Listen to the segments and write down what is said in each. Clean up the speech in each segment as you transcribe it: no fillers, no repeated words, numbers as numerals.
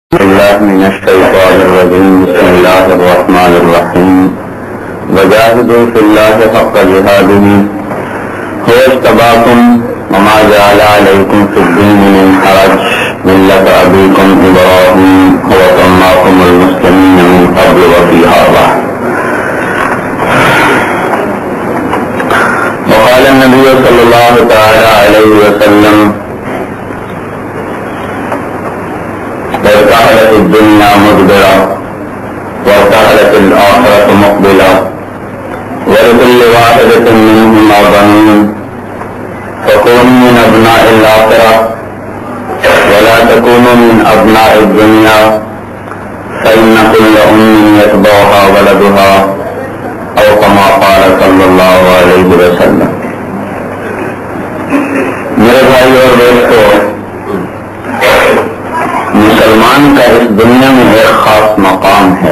الله من الشيطان الرجيم. بسم الله الرحمن الرحيم. وجاهدوا في الله حق جهاده هو اجتباكم وما جعل عليكم في الدين من حرج ملة أبيكم إبراهيم هو سماكم المسلمين من قبل وفي هذا. وقال النبي صلى الله تعالى عليه وسلم: وارتحلت الدنيا مدبرة وارتحلت الآخرة مقبلة ولكل واحدة منهما بنون فكونوا من أبناء الآخرة ولا تكونوا من أبناء الدنيا فإن كل أم يتبعها ولدها أو كما قال صلى الله عليه وسلم. میرے بھائی اور دوستو، مسلمان کا اس دنیا میں ایک خاص مقام ہے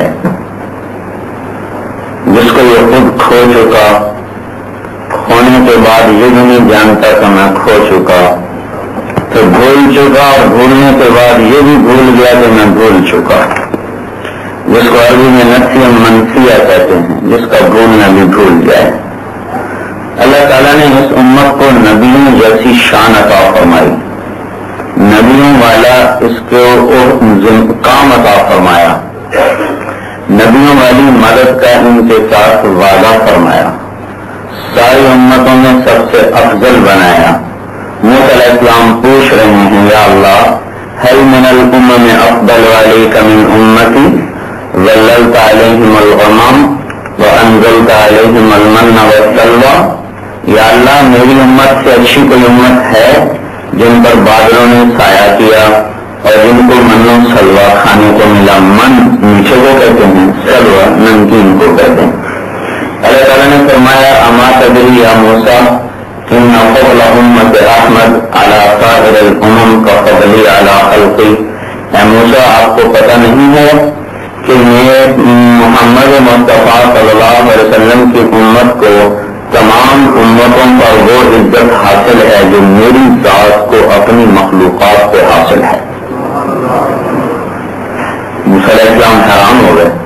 جس کو یہ خود کھو چکا، کھونے کے بعد یہ بھی نہیں جانتا کہ میں کھو چکا، تو بھول چکا اور بھولنے کے بعد یہ بھی بھول گیا کہ میں بھول چکا، جس کو عربی میں نسیہ منسیہ کہتے ہیں، جس کا بھولنا بھی بھول جائے۔ اللہ تعالیٰ نے اس امت کو نبیوں جیسی شان عطا فرمائی، نبیوں والا اس کو کام عطا فرمایا، نبیوں والی مدد کا ان کے ساتھ وعدہ فرمایا، ساری امتوں میں سب سے افضل بنایا۔ موسیٰ علیہ السلام پوچھ رہے ہیں: یا اللہ، هل من الامم افضل علیک من امتی ظللت علیہم الغمام وانزلت علیہم المن والسلوى؟ یا اللہ، میری امت سے اچھی کوئی امت ہے جن پر بادلوں نے سایہ کیا اور جن کو من و سلوہ کھانے کو ملا؟ من میٹھے کو کہتے ہیں، سلوہ نمکین کو کہتے ہیں۔ اللہ تعالیٰ نے فرمایا: اما تدری یا موسیٰ ان فضل امت احمد علی سائر الامم کفضلی علی خلقی؟ اے موسیٰ، آپ کو پتہ نہیں ہے کہ یہ محمد مصطفیٰ صلی اللہ علیہ وسلم کی امت کو تمام امتوں پر وہ عزت حاصل ہے جو میری ذات کو اپنی مخلوقات پہ حاصل ہے۔ موسیٰ علیہ السلام حیران ہو گئے،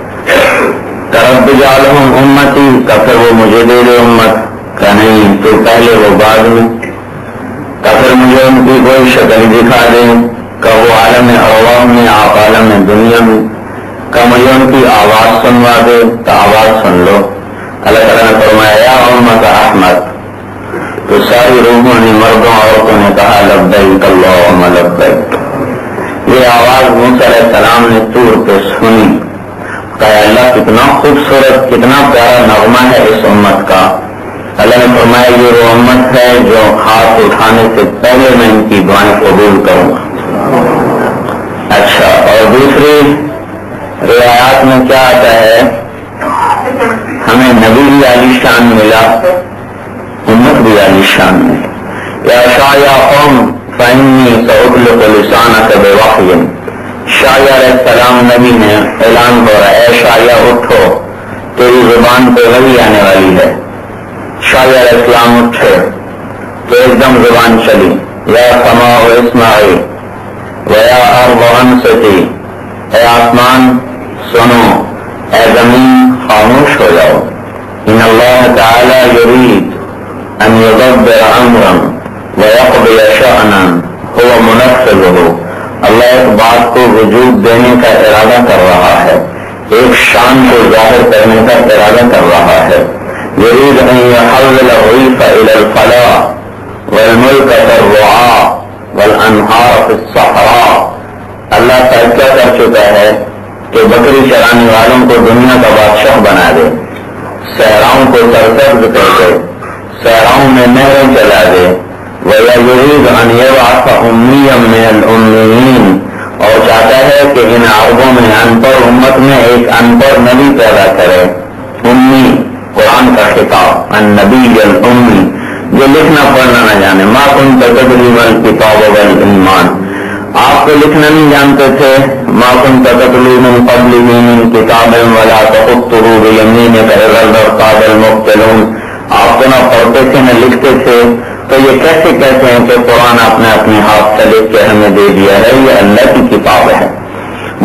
رب اجعلہم امتی، کہ پھر وہ مجھے دے دے امت؟ کہ نہیں، تو پہلے وہ بعد میں، کہ پھر مجھے ان کی کوئی شکل دکھا دیں، کہ وہ عالم ارواح میں، آپ عالم دنیا میں، کہ مجھے ان کی آواز سنوا دے، تو آواز سن لو۔ اللہ تعالیٰ نے فرمایا: یا امت احمد، تو ساری روحوں نے، مردوں عورتوں نے کہا: لبیک اللہم لبیک۔ یہ آواز موسیٰ علیہ السلام نے طور پہ سنی، کہا: اللہ، کتنا خوبصورت، کتنا پیارا نغمہ ہے اس امت کا۔ اللہ نے فرمایا: یہ وہ امت ہے جو ہاتھ اٹھانے سے پہلے میں ان کی دعائیں قبول کروں گا۔ اچھا، اور دوسری روایات میں کیا آتا ہے؟ ہمیں نبی بھی عالی شان ملا، امت بھی عالی شان ملی۔ یا شایا قوم فإنی سأطلق لسانک بوحی، شایا علیہ السلام نبی نے اعلان کرا: اے شایا اٹھو، تیری زبان پہ وحی آنے والی ہے۔ شایا علیہ السلام اٹھے تو ایک دم زبان چلی: یا سماء اسمعی ویا ارض انصتی، اے آسمان سنو، اے زمین خاموش ہو جاؤ۔ ان اللہ تعالی یرید ان یدبر امرا ویقضی شأنا هو منفذہ، اللہ ایک بات کو وجود دینے کا ارادہ کر رہا ہے، ایک شان کو ظاہر کرنے کا ارادہ کر رہا ہے۔ یرید ان یحول الغیث الی الفلاح والملک فی الرعاء والانہار فی الصحراء۔ اللہ فیصلہ کر چکا ہے کہ بکری چرانے والوں کو دنیا کا بادشاہ بنا دے، صحراؤں کو سرسبز کر دے، صحراؤں میں نہریں چلا دے۔ وَيَرِيدُ أَنْ يَبْعَثَ أُمِّيًّا مِنَ الْأُمِّيِّينَ، اور چاہتا ہے کہ ان عربوں میں، ان پڑھ امت میں ایک ان پڑھ نبی پیدا کرے۔ امی، قرآن کا خطاب، النبی الامی، جو لکھنا پڑھنا نہ جانے۔ مَا كُنْتَ تَدْرِي مَا الْكِتَابُ وَالْإِيمَانُ، آپ کو لکھنا نہیں جانتے تھے۔ مَا كُنْتَ تَتْلُو مِنْ قَبْلِهِ مِنْ كِتَابٍ وَلَا تَخُطُّهُ بِيَمِينِكَ إِذًا لَارْتَابَ الْمُبْطِلُونَ، آپ کو نہ پڑھتے تھے نہ لکھتے تھے، تو یہ کیسے کہتے ہیں کہ قرآن آپ نے اپنے ہاتھ سے لکھ کے ہمیں دے دیا ہے؟ یہ اللہ کی کتاب ہے، وہ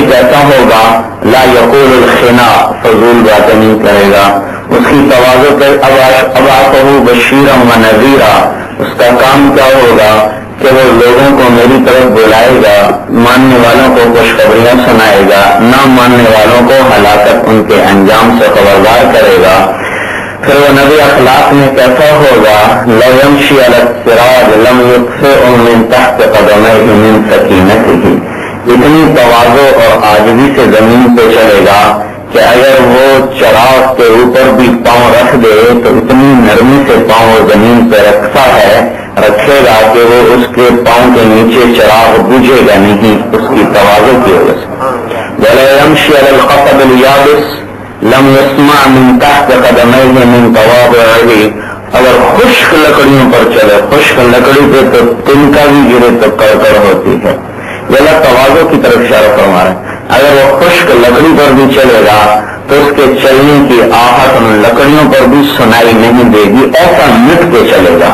کیسا ہوگا؟ لا یقول الخنا، فضول باتیں نہیں کرے گا. اس کی تواضع پہ ابعثہ بشیرا و نذیرا، اس کا کام کیا ہوگا کہ وہ لوگوں کو میری طرف بلائے گا، ماننے والوں کو خوشخبریاں سنائے گا، نہ ماننے والوں کو ہلاکت ان کے انجام سے خبردار کرے گا. پھر وہ نبی اخلاق میں کیسا ہوگا؟ لو یمشی علی الصراط لم یطفئ من تحت قدمیہ من سکینتہ، اتنی تواضع اور عاجزی سے زمین پہ چلے گا کہ اگر وہ چراغ کے اوپر بھی پاؤں رکھ دے تو اتنی نرمی سے پاؤں زمین پہ رکھے گا کہ وہ اس کے پاؤں کے نیچے چراغ بجھے گا نہیں، اس کی تواضع کی وجہ سے. وَلَا يَمْشِي عَلَى الْخَطَبِ الْيَابِسِ لَمْ يَسْمَعْ مِنْ تَحْتِ قَدَمَيْهِ مِنْ تَوَاضُعِهِ، اگر خشک لکڑیوں پر چلے، خشک لکڑی پہ تو تنکا بھی گرے تو کڑکڑ ہوتی ہے. یہ اللہ تواضع کی طرف اشارہ فرما رہا ہے. اگر وہ خشک لکڑی پر بھی چلے گا تو اس کے چلنے کی آہٹ ان لکڑیوں پر بھی سنائی نہیں دے گی، ایسا مٹ کے چلے گا.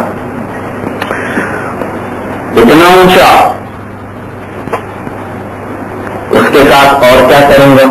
اتنا اونچا. اس کے ساتھ اور کیا کریں گے؟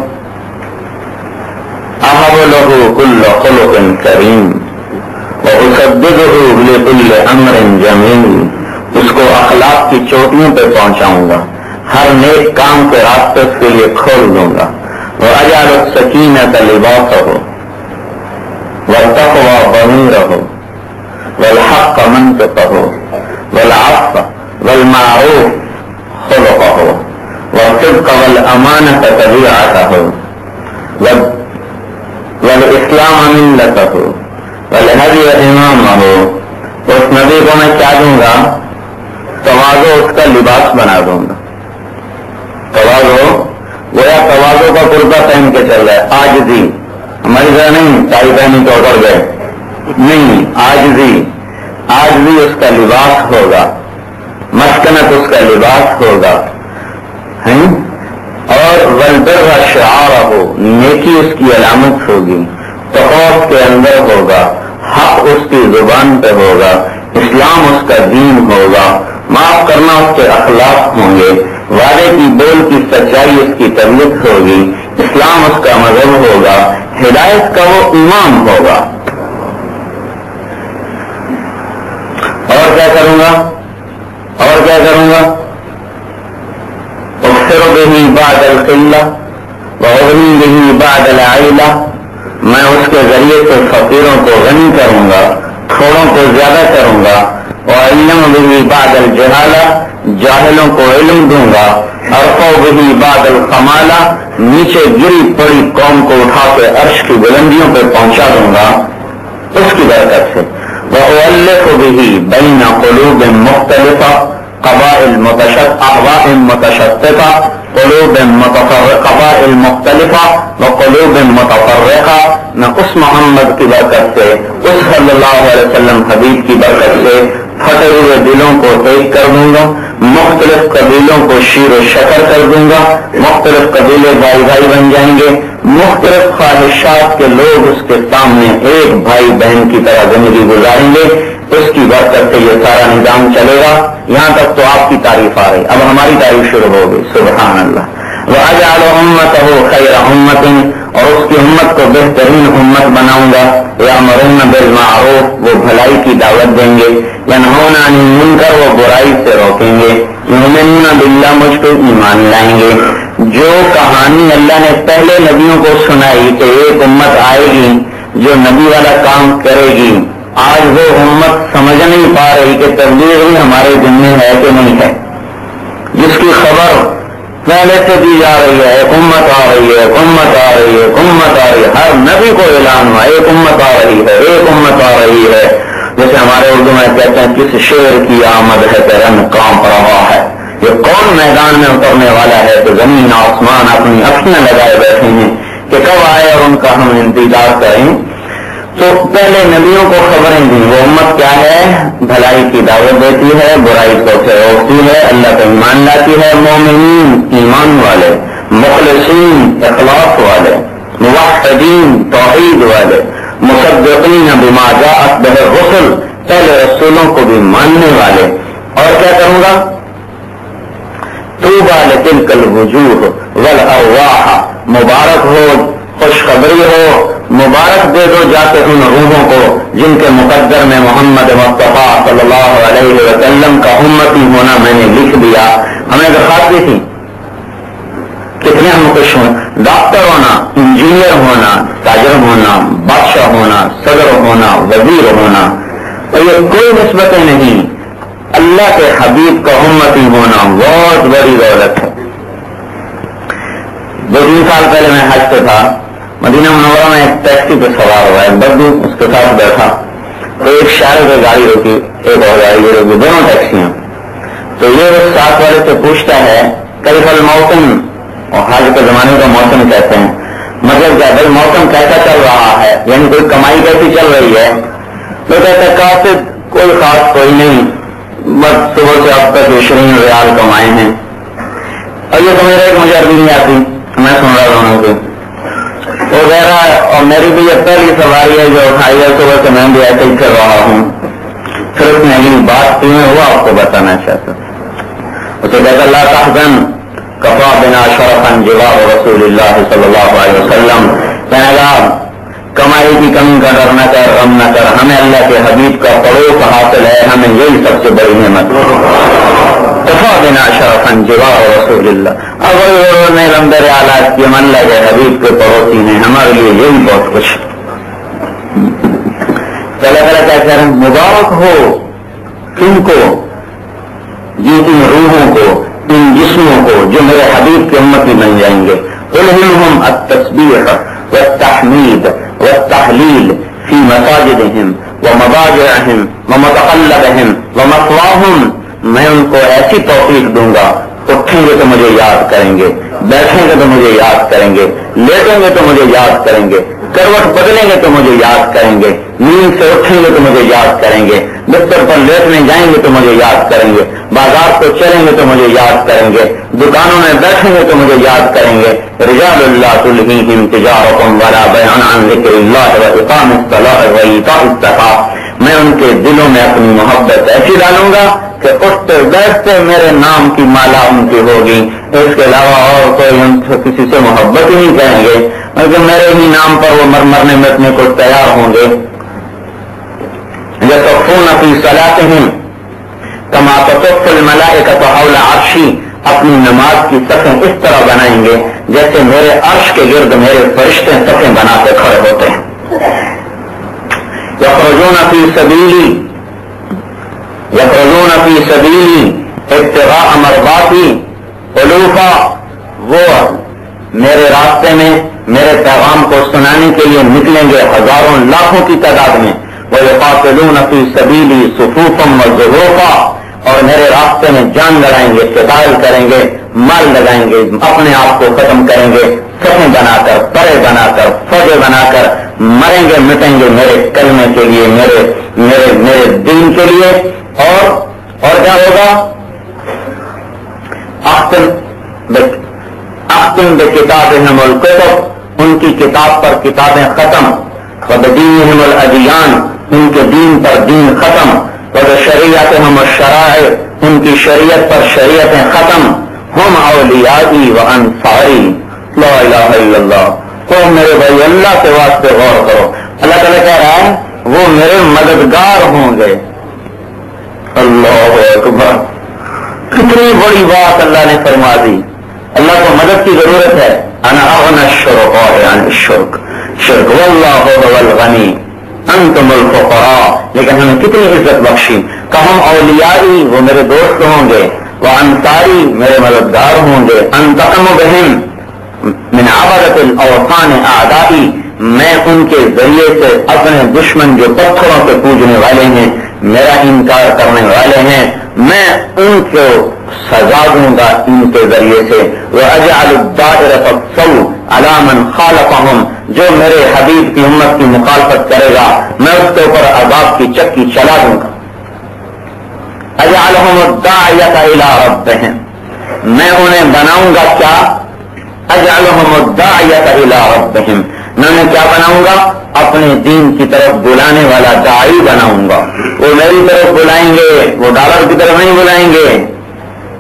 احب له كل خلق کریم واسدده لكل امر جمیل، اس کو اخلاق کی چوٹیوں پہ پہنچاؤں گا، ہر نیک کام کے راستے اس کے لیے کھول دوں گا. وَأَجْعَلُ السَّكِينَةَ لِبَاسَهُ وَالتَّقْوَى ضَمِيرَهُ وَالْحَقَّ مَنطِقَهُ وَالْعَفْوَ وَالْمَعْرُوفَ خُلُقَهُ وَالصِّدْقَ وَالْأَمَانَةَ طَبِيعَتَهُ وَالْإِسْلَامَ مِلَّتَهُ وَالْهَدْيَ إِمَامَهُ. اس نبی کو میں کیا دوں گا؟ تواضع اس کا لباس بنا دوں گا. تواضع گویا تواضع کا کرتا پہن کے چل رہا ہے. عاجزی ہماری طرح نہیں ٹائی پہنی تو اتر گئے نہیں، عاجزی اس کا لباس ہوگا، مسکنت اس کا لباس ہوگا. اور والبر شعارہ، نیکی اس کی علامت ہوگی. تقویٰ اس کے اندر ہوگا، حق اس کی زبان پہ ہوگا، اسلام اس کا دین ہوگا، معاف کرنا اس کے اخلاق ہوں گے، وعدے کی بول کی سچائی اس کی طبیعت ہوگی، اسلام اس کا مذہب ہوگا، ہدایت کا وہ امام ہوگا. اور کیا کروں گا؟ اغفر به بعد القلہ واغنی به بعد العیلہ، میں اس کے ذریعے سے فقیروں کو غنی کروں گا، تھوڑوں کو زیادہ کروں گا. وعلم به بعد الجہالہ، جاہلوں کو علم دوں گا. ارفع به بعد الخمالہ، نیچے گری پڑی قوم کو اٹھا کے عرش کی بلندیوں پہ پہنچا دوں گا اس کی برکت سے. وأؤلف به بین قلوب مختلفہ قبائل احواء متشتتہ قلوب قبائل مختلفہ وقلوب متفرقہ. میں اس محمد کی برکت سے، اس صلی اللہ علیہ وسلم حبیب کی برکت سے پھٹے ہوئے دلوں کو ایک کر دوں گا، مختلف قبیلوں کو شیر و شکر کر دوں گا، مختلف قبیلے بھائی بھائی بن جائیں گے، مختلف خواہشات کے لوگ اس کے سامنے ایک بھائی بہن کی طرح زندگی گزاریں گے. اس کی برکت سے یہ سارا نظام چلے گا. یہاں تک تو آپ کی تعریف آ رہی، اب ہماری تعریف شروع ہوگی. سبحان اللہ. وَأَجْعَلُ أُمَّتَهُ خَيْرَ أُمَّةٍ، اور اس کی امت کو بہترین امت بناؤں گا. يَأْمُرُونَ بِالْمَعْرُوفِ، وہ بھلائی کی دعوت دیں گے. يَنْهُونَ عَنِ الْمُنكَرِ، وہ برائی سے روکیں گے. يُؤْمِنُونَ بِاللَّهِ، مجھ پہ ایمان لائیں گے. جو کہانی اللہ نے پہلے نبیوں کو سنائی کہ ایک امت آئے گی جو نبی والا کام کرے گی، آج وہ امت سمجھ نہیں پا رہی کہ تبلیغ بھی ہمارے ذمہ ہے کہ نہیں ہے. جس کی خبر پہلے سے دی جا رہی ہے، ایک امت آ رہی ہے، امت آ رہی ہے، امت آ رہی ہے. ہر نبی کو اعلان ہوا ایک امت آ رہی ہے، ایک امت آ رہی ہے. جیسے ہمارے اردو میں کہتے ہیں کس شیر کی آمد ہے تیرن کانپ رہا ہے. یہ کون میدان میں اترنے والا ہے تو زمین آسمان اپنی اکھیاں لگائے بیٹھے ہیں کہ کب آئے اور ان کا ہم انتظار کریں. تو پہلے نبیوں کو خبریں دی. وہ امت کیا ہے؟ بھلائی کی دعوت دیتی ہے، برائی کو سے روکتی ہے، اللہ کا ایمان لاتی ہے. مومنین ایمان والے، مخلصین اخلاص والے، موحدین توحید والے، مصدقین بما جاءت بہ الرسل، پہلے رسولوں کو بھی ماننے والے. اور کیا کروں گا؟ طوبى لتلك الوجوه والارواح، مبارک ہو، خوشخبری ہو، مبارک دے دو جاتے ان روحوں کو جن کے مقدر میں محمد مصطفیٰ صلی اللہ علیہ وسلم کا امتی ہونا میں نے لکھ دیا۔ ہمیں درخواست دی تھی، کتنے ہم خوش ہوں، ڈاکٹر ہونا، انجینئر ہونا، تاجر ہونا، بادشاہ ہونا، صدر ہونا، وزیر ہونا، اور یہ کوئی نسبتیں نہیں، اللہ کے حبیب کا امتی ہونا بہت بڑی دولت ہے۔ 2-3 سال پہلے میں حج پہ تھا، مدینہ منورہ میں ایک ٹیکسی پہ سوار ہوا ہے، بدو اس کے ساتھ بیٹھا، تو ایک شہر پہ گاڑی روکی، ایک اور گاڑی روکی، دونوں ٹیکسیاں، تو یہ ساتھ والے سے پوچھتا ہے کیف الموسم، اور حج کے زمانے کا موسم کہتے ہیں، مطلب کیا بھائی موسم کیسا چل رہا ہے، یعنی کوئی کمائی کیسی چل رہی ہے؟ تو کہتا ہے قاصد کوئی خاص کوئی نہیں، بس صبح سے اب تک 20 ریال کمائے ہیں۔ اور یہ تو میرا ایک مجھے عربی نہیں آتی، میں سن رہا ہوں کہ وہ کہہ رہا ہے، اور میری بھی یہ پہلی سواری ہے جو اٹھائی ہے صبح سے، میں بھی ایسے ہی کر رہا ہوں۔ پھر اس نے یہ بات کی میں ہوا آپ کو بتانا چاہتا ہوں۔ اسے کہتا اللہ تحزن کفا بنا شرفا جواب رسول اللہ صلی اللہ علیہ وسلم، کہنے لگا کمائی کی کمی کا ڈر نہ کر، غم نہ کر، ہمیں اللہ کے حبیب کا پڑوس حاصل ہے، ہمیں یہی سب سے بڑی نعمت ہے۔ کفا بنا شرفا جواب رسول اللہ، اب نے لمبر آلات کی ہم اللہ کے حبیب کے پڑوسی ہیں، ہمارے لیے یہی بہت کچھ۔ چلا کیا کہہ رہے ہیں، مبارک ہو کن کو، ان روحوں کو، ان جسموں کو جو میرے حبیب کے امتی بن جائیں گے۔ الہمہم التسبیح والتحمید والتحلیل فی مساجدہم ومضاجعہم ومتقلبہم ومثواہم، میں ان کو ایسی توفیق دوں گا، اٹھیں گے تو مجھے یاد کریں گے، بیٹھیں گے تو مجھے یاد کریں گے، لیٹیں گے تو مجھے یاد کریں گے، کروٹ بدلیں گے تو مجھے یاد کریں گے، نیند سے اٹھیں گے تو مجھے یاد کریں گے، بستر پر لیٹنے جائیں گے تو مجھے یاد کریں گے، بازار کو چلیں گے تو مجھے یاد کریں گے، دکانوں میں بیٹھیں گے تو مجھے یاد کریں گے۔ رجال اللہ تلہیہم تجارۃ ولا بیع عن ذکر اللہ واقام الصلاۃ وایتاء الزکاۃ، میں ان کے دلوں میں اپنی محبت ایسی ڈالوں گا کہ اٹھتے بیٹھتے میرے نام کی مالا ان کی ہوگی، اس کے علاوہ اور کوئی ان سے کسی سے محبت ہی نہیں کریں گے، بلکہ میرے ہی نام پر وہ مرنے مٹنے کو تیار ہوں گے۔ یصفون فی صلاتہم کما تصف الملائکۃ حول عرشی، اپنی نماز کی صفیں اس طرح بنائیں گے جیسے میرے عرش کے گرد میرے فرشتے صفیں بنا کے کھڑے ہوتے ہیں۔ یخرجون فی سبیلی، یخرجون فی سبیلی ابتغاء مرضاتی الوفا، وہ میرے راستے میں میرے پیغام کو سنانے کے لیے نکلیں گے ہزاروں لاکھوں کی تعداد میں۔ وَيُقَاتِلُونَ فِي سَبِيلِي صُفُوفًا وَزُرُوفًا، اور میرے راستے میں جان لڑائیں گے، قتال کریں گے، مال لگائیں گے، اپنے آپ کو ختم کریں گے، صفیں بنا کر، پرے بنا کر، فوجیں بنا کر مریں گے، مٹیں گے میرے کلمے کے لیے، میرے دین کے لیے۔ اور کیا ہوگا؟ اختم بکتابہم الکتب، ان کی کتاب پر کتابیں ختم، وبدینہم الادیان، ان کے دین پر دین ختم، وبشریعتہم الشرائع، ان کی شریعت پر شریعتیں ختم۔ ہم اولیائی و انصاری، لا الہ الا اللہ۔ تو میرے بھائی اللہ کے واسطے غور کرو، اللہ تعالیٰ کہہ رہا ہے وہ میرے مددگار ہوں گے۔ اللہ اکبر، کتنی بڑی بات اللہ نے فرما دی۔ اللہ کو مدد کی ضرورت ہے۔ انا اغنى الشركاء عن الشرك، شرک واللہ هو الغنی انتم الفقراء، لیکن ہمیں کتنی عزت بخشی کہ ہم اولیائی، وہ میرے دوست ہوں گے، وانصاری، میرے مددگار ہوں گے، انتقم بہم من عبدۃ الاوثان اعدائی، میں ان کے ذریعے سے اپنے دشمن جو پتھروں کے پوجنے والے ہیں، میرا انکار کرنے والے ہیں، میں ان کو سزا دوں گا ان کے ذریعے سے۔ وَأَجْعَلُ الدَّائِرَةَ السَّوْءَ عَلَىٰ مَنْ خَالَفَهُمْ، جو میرے حبیب کی امت کی مخالفت کرے گا میں اس کے اوپر عذاب کی چکی چلا دوں گا۔ أَجْعَلُهُمُ الدَّاعِيَةَ إِلَىٰ رَبِّهِمْ، میں انہیں بناؤں گا کیا؟ أَجْعَلُهُمُ الدَّاعِيَةَ إِلَىٰ رَبِّهِمْ، میں انہیں کیا بناؤں گا؟ اپنے دین کی طرف بلانے والا داعی بناؤں گا۔ وہ میری طرف بلائیں گے، وہ ڈالر کی طرف نہیں بلائیں گے،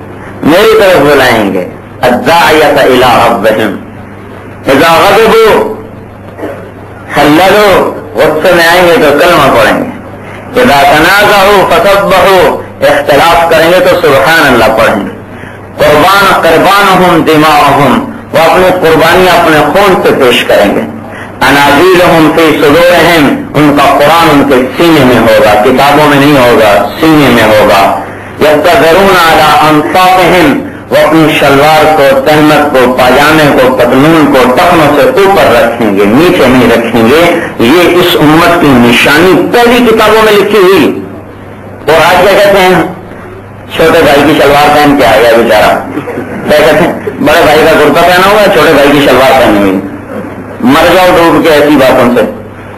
میری طرف بلائیں گے. الداعیۃ الی ربہم اذا غضبوا خلدوا، غصے میں آئیں گے تو کلمہ پڑھیں گے. اذا تنازعوا فسبحوا، اختلاف کریں گے تو سبحان اللہ پڑھیں گے. قربانہم دماءہم، وہ اپنی قربانی اپنے خون سے پیش کریں گے. اناجیلہم فی صدورہم، ان کا قرآن ان کے سینے میں ہوگا، کتابوں میں نہیں ہوگا، سینے میں ہوگا. یقتدرون علی انفاقہم، وہ اپنی شلوار کو، تہمت کو، پاجامے کو، پتلون کو ٹخنوں سے اوپر رکھیں گے، نیچے نہیں رکھیں گے. یہ اس امت کی نشانی پہلی کتابوں میں لکھی ہوئی. اور آج کیا کہتے ہیں؟ چھوٹے بھائی کی شلوار پہن کے آ گیا بیچارہ. کیا کہتے ہیں؟ بڑے بھائی کا کرتا پہنا ہوا، چھوٹے بھائی کی شلوار پہنی ہوئی. مر جاؤ ڈوب کے ایسی باتوں سے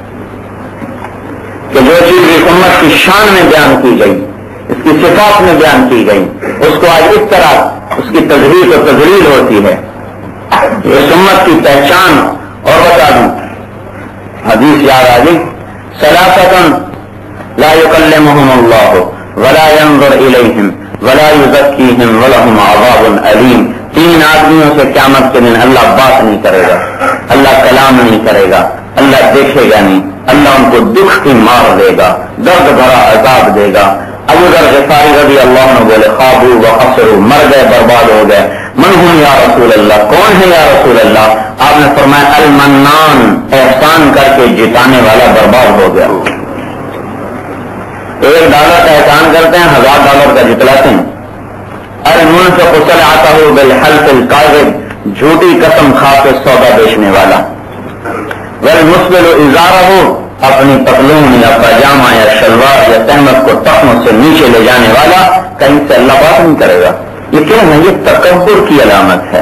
کہ جو چیز اس امت کی شان میں بیان کی گئی، اس کی صفات میں بیان کی گئی، اس کو آج اس طرح اس کی تذہیب و تذلیل ہوتی ہے. اس امت کی پہچان. اور بتا دوں حدیث یاد آ گئی، ثلاثۃ لا یکلمہم اللہ ولا ينظر الیہم ولا یزکیہم ولہم عذاب علیم. 3 آدمیوں سے قیامت کے دن اللہ بات نہیں کرے گا، اللہ کلام نہیں کرے گا، اللہ دیکھے گا نہیں، اللہ ان کو دکھ کی مار دے گا، درد بھرا عذاب دے گا. ابو ذر غفاری رضی اللہ عنہ بولے خابوا وخسروا، مر گئے، برباد ہو گئے. من ہم یا رسول اللہ، کون ہے یا رسول اللہ؟ آپ نے فرمایا المنان، احسان کر کے جتانے والا برباد ہو گیا. $1 کا احسان کرتے ہیں، $1000 کا جتلاتے ہیں. المنفق صلعته بالحلف الكاذب، جھوٹی قسم کھا کے سودا بیچنے والا. والمسبل ازارہ، اپنی پتلون یا پاجامہ یا شلوار یا تہمت کو ٹخنوں سے نیچے لے جانے والا، کہیں سے اللہ بات نہیں کرے گا. یہ کیوں ہے؟ یہ تکبر کی علامت ہے.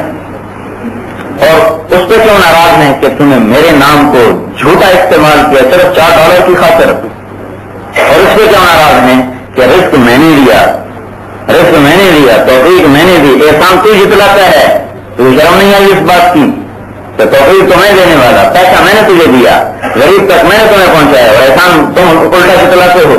اور اس پہ کیوں ناراض ہیں کہ تم نے میرے نام کو جھوٹا استعمال کیا صرف $4 کی خاطر. اور اس پہ کیوں ناراض ہیں کہ رزق میں نے دیا، رزق میں نے دیا، توفیق میں نے دی، احسان تو جتلاتا ہے، تو شرم نہیں آئی اس بات کی تو توفیق تمہیں دینے والا، پیسہ میں نے تجھے دیا، غریب تک میں نے تمہیں پہنچایا، اور احسان تم الٹا جتلاتے ہو.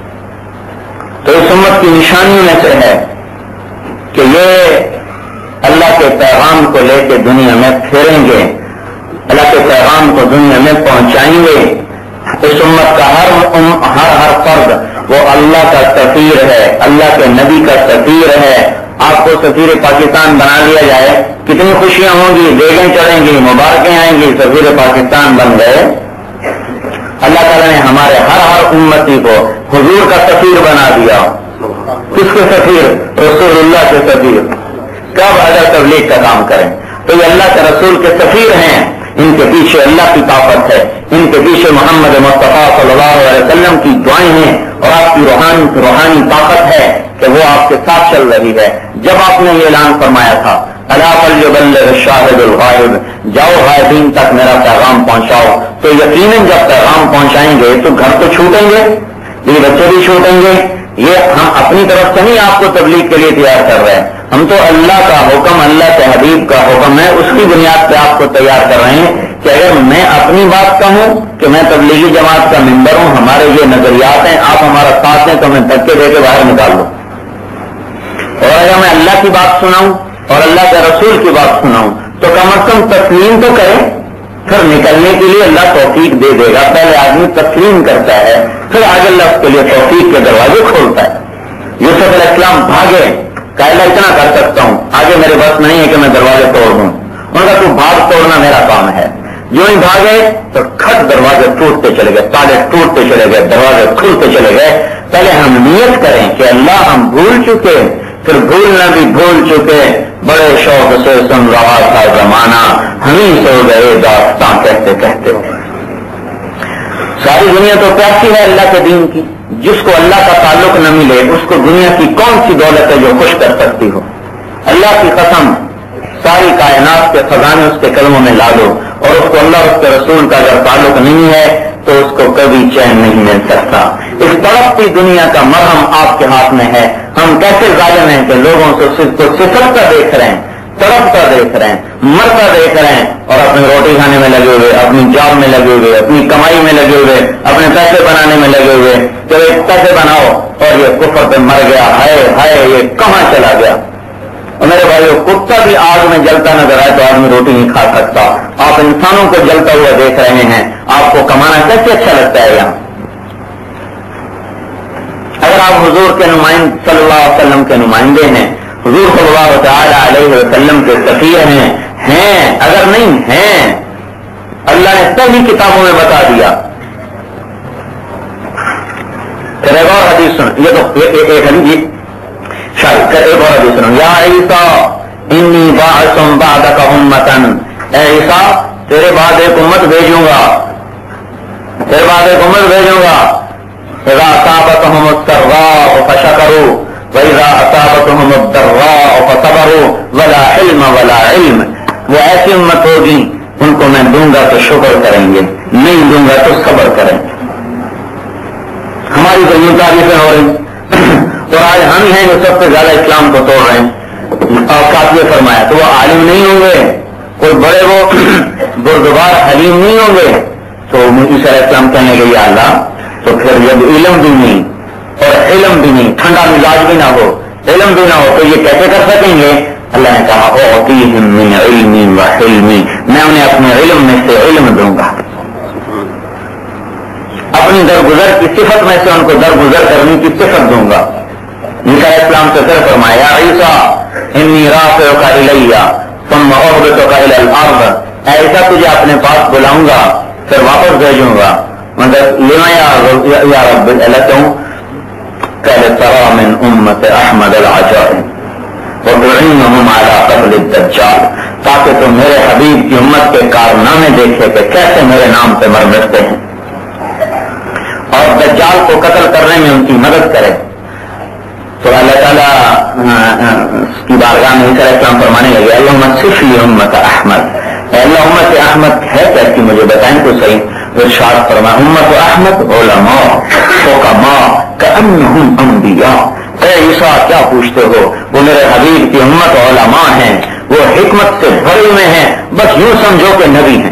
تو اس امت کی نشانیوں میں سے ہے کہ یہ اللہ کے پیغام کو لے کے دنیا میں پھیریں گے، اللہ کے پیغام کو دنیا میں پہنچائیں گے. اس امت کا ہر فرد وہ اللہ کا سفیر ہے، اللہ کے نبی کا سفیر ہے. آپ کو سفیر پاکستان بنا لیا جائے، کتنی خوشیاں ہوں گی، بیگیں چڑھیں گی، مبارکیں آئیں گی، سفیر پاکستان بن گئے. اللہ تعالیٰ نے ہمارے ہر امتی کو حضور کا سفیر بنا دیا. کس کے سفیر؟ رسول اللہ کے سفیر. کب اگر تبلیغ کا کام کریں تو یہ اللہ کے رسول کے سفیر ہیں. ان کے پیچھے اللہ کی طاقت ہے، ان کے پیچھے محمد مصطفیٰ صلی اللہ علیہ وسلم کی دعائیں ہیں، اور آپ کی روحانی طاقت ہے کہ وہ آپ کے ساتھ چل رہی ہے. جب آپ نے یہ اعلان فرمایا تھا الا فلیبلغ الشاہد الغائب، جاؤ غائبین تک میرا پیغام پہنچاؤ، تو یقیناً جب پیغام پہنچائیں گے تو گھر تو چھوٹیں گے، یہ بچے بھی چھوٹیں گے. یہ ہم اپنی طرف سے نہیں آپ کو تبلیغ کے لیے تیار کر رہے ہیں، ہم تو اللہ کا حکم، اللہ کے حبیب کا حکم ہے، اس کی بنیاد پہ آپ کو تیار کر رہے ہیں کہ اگر میں اپنی بات کہوں کہ میں تبلیغی جماعت کا ممبر ہوں، ہمارے یہ نظریات ہیں، آپ ہمارا ساتھ ہیں، تو میں دھکے دے کے باہر نکال دوں. اور اگر میں اللہ کی بات سناؤں اور اللہ کے رسول کی بات سناؤں تو کم از کم تسلیم تو کریں. پھر نکلنے کے لیے اللہ توفیق دے دے گا. پہلے آدمی تسلیم کرتا ہے، پھر آگے اللہ اس کے لیے توفیق کے دروازے کھولتا ہے. یوسف علیہ السلام بھاگے، کہا اتنا کر سکتا ہوں، آگے میرے بس نہیں ہے کہ میں دروازے توڑ دوں. انہوں نے کہا تو بھاگ، توڑنا میرا کام ہے. جو ہی بھاگے تو کھٹ دروازے ٹوٹتے چلے گئے، تالے ٹوٹتے چلے گئے، دروازے کھلتے چلے گئے. پہلے ہم نیت کریں کہ اللہ ہم بھول چکے، پھر بھولنا بھی بھول چکے، بڑے شوق سے سن رہا تھا زمانہ، ہم ہی سو گئے داستاں کہتے کہتے. ساری دنیا تو پیاسی ہے اللہ کے دین کی. جس کو اللہ کا تعلق نہ ملے اس کو دنیا کی کون سی دولت ہے جو خوش کر سکتی ہو؟ اللہ کی قسم، ساری کائنات کے خزانے اس کے قلموں میں لا دو، اور اس کو اللہ اس کے رسول کا اگر تعلق نہیں ہے تو اس کو کبھی چین نہیں مل سکتا. اس تڑپتی دنیا کا مرہم آپ کے ہاتھ میں ہے. ہم کیسے ظالم ہیں کہ لوگوں سے سسکتا دیکھ رہے ہیں، تڑپتا دیکھ رہے ہیں، مرتا دیکھ رہے ہیں، اور اپنی روٹی کھانے میں لگے ہوئے، اپنی جاب میں لگے ہوئے، اپنی کمائی میں لگے ہوئے، اپنے پیسے بنانے میں لگے ہوئے. تو ایک پیسے بناؤ اور یہ کفر پہ مر گیا، ہائے ہائے یہ کہاں چلا گیا. اور میرے بھائیو کتا بھی آگ میں جلتا نظر آئے تو آدمی روٹی نہیں کھا سکتا. آپ انسانوں کو جلتا ہوا دیکھ رہے ہیں, آپ کو کمانا کیسے اچھا لگتا ہے یہاں؟ اگر آپ حضور کے نمائندے صلی اللہ علیہ وسلم کے نمائندے ہیں, حضور صلی اللہ تعالی علیہ وسلم کے سفیر ہیں اگر نہیں ہیں, اللہ نے پہلی کتابوں میں بتا دیا. پھر ایک اور حدیث سن, یہ تو ایک حدیث شاید ایک اور حدیث سنو. یا عیسیٰ انی باعث بعدک امۃ, اے عیسیٰ تیرے بعد ایک امت بھیجوں گا, تیرے بعد ایک امت بھیجوں گا. اذا اصابتهم السراء فشکروا واذا اصابتهم الضراء فصبروا ولا علم ولا علم. وہ ایسی امت ہوگی ان کو میں دوں گا تو شکر کریں گے, نہیں دوں گا تو صبر کریں گے. ہماری تو یہ تعریفیں ہو رہی اور آج ہم ہیں جو سب سے زیادہ اسلام کو توڑ رہے ہیں. اور کافی فرمایا تو وہ عالم نہیں ہوں گے, کوئی بڑے وہ بردبار حلیم نہیں ہوں گے. تو عیسیٰ علیہ السلام کہنے لگے یا اللہ, تو پھر جب علم بھی نہیں اور علم بھی نہیں, ٹھنڈا مزاج بھی نہ ہو, علم بھی نہ ہو, تو یہ کیسے کر سکیں گے؟ اللہ نے کہا اعطیہم من علمی و حلمی, میں انہیں اپنے علم میں سے علم دوں گا, اپنی درگزر کی صفت میں سے ان کو درگزر کرنے کی صفت دوں گا. عیسیٰ علیہ السلام سے پھر فرمایا عیسیٰ انی رافعک الی ثم اهبطک الی الارض, اے عیسیٰ تجھے اپنے پاس بلاؤں گا پھر واپس بھیجوں گا. مگر لما یا رب الکوں قال ترى من امت احمد العجائب وتعينهم على قتل الدجال, تاکہ تم میرے حبیب کی امت کے کارنامے دیکھے کہ کیسے میرے نام پہ مر مٹتے ہیں اور دجال کو قتل کرنے میں ان کی مدد کرے. تو اللہ تعالیٰ کی بارگاہ میں عیسیٰ علیہ السلام فرمانے لگے اللہم صف لی امت احمد, اے اللہ امت احمد ہے کیسی مجھے بتائیں تو صحیح. ارشاد فرمایا امت احمد علماء حکماء کأنہم انبیاء. اے عیسیٰ کیا پوچھتے ہو, وہ میرے حبیب کی امت علماء ہیں, وہ حکمت سے بھرے ہوئے ہیں, بس یوں سمجھو کہ نبی ہیں.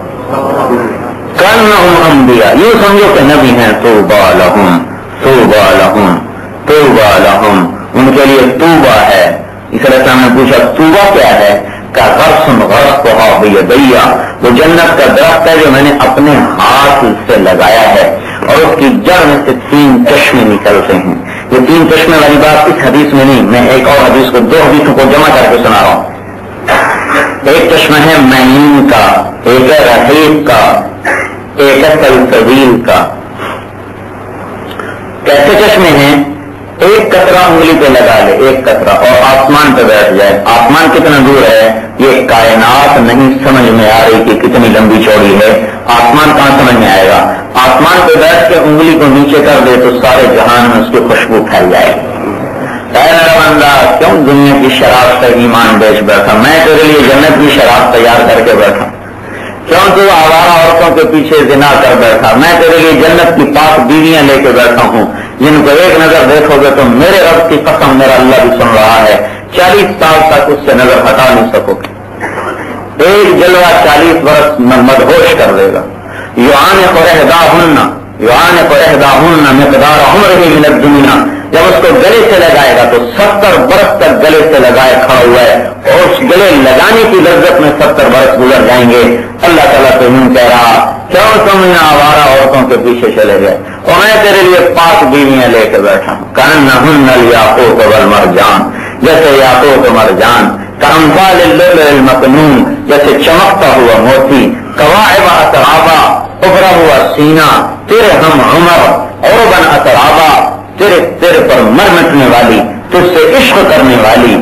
کأنہم انبیاء, یوں سمجھو کہ نبی ہیں. طوبی لہم طوبی لہم طوبی لہم, ان کے لیے توبہ ہے. عیسیٰ علیہ السلام نے پوچھا توبہ کیا ہے؟ کا غرس غرسها بیدیا, وہ جنت کا درخت ہے جو میں نے اپنے ہاتھ سے لگایا ہے اور اس کی جڑ میں سے 3 چشمے نکلتے ہیں. یہ 3 چشمے والی بات اس حدیث میں نہیں, میں ایک اور حدیث کو 2 حدیثوں کو جمع کر کے سنا رہا ہوں. ایک چشمہ ہے معین کا, ایک ہے رحیق کا, ایک ہے سلسبیل کا. کیسے چشمے ہیں؟ ایک قطرہ انگلی پہ لگا لے, ایک قطرہ, اور آسمان پہ بیٹھ جائے. آسمان کتنا دور ہے یہ کائنات نہیں سمجھ میں آ رہی کہ کتنی لمبی چوڑی ہے. آسمان کہاں سمجھ میں آئے گا؟ آسمان پہ بیٹھ کے انگلی کو نیچے کر دے تو سارے جہان میں اس کی خوشبو پھیل جائے. اے میرا بندہ کیوں دنیا کی شراب سے ایمان بیچ بیٹھا, میں تیرے لیے جنت کی شراب تیار کر کے بیٹھا. کیوں تو آوارہ عورتوں کے پیچھے زنا کر بیٹھا, میں تیرے لیے جنت کی پاک بیویاں لے کے بیٹھا ہوں جن کو ایک نظر دیکھو گے تو میرے رب کی قسم میرا اللہ بھی سن رہا ہے 40 سال تک اس سے نظر ہٹا نہیں سکو گے. ایک جلوہ 40 برس مدہوش کر دے گا. یعانق احداہن مقدار عمرہ من الدنیا, جب اس کو گلے سے لگائے گا تو 70 برس تک گلے سے لگائے کھڑا ہوا ہے اور اس گلے لگانے کی لذت میں 70 برس گزر جائیں گے. اللہ تعالیٰ تو یوں کہہ رہا کیوں تم یہاں آوارہ عورتوں کے پیچھے چلے گئے اور میں تیرے لیے پاک بیویاں لے کے بیٹھا ہوں. کأنہن الیاقوت والمرجان, جیسے یاقوت و مرجان. کأمثال اللؤلؤ المکنون, جیسے چمکتا ہوا موتی. کواعب اترابا, ابھرا ہوا سینہ. تیرے ہم عمر عربا اترابا, تیرے پر مر مٹنے والی, تجھ سے عشق کرنے والی.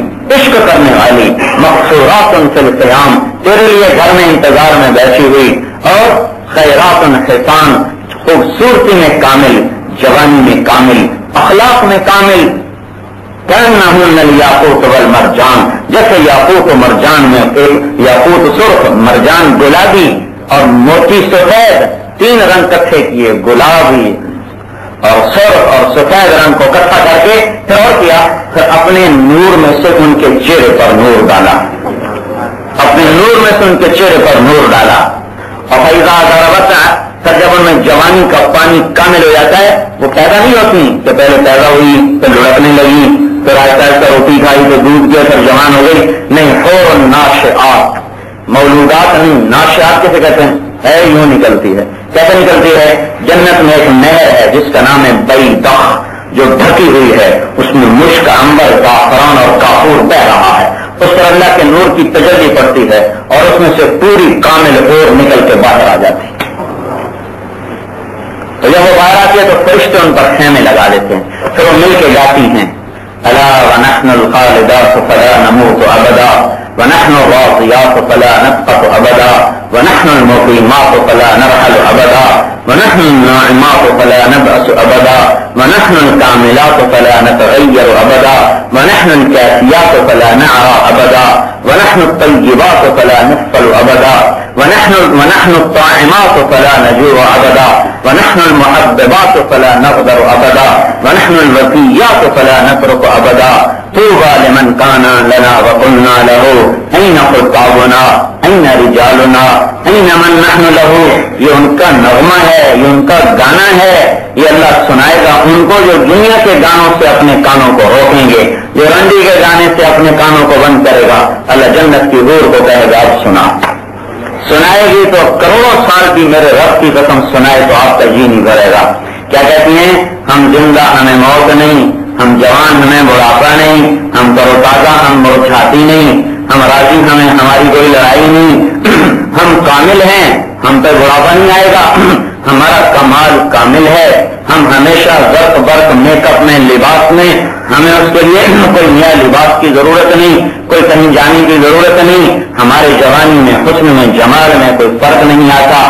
مقصورات فی القیام, تیرے لیے گھر میں انتظار میں بیٹھی ہوئی. اور خیرات حسان, خوبصورتی میں کامل, جوانی میں کامل, اخلاق میں کامل. کأنہن الیاقوت والمرجان, جیسے یاقوت و مرجان میں ایک یاقوت سرخ, مرجان گلابی اور موتی سفید, 3 رنگ اکٹھے کیے, گلابی اور سرخ اور سفید رنگ کو اکٹھا کر کے پھر اور کیا, پھر اپنے نور میں سے ان کے چہرے پر نور ڈالا, اپنے نور میں سے ان کے چہرے پر نور ڈالا. اور فیضا ضربت, پھر جب ان میں جوانی کا پانی کامل ہو جاتا ہے, وہ پیدا نہیں ہوتی کہ پہلے پیدا ہوئی پھر لڑکنے لگی تو رائتا روٹی کھائی تو دودھ کے اثر جوان ہو گئی، نہیں، ہو ناشئات، مولودات نہیں، ناشئات کیسے کہتے ہیں؟ ہے یوں نکلتی ہے. کیسے نکلتی ہے؟ جنت میں ایک نہر ہے جس کا نام ہے بیضاء، جو ڈھکی ہوئی ہے، اس میں مشک، عنبر، زعفران اور کافور بہ رہا ہے. اس پر اللہ کے نور کی تجلی پڑتی ہے اور اس میں سے پوری کامل اور نکل کے باہر آ جاتی ہے. تو جب وہ باہر آتی ہے تو فرشتے ان پر خیمے لگا دیتے ہیں، پھر وہ مل کے گاتی ہیں، الا ونحن الخالدات فلا نموت ابدا ونحن الراضيات فلا نسقط ابدا ونحن المقيمات فلا نرحل ابدا ونحن الناعمات فلا نبأس ابدا ونحن الكاملات فلا نتغير ابدا ونحن الكافيات فلا نعرى ابدا ونحن الطيبات فلا نفصل ابدا ونحن الطاعمات فلا نجوع ابدا ونحن المحببات فلا نغدر ابدا ونحن الوفيات فلا نترك ابدا طوبى لمن كان لنا وقلنا له اين خطابنا اين رجالنا اين من نحن له. یہ ان کا نغمہ ہے، یہ ان کا گانا ہے، یہ اللہ سنائے گا ان کو جو دنیا کے گانوں سے اپنے کانوں کو روکیں گے، جو رنڈی کے گانے سے اپنے کانوں کو بند کرے گا. اللہ جنت کی حور کو کہے گا اب سنائے گی تو کروڑوں سال کی میرے رب کی قسم سنائے تو آپ کا جی نہیں بھرے گا. کیا کہتی ہیں؟ ہم زندہ ہمیں موت نہیں، ہم جوان ہمیں بڑھاپا نہیں، ہم تر و تازہ ہم مرجھاتی نہیں، ہم راضی ہمیں ہماری کوئی لڑائی نہیں، ہم کامل ہیں، ہم پہ بڑھاپا نہیں آئے گا، ہمارا کمال کامل ہے، ہم ہمیشہ ذرق برق میک اپ میں، لباس میں، ہمیں اس کے لیے کوئی نیا لباس کی ضرورت نہیں، کوئی کہیں جانے کی ضرورت نہیں. ہمارے جوانی میں، حسن میں، جمال میں کوئی فرق نہیں آتا.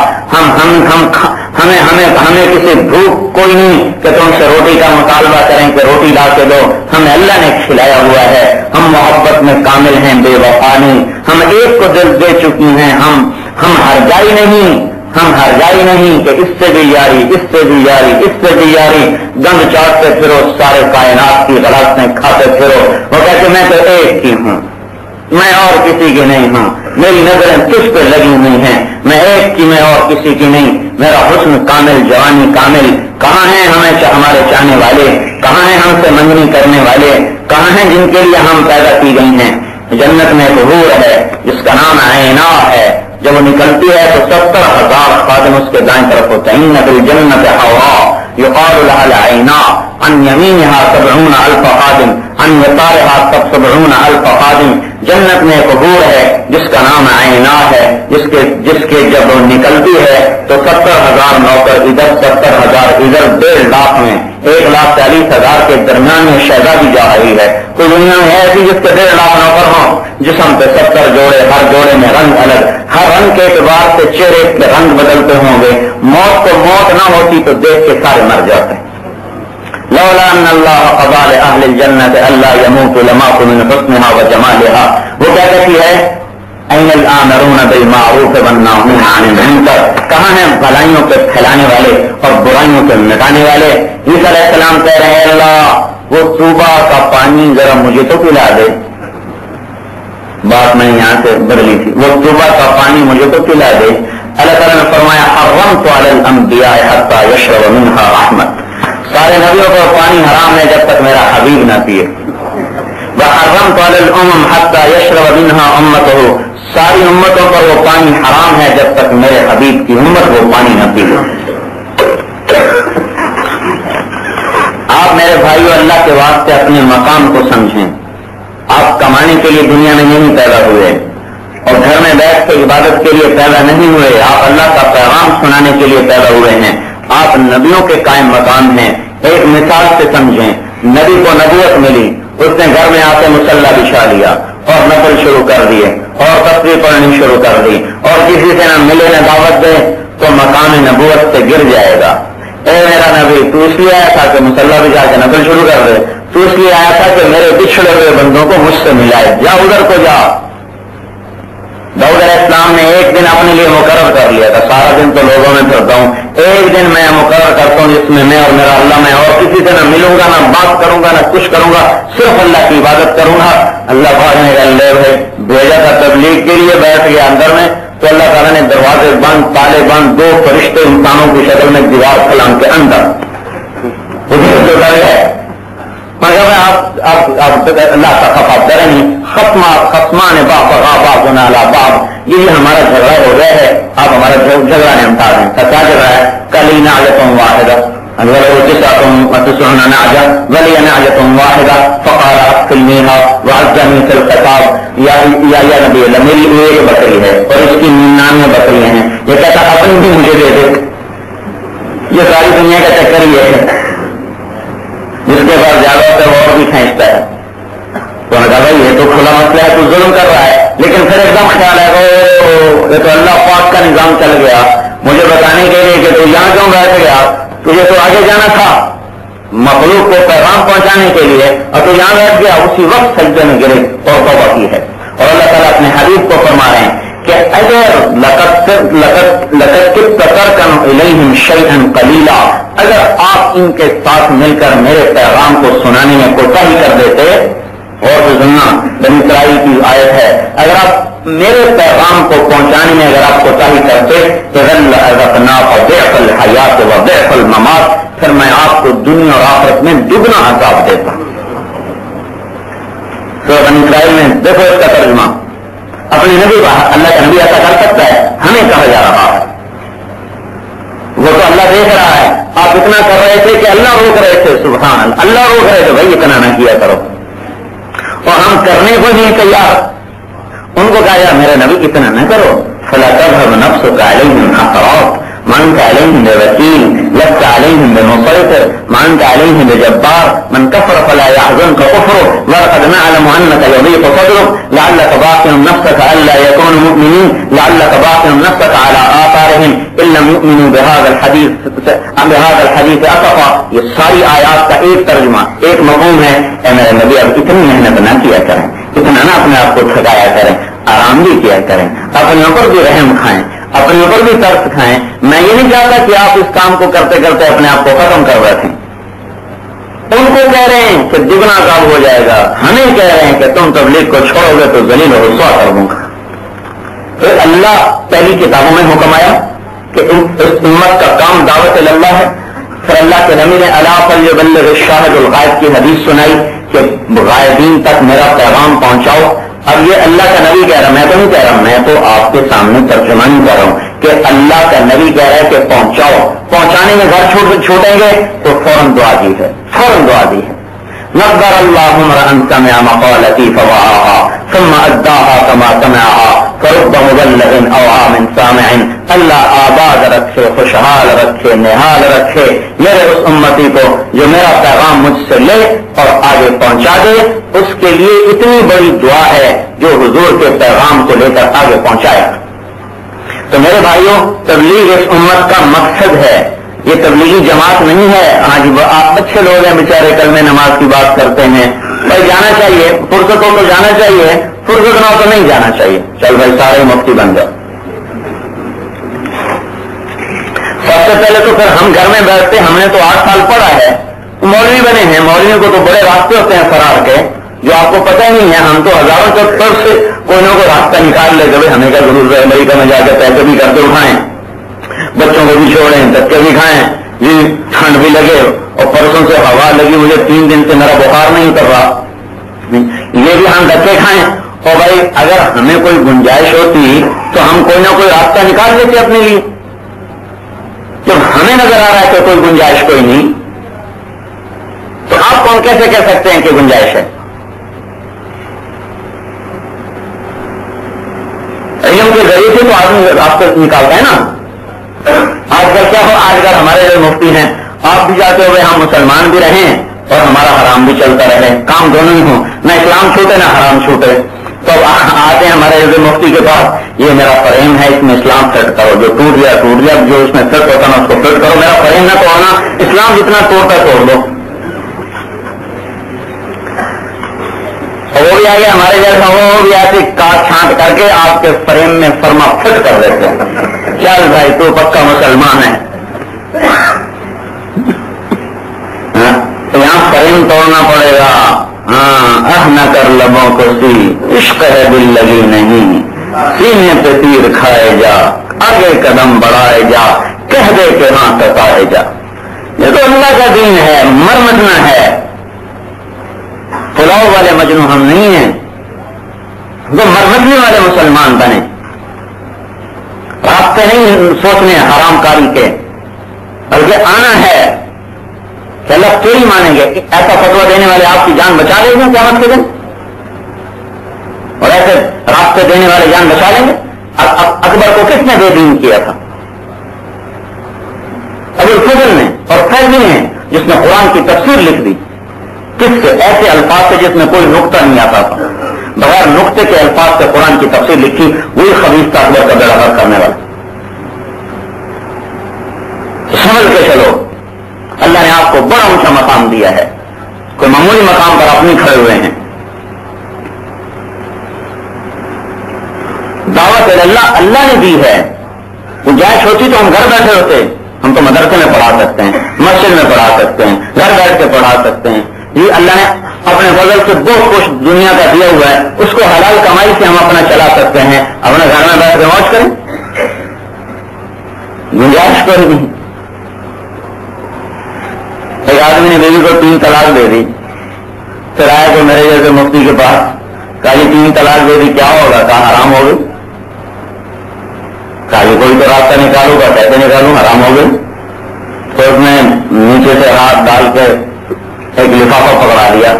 ہمیں کسی بھوک کوئی نہیں کہ تم سے روٹی کا مطالبہ کریں کہ روٹی لا کے دو، ہمیں اللہ نے کھلایا ہوا ہے. ہم محبت میں کامل ہیں، بے وفا نہیں، ہم ایک کو دل دے چکی ہیں، ہم ہرجائی نہیں، ہم ہرجائی نہیں کہ اس سے بھی یاری، اس سے بھی یاری، اس سے بھی یاری. گند چاٹتے پھرو، سارے کائنات کی غلاستیں کھاتے پھرو. وہ کہتے میں تو ایک کی ہوں، میں اور کسی کی نہیں ہوں، میری نظریں تجھ پہ لگی ہوئی ہیں، میں ایک کی، میں اور کسی کی نہیں. میرا حسن کامل، جوانی کامل. کہاں ہیں ہمارے چاہنے والے؟ کہاں ہیں ہم سے منگنی کرنے والے؟ کہاں ہیں جن کے لیے ہم پیدا کی گئی ہیں؟ جنت میں ایک حور ہے جس کا نام عینا ہے. جب وہ نکلتی ہے تو 70,000 خادم اس کے دائیں طرف ہوتے ہیں. ان فی الجنت حوراء یقال لها العینا عن یمینها 70,000 خادم عن یسارها 70,000 خادم. جنت میں ایک حور ہے جس کا نام عینا ہے، جس کے جب وہ نکلتی ہے تو 70,000 نوکر ادھر، 70,000 ادھر، 1.5 لاکھ میں 1,40,000 کے درمیان میں شہزادی جا رہی ہے. تو دنیا میں ایسی جس کے 1.5 لاکھ نوکر ہوں، جسم پہ 70 جوڑے، ہر جوڑے میں رنگ الگ، ہر رنگ کے اعتبار سے چہرے کے رنگ بدلتے ہوں گے. موت کو موت نہ ہوتی تو دیکھ کے سارے مر جاتے. لولا ان اللہ قضى لأهل الجنة الا يموتوا لماتوا من حسنها وجمالها. وہ کیا کہتی ہے؟ این الآمرون بالمعروف والناہون عن المنکر. کہاں ہیں بھلائیوں کے پھیلانے والے اور برائیوں کے مٹانے والے؟ عیسیٰ علیہ السلام کہہ رہے ہیں اللہ وہ طوبہ کا پانی ذرا مجھے تو پلا دے. بات میں یہاں سے بدلی تھی، وہ طوبہ کا پانی مجھے تو پلا دے. اللہ تعالیٰ نے فرمایا حرمت علی الانبیاء حتی یشرب منها احمد. سارے نبیوں کو پانی حرام ہے جب تک میرا حبیب نہ پیے. وحرمت علی الامم حتی یشرب منها امته. ساری امتوں پر وہ پانی حرام ہے جب تک میرے حبیب کی امت وہ پانی نہ پیے. آپ میرے بھائیو اللہ کے واسطے اپنے مقام کو سمجھیں. آپ کمانے کے لیے دنیا میں نہیں پیدا ہوئے اور گھر میں بیٹھ کے عبادت کے لیے پیدا نہیں ہوئے. آپ اللہ کا پیغام سنانے کے لیے پیدا ہوئے ہیں. آپ نبیوں کے قائم مقام ہیں. ایک مثال سے سمجھیں، نبی کو نبوت ملی، اس نے گھر میں آ کے مصلی بچھا لیا اور نفل شروع کر دیے اور تسبیح پڑھنی شروع کر دی اور کسی سے نہ ملے نہ دعوت دے تو مقام نبوت سے گر جائے گا. اے میرا نبی تو اس لیے آیا تھا کہ مصلی بچھا کے نفل شروع کر دے، تو اس لیے آیا تھا کہ میرے بچھڑے ہوئے بندوں کو مجھ سے ملائے. جا ادھر کو جا. داؤد علیہ السلام نے ایک دن اپنے لیے مقرر کر لیا تھا، سارا دن تو لوگوں میں پھرتا ہوں، ایک دن میں مقرر کرتا ہوں جس میں میں اور میرا اللہ میں اور کسی سے نہ ملوں گا، نہ بات کروں گا، نہ کچھ کروں گا، صرف اللہ کی عبادت کروں گا. اللہ بھاگنے کا لے بھیجا تھا تبلیغ کے لیے، بیٹھ گیا اندر میں تو اللہ تعالیٰ نے دروازے بند، تالے بند، 2 فرشتے انسانوں کی شکل میں دیوار پھلان کے اندر ادھر سے ڈر گئے. مگر اللہ تخف ڈرنی خصمان بعضنا علی بعض، یہ ہمارا جھگڑا ہو گیا ہے، آپ ہمارا جھگڑا نمٹا دیں۔ کیا جھگڑا ہے؟ کلی نعجۃ واحدہ وتسعون نعجہ ولی نعجۃ واحدہ فقال اقتلنیها وعزنی فی الخطاب، یا نبی اللہ میری ایک بکری ہے اور اس کی 99 بکریاں ہیں، یہ کہتا اپنی بھی مجھے دے دے۔ یہ ساری دنیا کا چکر یہ ہے، جس کے بعد زیادہ ہوتا ہے وہ اور بھی کھینچتا ہے۔ تو نے کہا بھائی یہ تو کھلا مسئلہ ہے، تو ظلم کر رہا ہے، لیکن پھر ایک دم خیال ہے یہ تو اللہ پاک کا نظام چل گیا مجھے بتانے کے لیے کہ تو یہاں کیوں بیٹھ گیا، تجھے تو آگے جانا تھا مخلوق کو پیغام پہنچانے کے لیے، اور تو یہاں بیٹھ گیا۔ اسی وقت سجدے میں گرے اور توبہ کی ہے۔ اور اللہ تعالیٰ اپنے حبیب کو فرما رہے ہیں کہ اگر آپ ان کے ساتھ مل کر میرے پیغام کو سنانے میں کوتاہی کر دیتے، اور جو سننا بنی اسرائیل کی آیت ہے، اگر آپ میرے پیغام کو پہنچانے میں اگر آپ کوتاہی کرتے تو ضعف الحیات و ضعف الممات، پھر میں آپ کو دنیا اور آخرت میں دگنا عذاب دیتا۔ تو بنی اسرائیل میں دیکھو اس کا ترجمہ، اپنے نبی کا اللہ کا نبی ایسا کر سکتا ہے، ہمیں کہا جا رہا ہے، وہ تو اللہ دیکھ رہا ہے، آپ اتنا کر رہے تھے کہ اللہ روک رہے تھے، سبحان اللہ، اللہ روک رہے تھے بھائی اتنا نہ کیا کرو، اور ہم کرنے کو نہیں تیار۔ ان کو کہا یار میرے نبی اتنا نہ کرو، فلا تذهب نفسك عليهم حسرات ما انت عليهم بوكيل لست عليهم بمسيطر ما انت عليهم بجبار من كفر فلا يحزنك كفره ولقد نعلم انك يضيق صدرك لعلك باقي نفسك الا يكونوا مؤمنين لعلك باقي نفسك على آثارهم ان لم يؤمنوا بهذا الحديث اسفا۔ یہ ساری آیات کا ایک ترجمہ ایک مفہوم ہے، اے میرے نبی اب اتنی محنت نہ کیا کریں، اتنا نہ اپنے آپ کو تھکایا کریں، آرام بھی کیا کریں، اپنے اوپر بھی رحم کھائیں، اپنے اوپر بھی ترس کھائیں۔ میں یہ نہیں چاہتا کہ آپ اس کام کو کرتے کرتے اپنے آپ کو ختم کر رکھیں۔ ان کو کہہ رہے ہیں کہ دگنا کام ہو جائے گا، ہمیں کہہ رہے ہیں کہ تم تبلیغ کو چھوڑو گے تو ذلیل و رسوا کر دوں گا۔ پھر اللہ پہلی کتابوں میں حکم آیا کہ اس امت کا کام دعوت اللہ ہے، پھر اللہ کے نبی نے الا فلیبلغ الشاہد الغائب کی حدیث سنائی کہ غائبین تک میرا پیغام پہنچاؤ۔ اب یہ اللہ کا نبی کہہ رہا، میں تو نہیں کہہ رہا، میں تو آپ کے سامنے ترجمانی کر رہا ہوں کہ اللہ کا نبی کہہ رہا ہے کہ پہنچاؤ، پہنچانے میں گھر چھوٹیں گے تو فوراً دعا دی ہے، فوراً دعا دی ہے۔ نظر اللہ امرأ سمع مقالتی فوعاها ثم اداها كما سمعها فرب مبلغ اوعى من سامع۔ اللہ آباد رکھے، خوشحال رکھے، نہال رکھے میرے اس امتی کو جو میرا پیغام مجھ سے لے اور آگے پہنچا دے۔ اس کے لیے اتنی بڑی دعا ہے جو حضور کے پیغام کو لے کر آگے پہنچایا۔ تو میرے بھائیوں، تبلیغ اس امت کا مقصد ہے، یہ تبلیغی جماعت نہیں ہے۔ آج آپ اچھے لوگ ہیں بیچارے، کل میں نماز کی بات کرتے ہیں، بھائی جانا چاہیے، فرصت ہو تو جانا چاہیے، فرصت نہ ہو تو نہیں جانا چاہیے، چل بھائی سارے مفتی بن جاؤ۔ سب سے پہلے تو پھر ہم گھر میں بیٹھتے، ہم نے تو 8 سال پڑھا ہے، مولوی بنے ہیں، مولویوں کو تو بڑے راستے ہوتے ہیں فرار کے جو آپ کو پتہ نہیں ہے۔ ہم تو ہزاروں چکر سے کوئی نہ کوئی راستہ نکال لے کہ ہمیں کیا ضرور ہے، امریکہ میں جا کے پیسے بھی کرتے اٹھائیں، بچوں کو بھی چھوڑیں، دھکے بھی کھائیں، جی ٹھنڈ بھی لگے، اور پرسوں سے ہوا لگی مجھے 3 دن سے میرا بخار نہیں کر رہا، یہ بھی ہم دھکے کھائیں۔ اور بھائی اگر ہمیں کوئی گنجائش ہوتی تو ہم کوئی نہ کوئی راستہ نکال لیتے اپنے لیے، جب ہمیں نظر آ رہا ہے کہ کوئی گنجائش کوئی نہیں، تو آپ کون کیسے کہہ سکتے ہیں کہ گنجائش ہے؟ علم کے ذریعے سے تو آدمی راستہ نکالتا ہے نا۔ آج کل کیا ہو، آج کل ہمارے جو مفتی ہیں، آپ بھی چاہتے ہو ہم مسلمان بھی رہیں اور ہمارا حرام بھی چلتا رہے، کام دونوں ہی ہوں، نہ اسلام چھوٹے نہ حرام چھوٹے۔ تو آتے ہیں ہمارے جو مفتی کے پاس، یہ میرا فریم ہے، اس میں اسلام فٹ کرو، جو ٹوٹ گیا ٹوٹ گیا، جو اس میں فٹ ہوتا نا اس کو فٹ کرو، میرا فریم نہ توڑنا، اسلام جتنا توڑتا توڑ دو۔ وہ بھی آگے ہمارے جیسا وہ بھی ایسے کاٹ چھانٹ کر کے آپ کے فریم میں فرما فٹ کر دیتے ہیں، چل بھائی تو پکا مسلمان ہے۔ یہاں فریم توڑنا پڑے گا، ہاں نہ کر لبوں کو سی، عشق ہے دل لگی نہیں، سینے پہ تیر کھائے جا، آگے قدم بڑھائے جا، کہہ دے کہ ہاں ستائے جا۔ یہ تو اللہ کا دین ہے، مرمٹنا ہے، پلاؤ والے مجنو ہم نہیں ہیں جو مرمتنے والے مسلمان بنے. راستے نہیں سوچنے حرام کاری کے، بلکہ آنا ہے کہ اللہ تیری مانیں گے. ایسا فتویٰ دینے والے آپ کی جان بچا لیں گے قیامت کے دن، اور ایسے راستے دینے والے جان بچا لیں گے. اکبر کو کس نے بے دین کیا تھا؟ ابو الفضل نے، اور فیضی نے جس نے قرآن کی تفسیر لکھ دی. کس سے؟ ایسے الفاظ سے جس میں کوئی نقطہ نہیں آتا تھا، بغیر نقطے کے الفاظ سے قرآن کی تفسیر لکھی. وہی خبیث تھا اکبر کا بیڑا غرق کرنے والا. سمجھ کے چلو اللہ نے آپ کو بڑا اونچا مقام دیا ہے، کوئی معمولی مقام پر آپ نہیں کھڑے ہوئے ہیں. دعوت اللہ نے دی ہے. گنجائش ہوتی تو ہم گھر بیٹھے ہوتے. ہم تو مدرسے میں پڑھا سکتے ہیں، مسجد میں پڑھا سکتے ہیں، گھر بیٹھ کے پڑھا سکتے ہیں. یہ اللہ نے اپنے فضل سے بہت کچھ دنیا کا دیا ہوا ہے، اس کو حلال کمائی سے ہم اپنا چلا سکتے ہیں. اپنے گھر میں بیٹھ کے موج کریں، گنجائش کوئی نہیں. ایک آدمی نے بیوی کو 3 طلاق دے دی. پھر آئے تو میرے جیسے مفتی کے پاس، کہا یہ 3 طلاق دے دی کیا ہوگا؟ کہا حرام ہو گئی. کہا یہ کوئی تو راستہ نکالوں گا، کیسے نکالوں؟ حرام ہو گئی. تو اس نے نیچے سے ہاتھ ڈال کے ایک لفافہ پکڑا دیا.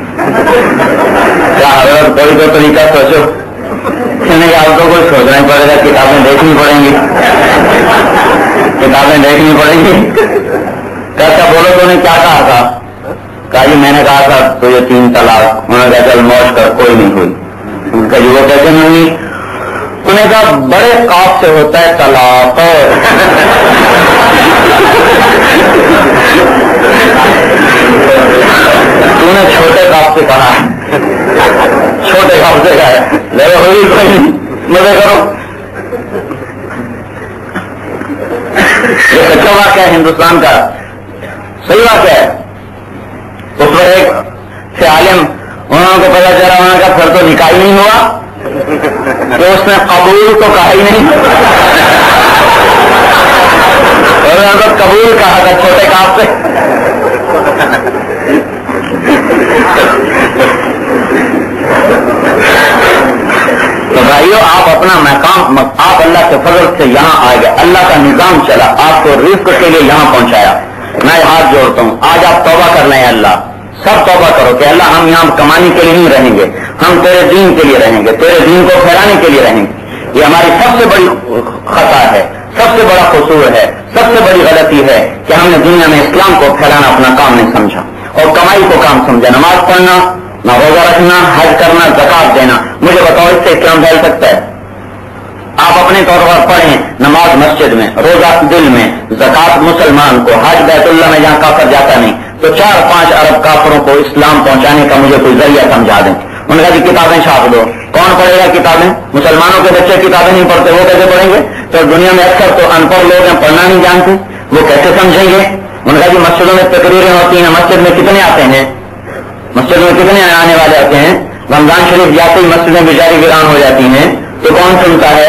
کیا حضرت کوئی تو طریقہ سوچو. کہ آپ کو کوئی سوچنا ہی پڑے گا، کتابیں دیکھنی پڑیں گی، کتابیں دیکھنی پڑیں گی. کیسا بولو تو نے کیا کہا تھا؟ کہا جی میں نے کہا تھا تو یہ 3 طلاق. انہوں نے کہا چل موج کر، کوئی نہیں ہوئی. ان کا جی وہ کیسے نہیں ہوئی؟ انہوں نے کہا بڑے قاف سے ہوتا ہے طلاق. تو نے چھوٹے قاف سے کہا، چھوٹے قاف سے کہا لگا ہوئی کوئی نہیں، مزے کرو. یہ سچا واقعہ ہے ہندوستان کا، صحیح واقعہ ہے. اس پر ایک سے عالم انہوں کو پتا چلا، انہوں نے کہا پھر تو نکاح نہیں ہوا کہ اس نے قبول تو کہا ہی نہیں. انہوں نے قبول کہا تھا چھوٹے کاف سے. تو بھائیو آپ اپنا مقام، آپ اللہ کے فضل سے یہاں آ گئے، اللہ کا نظام چلا، آپ کو رزق کے لیے یہاں پہنچایا. میں ہاتھ جوڑتا ہوں، آج آپ توبہ کر لیں. اللہ سب توبہ کرو کہ اللہ ہم یہاں کمانے کے لیے نہیں رہیں گے، ہم تیرے دین کے لیے رہیں گے، تیرے دین کو پھیلانے کے لیے رہیں گے. یہ ہماری سب سے بڑی خطا ہے، سب سے بڑا قصور ہے، سب سے بڑی غلطی ہے کہ ہم نے دنیا میں اسلام کو پھیلانا اپنا کام نہیں سمجھا اور کمائی کو کام سمجھا. نماز پڑھنا، نہ روزہ رکھنا، حج کرنا، زکات دینا. مجھے بتاؤ اس سے اسلام پھیل سکتا ہے؟ آپ اپنے طور پر پڑھیں، نماز مسجد میں، روزہ دل میں، زکات مسلمان کو، حج بیت اللہ میں جہاں کافر جاتا نہیں، تو 4-5 ارب کافروں کو اسلام پہنچانے کا مجھے کوئی ذریعہ سمجھا دیں. ان کا جی کتابیں چھاپ دو. کون پڑھے گا کتابیں؟ مسلمانوں کے بچے کتابیں نہیں پڑھتے، وہ کیسے پڑھیں گے؟ تو دنیا میں اکثر تو ان پڑھ لوگ ہیں، پڑھنا نہیں جانتے، وہ کیسے سمجھیں گے؟ ان کا جی مسجدوں میں تقریریں ہوتی ہیں، مسجد میں کتنے آتے ہیں؟ مسجد میں کتنے آنے والے آتے ہیں؟ رمضان شریف جاتے ہی مسجدیں بیچاری ویران ہو جاتی ہیں، تو کون سنتا ہے؟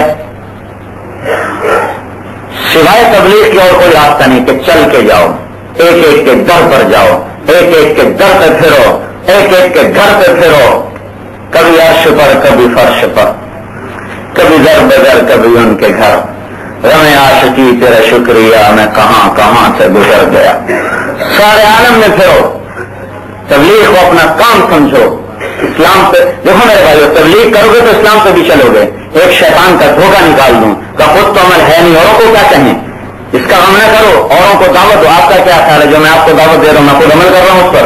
سوائے تبلیغ کی اور کوئی راستہ نہیں کہ چل کے جاؤ، ایک ایک کے در پر جاؤ، ایک ایک کے در پہ پھرو، ایک ایک کے گھر پہ پھرو. کبھی عرش پر، کبھی فرش پر، کبھی در بدر، کبھی ان کے گھر. رمے عاشقی تیرا شکریہ، میں کہاں کہاں سے گزر گیا. سارے عالم میں پھرو، تبلیغ کو اپنا کام سمجھو. اسلام پہ دیکھو میرے بھائیو، تبلیغ کرو گے تو اسلام پہ بھی چلو گے. ایک شیطان کا دھوکہ نکال دوں کہ خود تو عمل ہے نہیں، اوروں کو کیا کہیں، اس کا غم نہ کرو، اوروں کو دعوت دو. آپ کا کیا خیال ہے جو میں آپ کو دعوت دے رہا ہوں، میں خود عمل کر رہا ہوں اس پر؟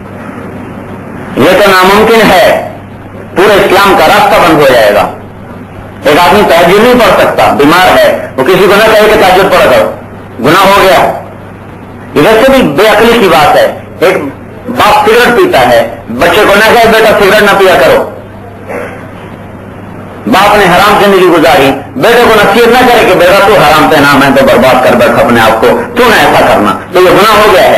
یہ تو ناممکن ہے. پورے اسلام کا راستہ بند ہو جائے گا. ایک آدمی تہجد نہیں پڑھ سکتا، بیمار ہے، وہ کسی کو نہ کہے کہ تہجد پڑھ کرو، گناہ ہو گیا. یہ ویسے بھی بے عقلی کی بات ہے. ایک باپ سگریٹ پیتا ہے، بچے کو نہ کہے بیٹا سگریٹ نہ پیا کرو. باپ نے حرام زندگی گزاری، بیٹے کو نصیحت نہ کرے کہ بیٹا تو حرام پہ نہ، میں تو برباد کر بیٹھا اپنے آپ کو، تو نہ ایسا کرنا، تو یہ گناہ ہو گیا ہے.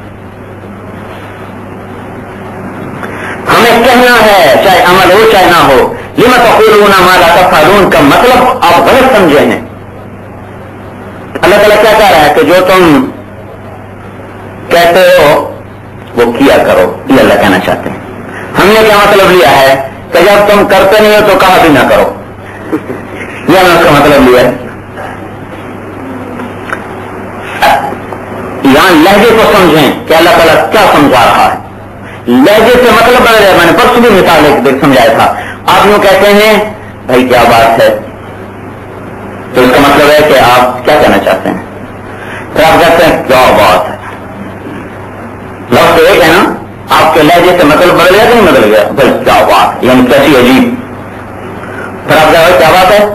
ہمیں کہنا ہے چاہے عمل ہو چاہے نہ ہو. لما تقولون ما لا تفعلون کا مطلب آپ غلط سمجھے ہیں. اللہ تعالیٰ کیا کہہ رہا ہے کہ جو تم کہتے ہو وہ کیا کرو، یہ اللہ کہنا چاہتے ہیں. ہم نے کیا مطلب لیا ہے کہ جب تم کرتے نہیں ہو تو کہا بھی نہ کرو، یہ ہم نے اس کا مطلب لیا ہے. یہاں لہجے کو سمجھیں کہ اللہ تعالیٰ کیا سمجھا رہا ہے. لہجے سے مطلب بدل ہے. میں نے پرسوں بھی مثال ایک سمجھایا تھا. آپ یوں کہتے ہیں بھائی کیا بات ہے، تو اس کا مطلب ہے کہ آپ کیا کہنا چاہتے ہیں. پھر آپ کہتے ہیں کیا بات ہے، لفظ ایک ہے نا، آپ کے لہجے سے مطلب بدل گیا کہ نہیں بدل گیا؟ بھائی کیا بات ہے، یعنی کیسی عجیب. پھر آپ کیا بات ہے،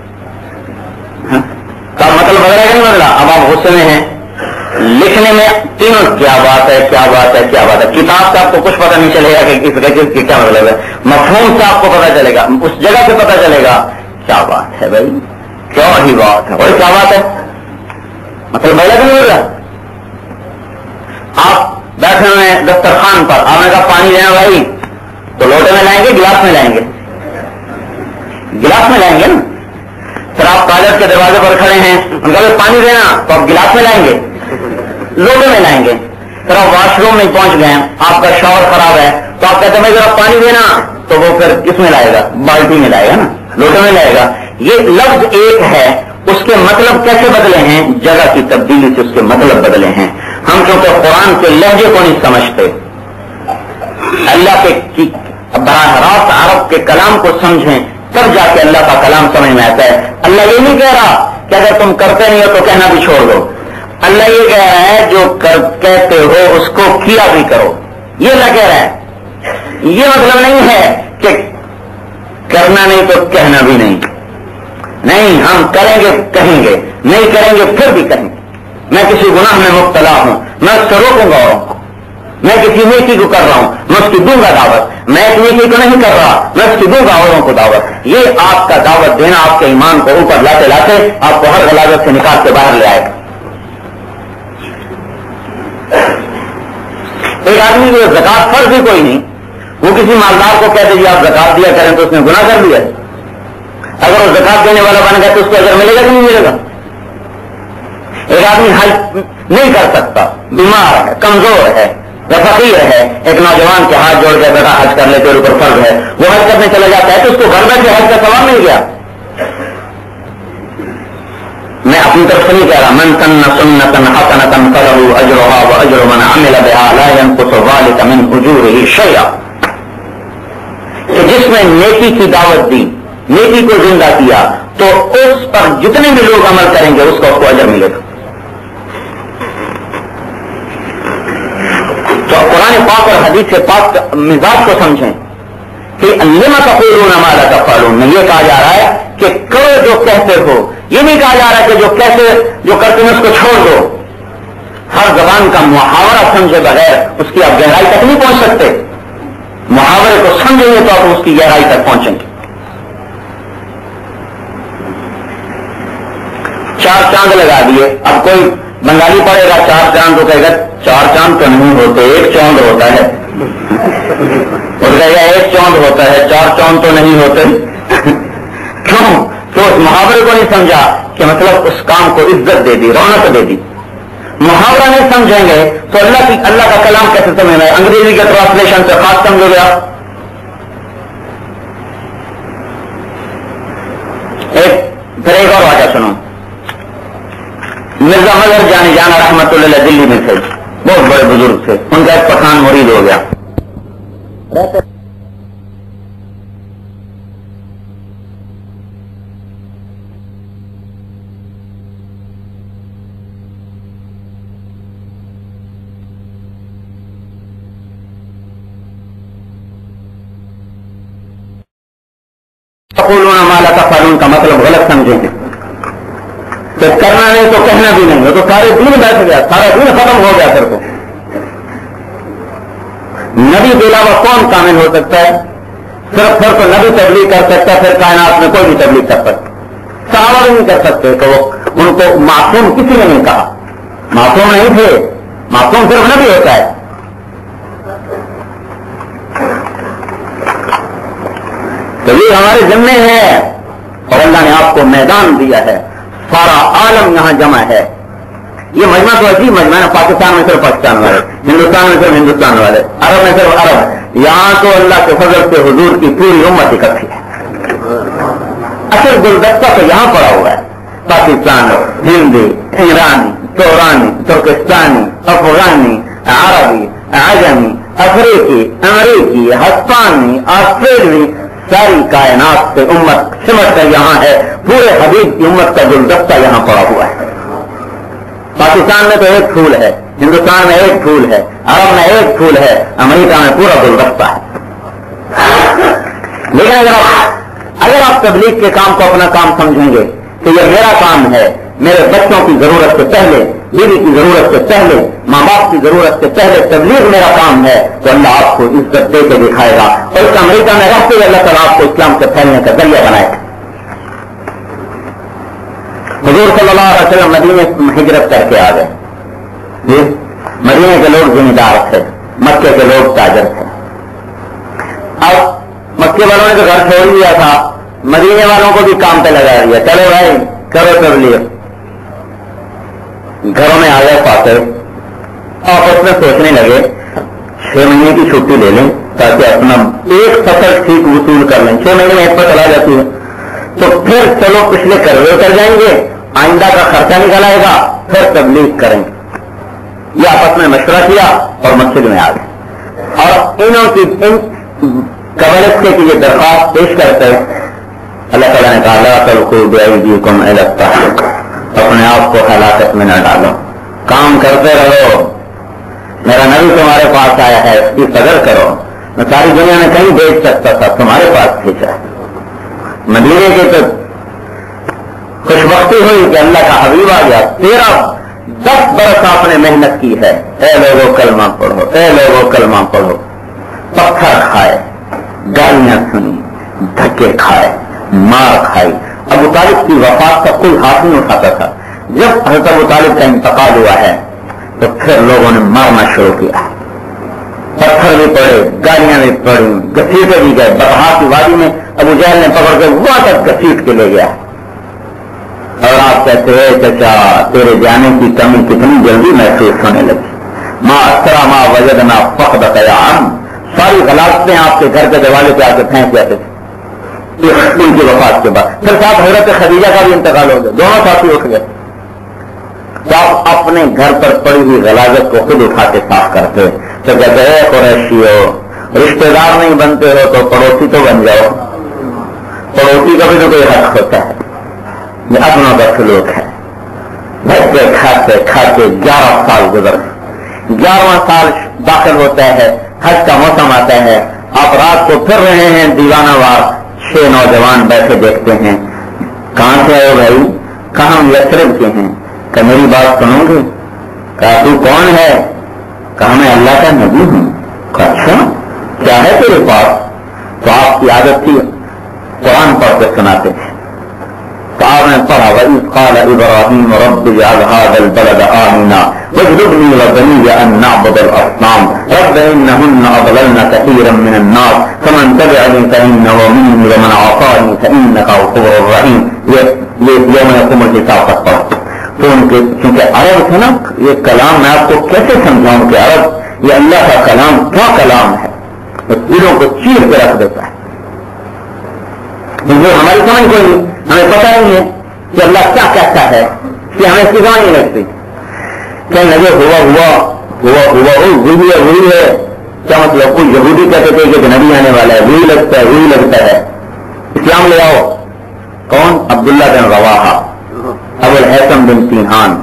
تو مطلب بدلا کہ نہیں بدلا؟ اب آپ غصے میں ہیں. لکھنے میں تینوں کیا بات ہے کیا بات ہے کیا بات ہے. کتاب سے آپ کو کچھ پتہ نہیں چلے گا کہ اس چیز کی کیا مطلب ہے. مفہوم سے آپ کو پتہ چلے گا، اس جگہ سے پتہ چلے گا کیا بات ہے بھائی، کیا ہی بات ہے بھائی، کیا بات ہے، مطلب بدلا کہ نہیں بدلا. آپ بیٹھے ہوئے ہیں دسترخوان پر، آپ نے کہا پانی لینا بھائی، تو لوٹے میں لائیں گے گلاس میں لائیں گے؟ گلاس میں لائیں گے نا. پھر آپ کالج کے دروازے پر کھڑے ہیں، ان کا پانی دینا، تو آپ گلاس میں لائیں گے لوٹے میں لائیں گے. پھر آپ واش روم میں پہنچ گئے، آپ کا شاور خراب ہے، تو آپ کہتے ہیں ذرا پانی دینا، تو وہ پھر کس میں لائے گا؟ بالٹی میں لائے گا نا، لوٹے میں لائے گا. یہ لفظ ایک ہے، اس کے مطلب کیسے بدلے ہیں؟ جگہ کی تبدیلی سے اس کے مطلب بدلے ہیں. ہم کیونکہ قرآن کے لہجے کو نہیں سمجھتے، اللہ کے براہ راست عرب کے کلام کو سمجھیں تب جا کے اللہ کا کلام سمجھ میں آتا ہے. اللہ یہ نہیں کہہ رہا کہ اگر تم کرتے نہیں ہو تو کہنا بھی چھوڑ دو. اللہ یہ کہہ رہا ہے جو کہتے ہو اس کو کیا بھی کرو. یہ اللہ کہہ رہا ہے. یہ مطلب نہیں ہے کہ کرنا نہیں تو کہنا بھی نہیں. نہیں، ہم کریں گے کہیں گے، نہیں کریں گے پھر بھی کہیں گے. میں کسی گناہ میں مبتلا ہوں، میں اس سے روکوں گا اوروں کو. میں کسی نیکی کو کر رہا ہوں، میں اس کی دوں گا دعوت. میں ایک نیکی کو نہیں کر رہا، میں اس کی دوں گا اوروں کو دعوت. یہ آپ کا دعوت دینا آپ کے ایمان کو اوپر لاتے لاتے آپ کو ہر غلاظت سے نکال کے باہر لے آئے گا. ایک آدمی کو زکات فرض بھی کوئی نہیں، وہ کسی مالدار کو کہتے جی آپ زکات دیا کریں تو اس نے گناہ کر دیا. اگر وہ زکات دینے والا بن گیا تو اس کو اجر ملے گا کہ نہیں ملے گا؟ ایک آدمی حج نہیں کر سکتا، بیمار ہے، کمزور ہے، فقیر ہے، ایک نوجوان کے ہاتھ جوڑ کے بیٹا حج کر لیتے اوپر فرض ہے، وہ حج کرنے چلا جاتا ہے تو اس کو گھر بیٹھے حج کا ثواب مل گیا. میں اپنی طرف سے نہیں کہہ رہا. من سن سنتا حسنة فله اجرها واجر من عمل بها لا ينقص ذلك من اجوره شيئا. کہ جس میں نیکی کی دعوت دی، نیکی کو زندہ کیا، تو اس پر جتنے بھی لوگ عمل کریں گے اس کو اجر ملے گا. تو قرآن پاک اور حدیث پاک مزاج کو سمجھیں کہ لما تقولون ما لا تفعلون. میں یہ کہا جا رہا ہے کہ کرو جو کہتے ہو. یہ نہیں کہا جا رہا کہ جو کرتے ہیں اس کو چھوڑ دو. ہر زبان کا محاورہ سمجھے بغیر اس کی آپ گہرائی تک نہیں پہنچ سکتے. محاورے کو سمجھیں گے تو آپ اس کی گہرائی تک پہنچیں گے. 4 چاند لگا دیے، اب کوئی بنگالی پڑھے گا 4 چاند تو کہے گا 4 چاند تو نہیں ہوتے، 1 چاند ہوتا ہے. اور کہے گا 1 چاند ہوتا ہے، 4 چاند تو نہیں ہوتے. کیوں؟ تو اس محاورے کو نہیں سمجھا کہ مطلب اس کام کو عزت دے دی، رونق دے دی. محاورہ نہیں سمجھیں گے تو اللہ کا کلام کیسے سمجھنا ہے؟ انگریزی کے ٹرانسلیشن سے خاص سمجھو گے آپ. پھر ایک اور واقعہ سنو. مرزا مظہر جانی جانا رحمت اللہ دلی میں تھے، بہت بڑے بزرگ تھے. ان کا ایک پٹھان مرید ہو گیا. فالون کا مطلب غلط سمجھیں گے تو کرنا نہیں تو کہنا بھی نہیں ہو تو سارے دین بیٹھ گیا، سارا دین ختم ہو گیا. پھر کو نبی کے علاوہ کون کامل ہو سکتا ہے؟ صرف پھر تو نبی تبلیغ کر سکتا ہے، پھر کائنات میں کوئی بھی تبلیغ کر سکتا. صحابہ نہیں کر سکتے کہ وہ ان کو معصوم کسی نے نہیں کہا. معصوم نہیں تھے، معصوم صرف نبی ہوتا ہے. تو یہ ہمارے ذمے ہے اور اللہ نے آپ کو میدان دیا ہے. سارا عالم یہاں جمع ہے. یہ مجمع تو عجیب مجمع ہے، پاکستان میں صرف پاکستان والے، ہندوستان میں صرف ہندوستان والے، عرب میں صرف عرب، یہاں تو اللہ کے فضل سے حضور کی پوری امت اکٹھی ہے۔ اصل گلدستہ تو یہاں پڑا ہوا ہے، پاکستان، ہندی، ایرانی، تورانی، ترکستانی، افغانی، عربی، عجمی، افریقی، امریکی، ہسپانی، آسٹریلوی، ساری کائنات سے امت سمٹ کر یہاں ہے، پورے حبیب کی امت کا گلدستہ یہاں پڑا ہوا ہے۔ پاکستان میں تو ایک پھول ہے، ہندوستان میں ایک پھول ہے، عرب میں ایک پھول ہے، امریکہ میں پورا گلدستہ ہے۔ لیکن اگر آپ تبلیغ کے کام کو اپنا کام سمجھیں گے کہ یہ میرا کام ہے، میرے بچوں کی ضرورت سے پہلے، بیوی کی ضرورت سے پہلے، ماں باپ کی ضرورت سے پہلے تبلیغ میرا کام ہے، تو اللہ آپ کو عزت دے کے دکھائے گا، اور اس امریکہ میں رہتے ہوئے اللہ تعالیٰ آپ کو اسلام کے پھیلنے کا ذریعہ بنائے گا۔ حضور صلی اللہ علیہ وسلم مدینے ہجرت کر کے آ گئے، مدینے کے لوگ ذمہ دار تھے، مکے کے لوگ تاجر تھے۔ اب مکے والوں نے تو گھر چھوڑ دیا تھا، مدینے والوں کو بھی کام پہ لگا دیا، چلو بھائی کرو تبلیغ۔ گھروں میں آ گئے فاتح، آپس میں سوچنے لگے 6 مہینے کی چھٹی لے لیں تاکہ اپنا ایک فصل ٹھیک وصول کر لیں، 6 مہینے میں ایک پر چلا جاتی ہے، تو پھر چلو پچھلے قرضے اتر جائیں گے، آئندہ کا خرچہ نکل آئے گا، پھر تبلیغ کریں گے۔ یہ آپس میں مشورہ کیا اور مسجد میں آ گئے، اور انہوں کی قبلت کے یہ درخواست پیش کرتے اللہ تعالیٰ نے کہا لا تلقوا بأیدیکم الی التہلکہ، اپنے آپ کو ہلاکت میں نہ ڈالو، کام کرتے رہو، میرا نبی تمہارے پاس آیا ہے، اس کی قدر کرو، میں ساری دنیا میں کہیں بھیج سکتا تھا، تمہارے پاس بھیجا۔ مدینے کی تو خوش بختی ہوئی کہ اللہ کا حبیب آ گیا، 10 برس آپ نے محنت کی ہے، اے لوگوں کلمہ پڑھو، اے لوگوں کلمہ پڑھو، پتھر کھائے، گالیاں سنی، دھکے کھائے، مار کھائی۔ ابو طالب کی وفات کا کوئی ہاتھ نہیں اٹھاتا تھا، جب حضرت ابو طالب کا انتقال ہوا ہے تو پھر لوگوں نے مارنا شروع کیا، پتھر بھی پڑے، گالیاں بھی پڑی، گھسیٹے بھی گئے۔ بطحا کی وادی میں ابو جہل نے پکڑ کے وہاں تک گھسیٹ کے لے گیا، اور آپ کہتے ہیں چچا تیرے جانے کی کمی کتنی جلدی محسوس ہونے لگی، ما اسرا ما وجدنا فقدک یا عم، ساری غلاظتیں آپ کے گھر کے دیوالے پہ آ کے پھینک جاتے تھے ان کی وفات کے بعد۔ پھر ساتھ حضرت خدیجہ کا بھی انتقال ہو گیا، دونوں ساتھی اٹھ گئے۔ تو آپ اپنے گھر پر پڑی ہوئی غلاظت کو خود اٹھا کے صاف کرتے، تو کہتے ہیں قریشی ہو، رشتے دار نہیں بنتے ہو تو پڑوسی تو بن جاؤ، پڑوسی کا بھی تو کوئی حق ہوتا ہے، یہ اپنوں کا سلوک ہے۔ بچے کھاتے کھاتے 11 سال گزر، 11واں سال داخل ہوتا ہے، حج کا موسم آتا ہے، آپ رات کو پھر رہے ہیں دیوانہ وار، 6 نوجوان بیٹھے دیکھتے ہیں، کہاں سے آئے بھائی؟ کہاں؟ ہم یثرب کے ہیں۔ کہ میری بات سنو گے؟ کہا تو کون ہے؟ کہا میں اللہ کا نبی ہوں۔ کہا اچھا کیا ہے تیرے پاس؟ تو آپ کی عادت تھی قرآن پڑھ کے سناتے تھے، تو آپ نے پڑھا وَإِذْ قَالَ إِبْرَاهِيمُ رَبِّ اجْعَلْ هَٰذَا الْبَلَدَ آمِنًا وَاجْنُبْنِي وَبَنِيَّ أَن نَّعْبُدَ الْأَصْنَامَ رَبِّ إِنَّهُنَّ أَضْلَلْنَ كَثِيرًا مِّنَ النَّاسِ فَمَن تَبِعَنِي فَإِنَّهُ مِنِّي وَمَنْ عَصَانِي فَإِنَّكَ غَفُورٌ رَّحِيمٌ۔ یہ یوم یقوم الحساب تک پڑھا، تو ان کے چونکہ عرب تھا نا، یہ کلام میں آپ کو کیسے سمجھاؤں کہ عرب یہ اللہ کا کلام کیا کلام ہے، تو دلوں کو چیر کے رکھ دیتا ہے، کیونکہ ہماری سمجھ کوئی نہیں، ہمیں پتہ نہیں ہے کہ اللہ کیا کہتا ہے، کہ ہمیں سزا نہیں لگتی، کہنے لگے ہوا ہوا ہوا ہوا وہی ہے، کیا مطلب؟ کوئی یہودی کہتے تھے کہ نبی آنے والا ہے، وہی لگتا ہے وہی لگتا ہے، اسلام لے آؤ۔ کون؟ عبداللہ بن رواحہ، ابو الحسن بن تیہان،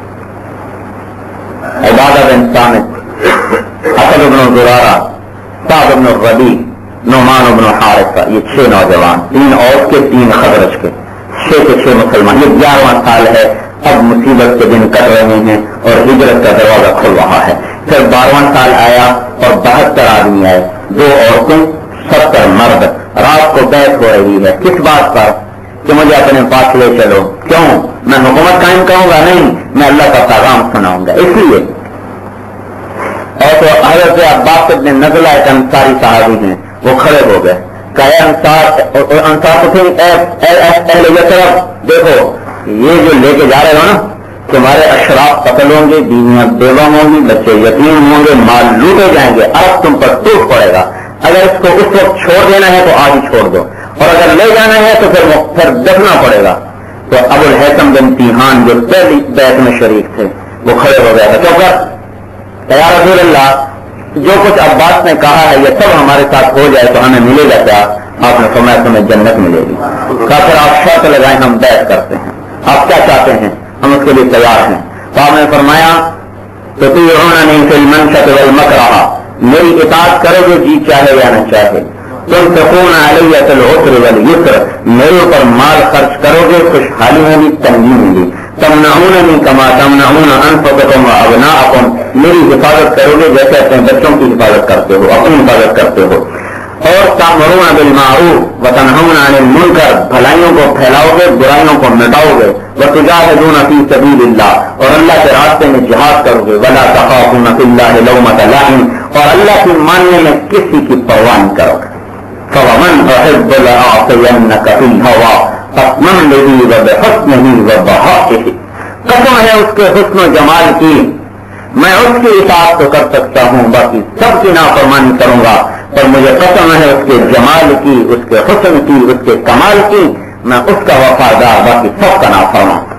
عبادہ بن صامت، اسد بن زرارہ، سعد بن الربیع، نعمان بن حارثہ، یہ 6 نوجوان، 3 عوف کے 3 خزرج کے، 6 کے 6 مسلمان۔ یہ 11واں سال ہے، اب مصیبت کے دن کٹ رہے ہیں اور ہجرت کا دروازہ کھل رہا ہے۔ پھر 12واں سال آیا اور 72 آدمی آئے، 2 عورتیں 70 مرد، رات کو بیعت ہو رہی ہے، کس بات پر؟ کہ مجھے اپنے پاس لے چلو۔ کیوں؟ میں حکومت قائم کروں گا؟ نہیں، میں اللہ کا پیغام سناؤں گا، اس لیے۔ اور تو حضرت عباس بن نضلہ ایک انصاری صحابی ہیں، وہ کھڑے ہو گئے، کہا انصار کو پھر اہل یثرب دیکھو، یہ جو لے کے جا رہے ہو نا تمہارے اشراف قتل ہوں گے، بیویاں بیوہ ہوں گی، بچے یتیم ہوں گے، مال لوٹے جائیں گے، عرب تم پر ٹوٹ پڑے گا. اگر اس کو اس وقت چھوڑ دینا ہے تو آج ہی چھوڑ دو، اور اگر لے جانا ہے تو پھر دفنا پڑے گا. تو ابو الحیثم بن تیہان جو پہلی بیعت میں شریک تھے وہ کھڑے ہو گئے تھے. کیونکہ یا رسول اللہ جو کچھ عباس نے کہا ہے یہ سب ہمارے ساتھ ہو جائے تو ہمیں ملے گا کیا؟ آپ نے فرمایا تمہیں جنت ملے گی. کہا پھر آپ شرط لگائیں ہم بیعت کرتے ہیں، آپ کیا چاہتے ہیں؟ ہم اس کے لیے تیار ہیں. تو آپ نے فرمایا تطیعوننی فی المنشط والمکرہ، میری اطاعت کرو گے جی چاہے یا نہ چاہے. تنفقون علی فی العسر والیسر، میرے اوپر مال خرچ کرو گے، خوشحالی میں بھی تنگی میں بھی. تمنعوننی کما تمنعون انفسکم وابناءکم، میری حفاظت کرو گے جیسے اپنے بچوں کی حفاظت کرتے ہو، اپنی حفاظت کرتے ہو. اور تأمرون بالمعروف وتنہون عن المنکر، بھلائیوں کو پھیلاؤ گے، برائیوں کو مٹاؤ گے. وتجاہدون فی سبیل اللہ، اور اللہ کے راستے میں جہاد کرو گے. ولا تخافون فی اللہ لومۃ لائم، اور اللہ کی ماننے میں کسی کی پرواہ نہیں کرو گے. فَوَمَنْ أَحِبُّ لَأَعْطِيَنَّكَ فِي الْهَوَىٰ فَاسْمَنْ لِهِ وَبِحُسْنِهِ وَبَهَائِهِ، قسم ہے اس کے حسن و جمال کی، میں اس کی اطاعت تو کر سکتا ہوں، باقی سب کی نافرمانی کروں گا، پر مجھے قسم ہے اس کے جمال کی، اس کے حسن کی، اس کے کمال کی، میں اس کا وفادار، باقی سب کا نافرمان.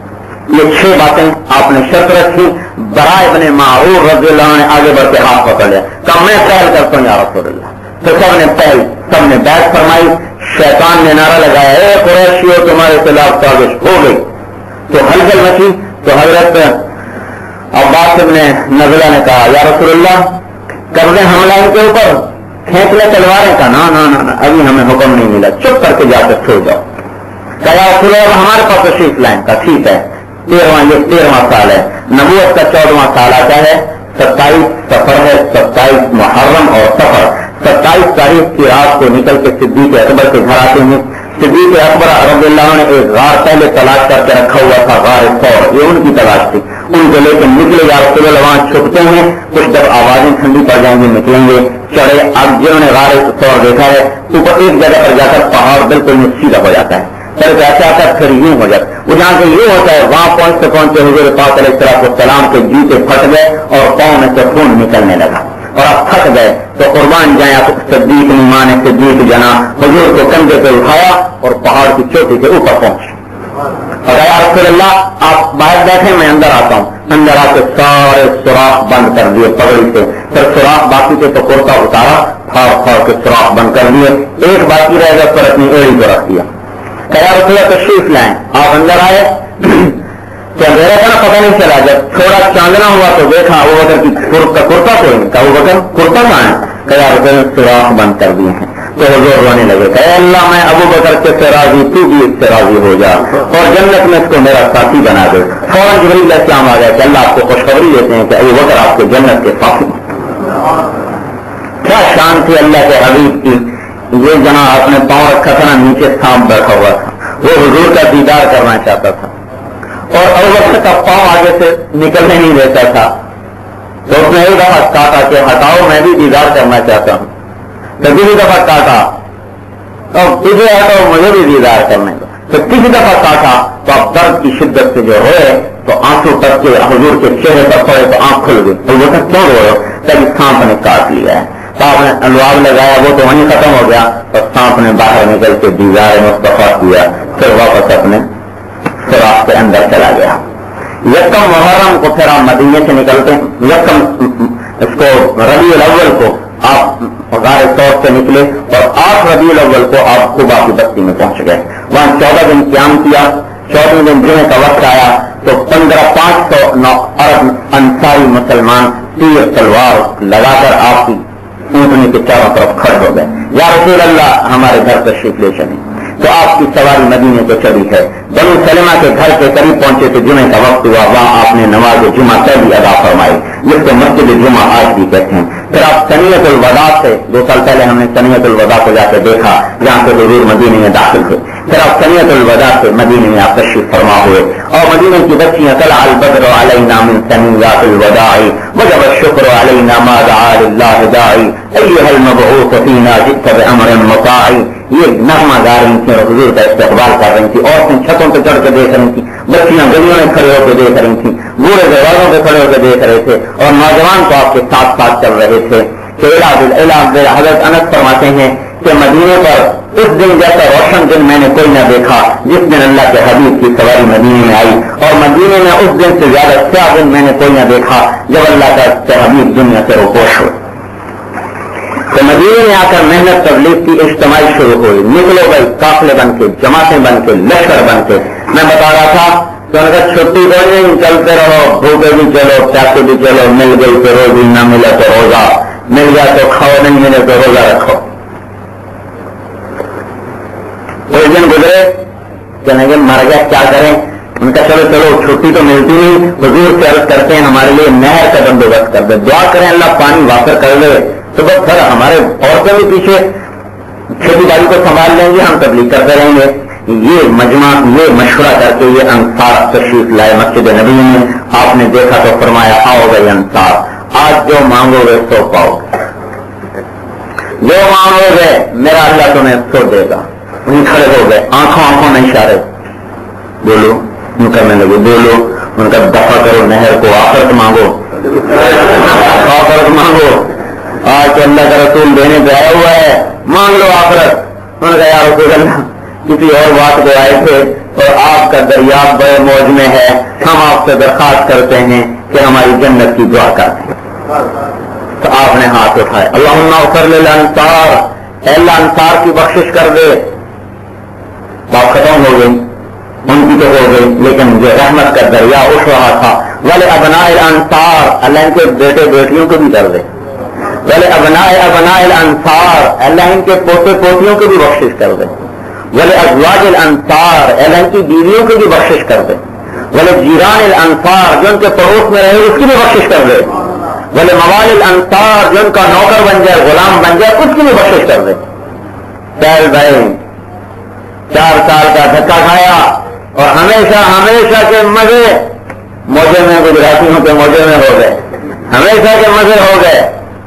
یہ 6 باتیں آپ نے شرط رکھی. براء ابن معرور رضی اللہ عنہ نے آگے بڑھ کے ہاتھ پکڑ لیا، کہا میں پہل کرتا ہوں یا رسول اللہ. تو سب نے بیعت فرمائی. شیطان نے نعرہ لگایا اے قریشیو تمہارے خلاف سازش ہو گئی. تو ہلچل مچی. تو حضرت عباس ابن نزلہ نے کہا یا رسول اللہ کر دیں حملہ ان کے اوپر، کھینچ لے تلواریں کا. نہ ابھی ہمیں حکم نہیں ملا، چپ کر کے جا کر چھوڑ جاؤ. کہا یا رسول اللہ ہمارے پاس تشریف لائیں. کا ٹھیک ہے. 13واں سال ہے، نبوت کا 14واں سال آتا ہے. 27 سفر ہے، 27 محرم اور سفر. 27 تاریخ کی رات کو نکل کے صدیق اکبر کے گھر آتے ہیں. صدیق اکبر رضی اللہ عنہ نے ایک غار پہلے تلاش کر کے رکھا ہوا تھا، غار ثور، یہ ان کی تلاش تھی. ان کو لے کے نکلے یا رسول اللہ، وہاں چھپتے ہیں. کچھ جب آوازیں ٹھنڈی پڑ جائیں گے نکلیں گے. چڑھے. اب جنہوں نے غار ثور دیکھا ہے اوپر ایک جگہ پر جا کر پہاڑ بالکل سیدھا ہو جاتا ہے، پھر ایسا آتا ہے، پھر یوں ہو جاتا ہے. وہ جہاں سے یوں ہوتا ہے وہاں پہنچتے حضور پاک علیہ السلام کے جوتے پھٹ گئے اور پاؤں میں سے خون نکلنے لگا اور آپ تھک گئے. تو قربان جائیں آپ صدیق ایمان صدیق جنا حضور کو کندھے پہ اٹھایا اور پہاڑ کی چوٹی کے اوپر پہنچے. اور یا رسول اللہ آپ باہر بیٹھے میں اندر آتا ہوں. اندر آ کے سارے سوراخ بند کر دیے پگڑی سے. پھر سوراخ باقی تھے تو کرتا اتارا، پھاڑ کے سوراخ بند کر دیے. ایک باقی رہ گیا پر اپنی ایڑی کو رکھ دیا. یا رسول اللہ تشریف لائیں. آپ اندر آئے تو اندھیرا تھا نا، پتہ نہیں چلا. جب تھوڑا چاندنا ہوا تو دیکھا وہ بکر کی کرتا کوئی نہیں. کہا وہ بکر کرتا کہاں ہے؟ کہا رسول سوراخ بند کر دیے ہیں. تو حضور رونے لگے. کہ اللہ میں ابو بکر کے سے راضی، تو بھی اس سے راضی ہو جا اور جنت میں اس کو میرا ساتھی بنا دے. فوراً جبریل علیہ السلام آ گیا کہ اللہ آپ کو خوشخبری دیتے ہیں کہ ابو بکر آپ کے جنت کے ساتھی. کیا شان تھی اللہ کے حبیب کی. یہ جہاں اپنے پاؤں رکھا تھا نا، نیچے سانپ بیٹھا ہوا تھا، وہ حضور کا دیدار کرنا چاہتا تھا اور ابو بکر کا پاؤں آگے سے نکلنے نہیں دیتا تھا. تو اس نے ایک دفعہ کہا کہ ہٹاؤ میں بھی دیدار کرنا چاہتا ہوں. تو دوسری دفعہ کہا اور تجھے ہٹاؤ مجھے بھی دیدار کرنے کا. تو تیسری دفعہ کہا تو اب درد کی شدت سے جو ہوئے تو آنسو تک کے حضور کے چہرے پر پڑے تو آنکھ کھل گئی. ابو بکر کیوں رو رہے ہو؟ تبھی سانپ نے کاٹ لیا ہے. آپ نے الواب لگایا وہ تو وہیں ختم ہو گیا. تو سانپ نے باہر نکل کے دیدار مصطفیٰ کیا، پھر واپس اپنے سوراخ کے اندر چلا گیا. یکم محرم کو پھر آپ مدینے سے نکلتے ہیں. یکم اس کو ربیع الاول کو آپ غار ثور سے نکلے اور 8 ربیع الاول کو آپ قبا کی بستی میں پہنچ گئے. وہاں 14 دن قیام کیا. 14 دن جمعے کا وقت آیا تو 500 عرب انصاری مسلمان تیر تلوار لگا کر آپ کی اونٹنی کے چاروں طرف کھڑے ہو گئے. یا رسول اللہ ہمارے گھر تشریف لے چلیں. تو آپ کی سواری مدینے کو چلی ہے. بنو سلمہ کے گھر کے قریب پہنچے تو جمعے کا وقت ہوا. وہاں آپ نے نماز جمعہ پہلی ادا فرمائی جس کو مسجد جمعہ آج بھی کہتے ہیں. پھر آپ سنیت الوداع سے 2 سال پہلے ہم نے سنیت الوداع کو جا کے دیکھا جہاں سے حضور مدینے میں داخل تھے. پھر آپ سنیت الوداع سے مدینے میں آپ تشریف فرما ہوئے اور مدینے کی بچیاں طلع البدر علینا من ثنیات الوداع وجب الشکر علینا ما دعا للہ داعی ایھا المبعوث فینا جئت بامر مطاع. یہ نغمہ گا رہی تھیں اور حضور کا استقبال کر رہی تھی. عورتیں چھتوں پہ چڑھ کے دیکھ رہی تھیں, بچیاں گلیوں میں کھڑے ہو کے دیکھ رہی تھیں, بوڑھے دروازوں پہ کھڑے ہو کے دیکھ رہے تھے اور نوجوان تو آپ کے ساتھ ساتھ چل رہے تھے. حضرت انس فرماتے ہیں کہ مدینے پر اس دن جیسا روشن دن میں نے کوئی نہ دیکھا جس دن اللہ کے حبیب کی سواری مدینے میں آئی, اور مدینے میں اس دن سے زیادہ سیاہ دن میں نے کوئی نہ دیکھا جب اللہ کا حبیب دنیا سے روپوش ہوئے. تو مدینے میں آ کر محنت تبلیغ کی اجتماعی شروع ہوئی. نکلو گئی قافلے بن کے, جماعتیں بن کے, لشکر بن کے. میں بتا رہا تھا کہ ان کا چھٹی کوئی نہیں, چلتے رہو, بھوکے بھی چلو, پیاسے بھی چلو, مل گئی تو روزی, نہ ملا تو روزہ, مل گیا تو کھاؤ, نہیں ملے تو روزہ رکھو. کوئی دن گزرے کہنے کہ مر گیا کیا کریں. ان کا چلو چلو چھٹی تو ملتی نہیں, حضور سے عرض کرتے ہیں ہمارے لیے نہر کا بندوبست کر دے, دعا کریں اللہ پانی واپس کر دے. تو بس پھر ہمارے عورتیں بھی پیچھے کھیتی باڑی کو سنبھال لیں گے, ہم تبلیغ کرتے رہیں گے. یہ مجمع, یہ مشورہ کر کے یہ انصار تشریف لائے مسجد نبی میں. آپ نے دیکھا تو فرمایا آؤ گئے انصار, آج جو مانگو گے سو پاؤ گے, جو مانگو گے میرا اللہ تمہیں سو دے گا. وہیں کھڑے ہو گئے, آنکھوں میں اشارے, بولو, ان کرنے لگے, بولو, ان کا دفع کرو نہر کو, آخرت مانگو, آخرت مانگو. آج اللہ کا رسول دینے پہ آیا ہوا ہے, مانگ لو آخرت. انہوں نے کہا یا رسول اللہ کسی اور بات کو آئے تھے اور آپ کا دریافت بڑے موج میں ہے, ہم آپ سے درخواست کرتے ہیں کہ ہماری جنت کی دعا کر دیں. تو آپ نے ہاتھ اٹھائے, اللہم اغفر للانصار, اے اللہ انصار کی بخشش کر دے. بات ختم ہو گئی, ان کی تو ہو گئی, لیکن جو رحمت کا دریا اٹھ رہا تھا, ولابناء الانصار, اللہ ان کے بیٹے بیٹیوں کو بھی کر دے. ولابناء ابناء الانصار, اللہ ان کے پوتے پوتیوں کو بھی بخشش کر دے. ولازواج الانصار, اللہ ان کی بیویوں کو بھی بخشش کر دے. ولجیران الانصار, جو ان کے پڑوس میں رہے اس کی بھی بخشش کر دے. ولموال الانصار, جو ان کا نوکر بن جائے, غلام بن جائے, اس کی بھی بخشش کر دے. پہل بھائی 4 سال کا دھکا کھایا اور ہمیشہ ہمیشہ کے مزے موجے میں, گجراتیوں کے موجے میں ہو گئے, ہمیشہ کے مزے ہو گئے.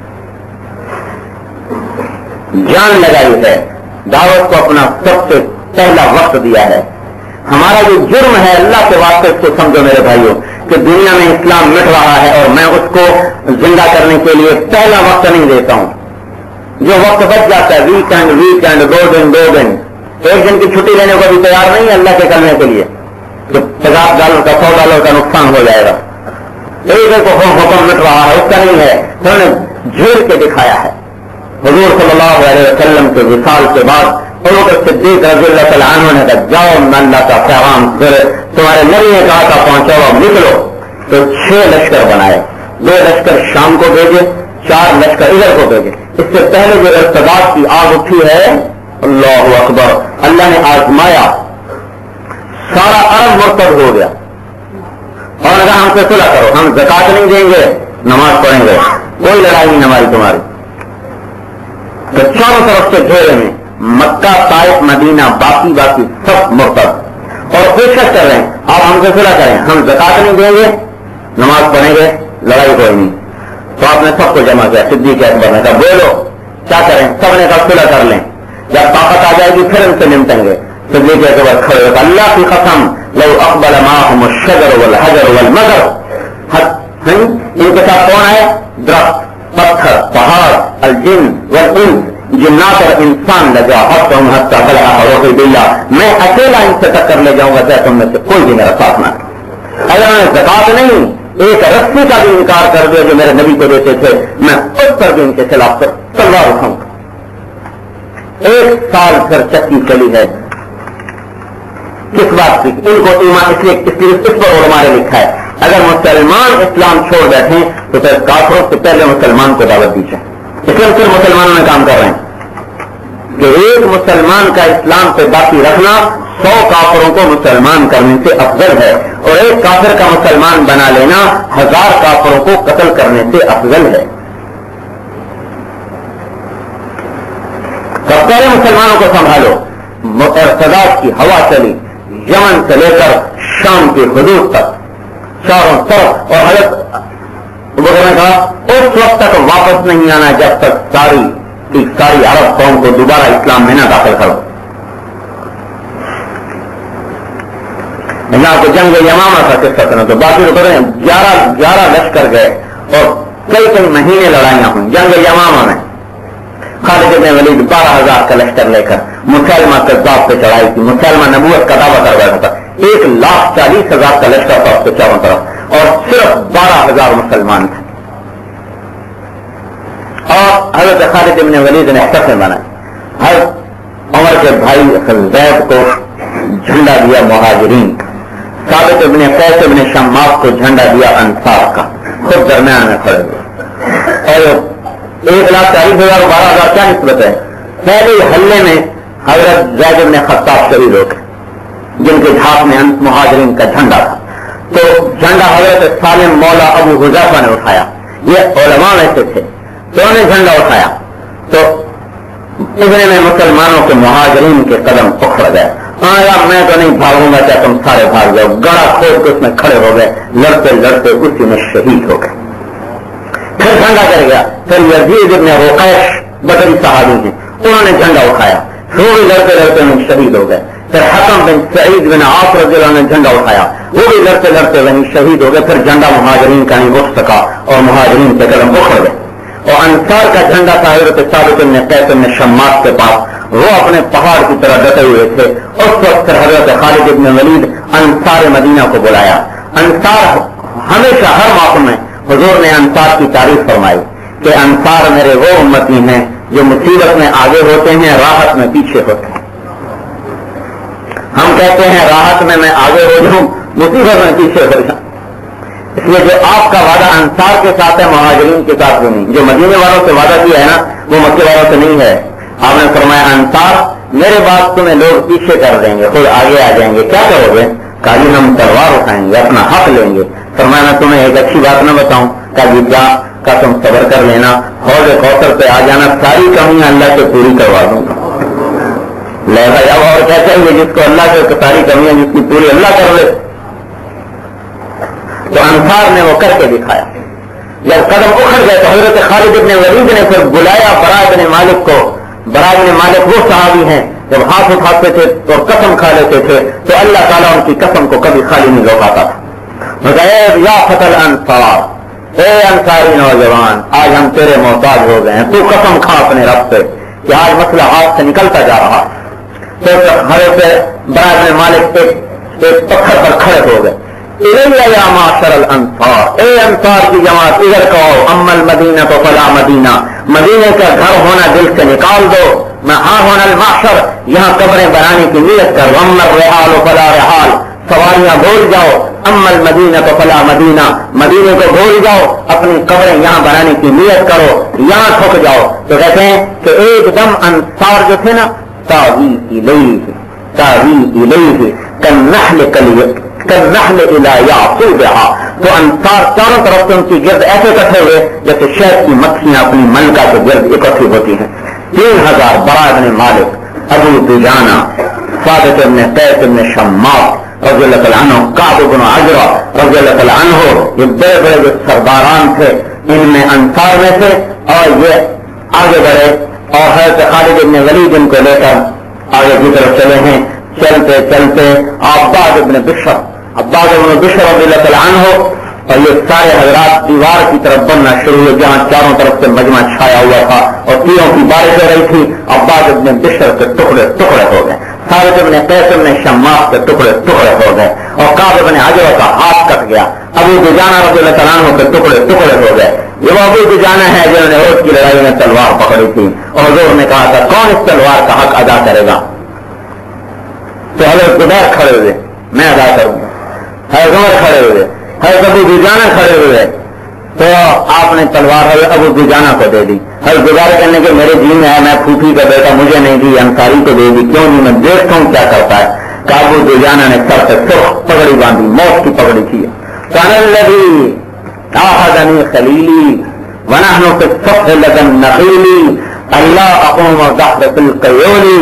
جان لگائی ہے, دعوت کو اپنا سب سے پہلا وقت دیا ہے. ہمارا جو جرم ہے اللہ کے واسطے اس کو سمجھو میرے بھائیوں کہ دنیا میں اسلام مٹ رہا ہے اور میں اس کو زندہ کرنے کے لیے پہلا وقت نہیں دیتا ہوں. جو وقت بچ جاتا ہے, ویکینڈ 2 دن, 1 دن کی چھٹی لینے کو بھی تیار نہیں ہے اللہ کے کرنے کے لیے, تو $50 کا $100 کا نقصان ہو جائے گا. ایک کو حکم مٹ رہا ہے, اس کا نہیں ہے. انہوں نے جھیل کے دکھایا ہے. حضور صلی اللہ علیہ وسلم کے وصال کے بعد صدیق رضی اللہ تعالیٰ عنہ نے کہا جاؤ اللہ کا پیغام تمہارے نبی نے کہا تھا پہنچاؤ, نکلو. تو 6 لشکر بنائے, 2 لشکر شام کو بھیجے, 4 لشکر ادھر کو بھیجے. اس سے پہلے جو ارتداد کی آگ اٹھی ہے, اللہ اکبر, اللہ نے آزمایا, سارا عرب مرتد ہو گیا اور اگر ہم سے صلح کرو, ہم زکات نہیں دیں گے, نماز پڑھیں گے, کوئی لڑائی نہیں ہماری تمہاری. تو چاروں طرف سے گھیرے میں مکہ, طائف, مدینہ, باقی سب مرتد اور کوشش کر رہے ہیں آپ ہم سے صلح کریں, ہم زکات نہیں دیں گے, نماز پڑھیں گے, لڑائی کوئی نہیں. تو آپ نے سب کو جمع کیا. صدیق اکبر نے کہا بولو کیا کریں, سب نے کہا صلح کر لیں, جب طاقت آ جائے گی پھر ان سے نمٹیں گے. صدیق اکبر کھڑے ہو, اللہ کی قسم لو اقبل معهم الشجر والحجر والمدر, ان کے ساتھ کون ہے, درخت, پتھر, پہاڑ, الجن والانس, جنات اور انسان لگا حتم حتی بلغ حروف باللہ, میں اکیلا ان سے ٹکر لے جاؤں گا چاہے تم میں سے کوئی بھی میرا ساتھ نہ. اگر میں زکات نہیں, ایک رسی کا بھی انکار کر دیا جو میرے نبی کو دیتے تھے, میں اس پر بھی ان کے خلاف تلوار اٹھاؤں گا. 1 سال پھر چکی چلی ہے. کس بات کی, ان کو ایمان اس لیے اس پر علماء نے لکھا ہے اگر مسلمان اسلام چھوڑ بیٹھیں تو پھر کافروں سے پہلے مسلمان کو دعوت دی جائے. اس لیے صرف مسلمانوں میں کام کر رہے ہیں کہ ایک مسلمان کا اسلام پہ باقی رکھنا 100 کافروں کو مسلمان کرنے سے افضل ہے, اور ایک کافر کا مسلمان بنا لینا 1000 کافروں کو قتل کرنے سے افضل ہے. تو پہلے مسلمانوں کو سنبھالو, ارتداد کی ہوا چلی یمن سے لے کر شام کی حدود تک چاروں طرف، اور حضرت ابوبکر نے کہا اس وقت تک واپس نہیں آنا جب تک ساری عرب قوم کو دوبارہ اسلام میں نہ داخل کرو۔ اللہ کو جنگ یمامہ کا قصہ کرنا تو باقی تو کریں 11 لشکر گئے اور کئی مہینے لڑائیاں ہوئی جنگ یمامہ میں۔ خالد بن ولید 12,000 کا لشکر لے کر مسلمہ کذاب پہ چڑھائی تھی، مسلمہ نبوت کا دعویٰ کر بیٹھا تھا، 1,40,000 کا لشکر تھا اس کے چاروں طرف اور صرف 12,000 مسلمان تھے۔ اور حضرت خالد بن ولید نے حصہ بنائی، حضرت عمر کے بھائی زید کو جھنڈا دیا مہاجرین، ثابت بن قیس بن شماس کو جھنڈا دیا انصار کا، خود درمیان میں کھڑے ہوئے۔ اور 1,40,000 اور 12,000 کیا نسبت ہے؟ پہلے حملے میں حضرت زید بن خطاب شہید ہو گئے جن کے ہاتھ میں مہاجرین کا جھنڈا تھا، تو جھنڈا حضرت سالم مولا ابو حذیفہ نے اٹھایا، یہ علماء میں سے تھے، تو انہوں نے جھنڈا اٹھایا تو اتنے میں مسلمانوں کے مہاجرین کے قدم اکھڑ گئے، میں تو نہیں بھاگوں گا، کیا تم سارے بھاگ جاؤ، گڑا کھود کے اس میں کھڑے ہو گئے، لڑتے لڑتے اسی میں شہید ہو گئے۔ پھر جھنڈا کر گیا، پھر یزید ابن رقیش بدری صحابی ہیں، انہوں نے جھنڈا اٹھایا، وہ بھی لڑتے لڑتے وہیں شہید ہو گئے۔ پھر حکم بن سعید بن عاص رضی اللہ عنہ نے جھنڈا اٹھایا، وہ بھی لڑتے لڑتے وہیں شہید ہو گئے۔ پھر جھنڈا مہاجرین کا نہیں اٹھ سکا اور مہاجرین کے قدم اکھڑ گئے۔ اور انصار کا جھنڈا تھا حضرت ثابت بن قیس بن شماس کے پاس، وہ اپنے پہاڑ کی طرح ڈٹے ہوئے تھے۔ اس وقت پھر حضرت خالد بن ولید انصار مدینہ کو بلایا۔ انصار ہمیشہ ہر موقع میں حضور نے انصار کی تعریف فرمائی کہ انصار میرے وہ امتی ہیں جو مصیبت میں آگے ہوتے ہیں، راحت میں پیچھے ہوتے ہیں۔ ہم کہتے ہیں راحت میں آگے ہو جاؤں، مصیبت میں پیچھے ہو جاؤں، اس لیے جو آپ کا وعدہ انصار کے ساتھ ہے مہاجرین کے ساتھ بھی نہیں۔ جو مدینے والوں سے وعدہ کیا ہے نا وہ مکے والوں سے نہیں ہے۔ آپ نے فرمایا انصار میرے بعد تمہیں لوگ پیچھے کر دیں گے، خود آگے آ جائیں گے، کیا کرو گے؟ کالی ہم تلوار اٹھائیں گے، اپنا حق لیں گے۔ فرمایا میں تمہیں ایک اچھی بات نہ بتاؤں؟ کیا کا تم صبر کر لینا، حوض کوثر پہ آ جانا، ساری کمیاں اللہ سے پوری کروا دوں گا۔ لہذا اب اور کیا چاہیے؟ جس کو اللہ سے ساری کمیاں جس کی پوری اللہ کر لے۔ تو انصار نے وہ کر کے دکھایا۔ جب قدم اکھڑ گئے تو حضرت خالد بن ولید نے پھر بلایا براء بن مالک کو۔ براء بن مالک وہ صحابی ہیں جب ہاتھ اٹھاتے تھے اور قسم کھا لیتے تھے تو اللہ تعالیٰ ان کی قسم کو کبھی خالی نہیں لوٹاتا تھا۔ یا فتل انصار، اے انصاری نوجوان، آج ہم تیرے محتاج ہو گئے ہیں، تو قسم کھا اپنے رب سے کہ آج مسئلہ ہاتھ سے نکلتا جا رہا۔ تو حضرت براء بن مالک ایک پتھر پر کھڑے ہو گئے۔ یا معاشر الانصار، اے انصار کی جماعت ادھر کہو، اما المدینہ تو فلا مدینہ، مدینے کا گھر ہونا دل سے نکال دو، میں ہاں ہونا المعشر، یہاں قبریں بنانے کی نیت کر، اما الرحال فلا رحال، سواریاں بھول جاؤ، اما المدینہ تو فلا مدینہ، مدینے کو بھول جاؤ، اپنی قبریں یہاں بنانے کی نیت کرو، یہاں تھک جاؤ۔ تو کہتے ہیں کہ ایک دم انصار جو تھے نا تاوی الیہ کالنحل الی یعقوبہا، تو انصار چاروں طرف سے ان کی گرد ایسے اکٹھے ہوئے جیسے شہد کی مکھیاں اپنی ملکہ کے گرد اکٹھی ہوتی ہیں۔ 3,000 براء بن مالک، ابو دجانہ، ثابت بن قیس بن شماس رضی اللہ تعالیٰ عنہ، کعب بن عجرہ رضی اللہ تعالیٰ عنہ، یہ بڑے بڑے جو سرداران تھے ان میں انصار میں تھے، اور یہ آگے بڑھے اور حضرت خالد بن ولید ان کو لے کر آگے کی طرف چلے ہیں۔ چلتے چلتے عباد بن بشر رضی اللہ تعالیٰ عنہ، اور یہ سارے حضرات دیوار کی طرف بننا شروع ہوئے جہاں چاروں طرف سے مجمع چھایا ہوا تھا اور تیروں کی بارش ہو رہی تھی۔ عباد بن بشر کے ٹکڑے ٹکڑے ہو گئے، ثابت بن قیس بن شماس کے ٹکڑے ٹکڑے ہو گئے، اور کعب بن عجرہ کا ہاتھ کٹ گیا۔ ابو دجانہ رضی اللہ تعالیٰ عنہ کے ٹکڑے ٹکڑے ہو گئے۔ یہ وہ ابو دجانہ ہے جنہوں نے احد کی لڑائی میں تلوار پکڑی تھی، اور حضور نے کہا تھا کون اس تلوار کا حق ادا کرے گا؟ تو حضرت زبیر کھڑے ہوئے، میں ادا کروں گا۔ حضرت عمر کھڑے ہوئے، حضرت ابو دجانہ کھڑے ہوئے، تو آپ نے تلوار حضرت ابو دجانہ کو دے دی۔ حضرت زبیر کہنے کے میرے دین میں ہے، میں پھوپھی کا بیٹا، مجھے نہیں دی، انصاری کو دے دی، کیوں نہیں؟ میں دیکھتا ہوں کیا کرتا ہے۔ کہ ابو دجانہ نے سر سے سرخ پگڑی باندھی، موت کی پگڑی تھی۔ کان الذی عاہدنی خلیلی ونحن فی الصف لدى النخیل اللہ اقوم ظہر فی القیول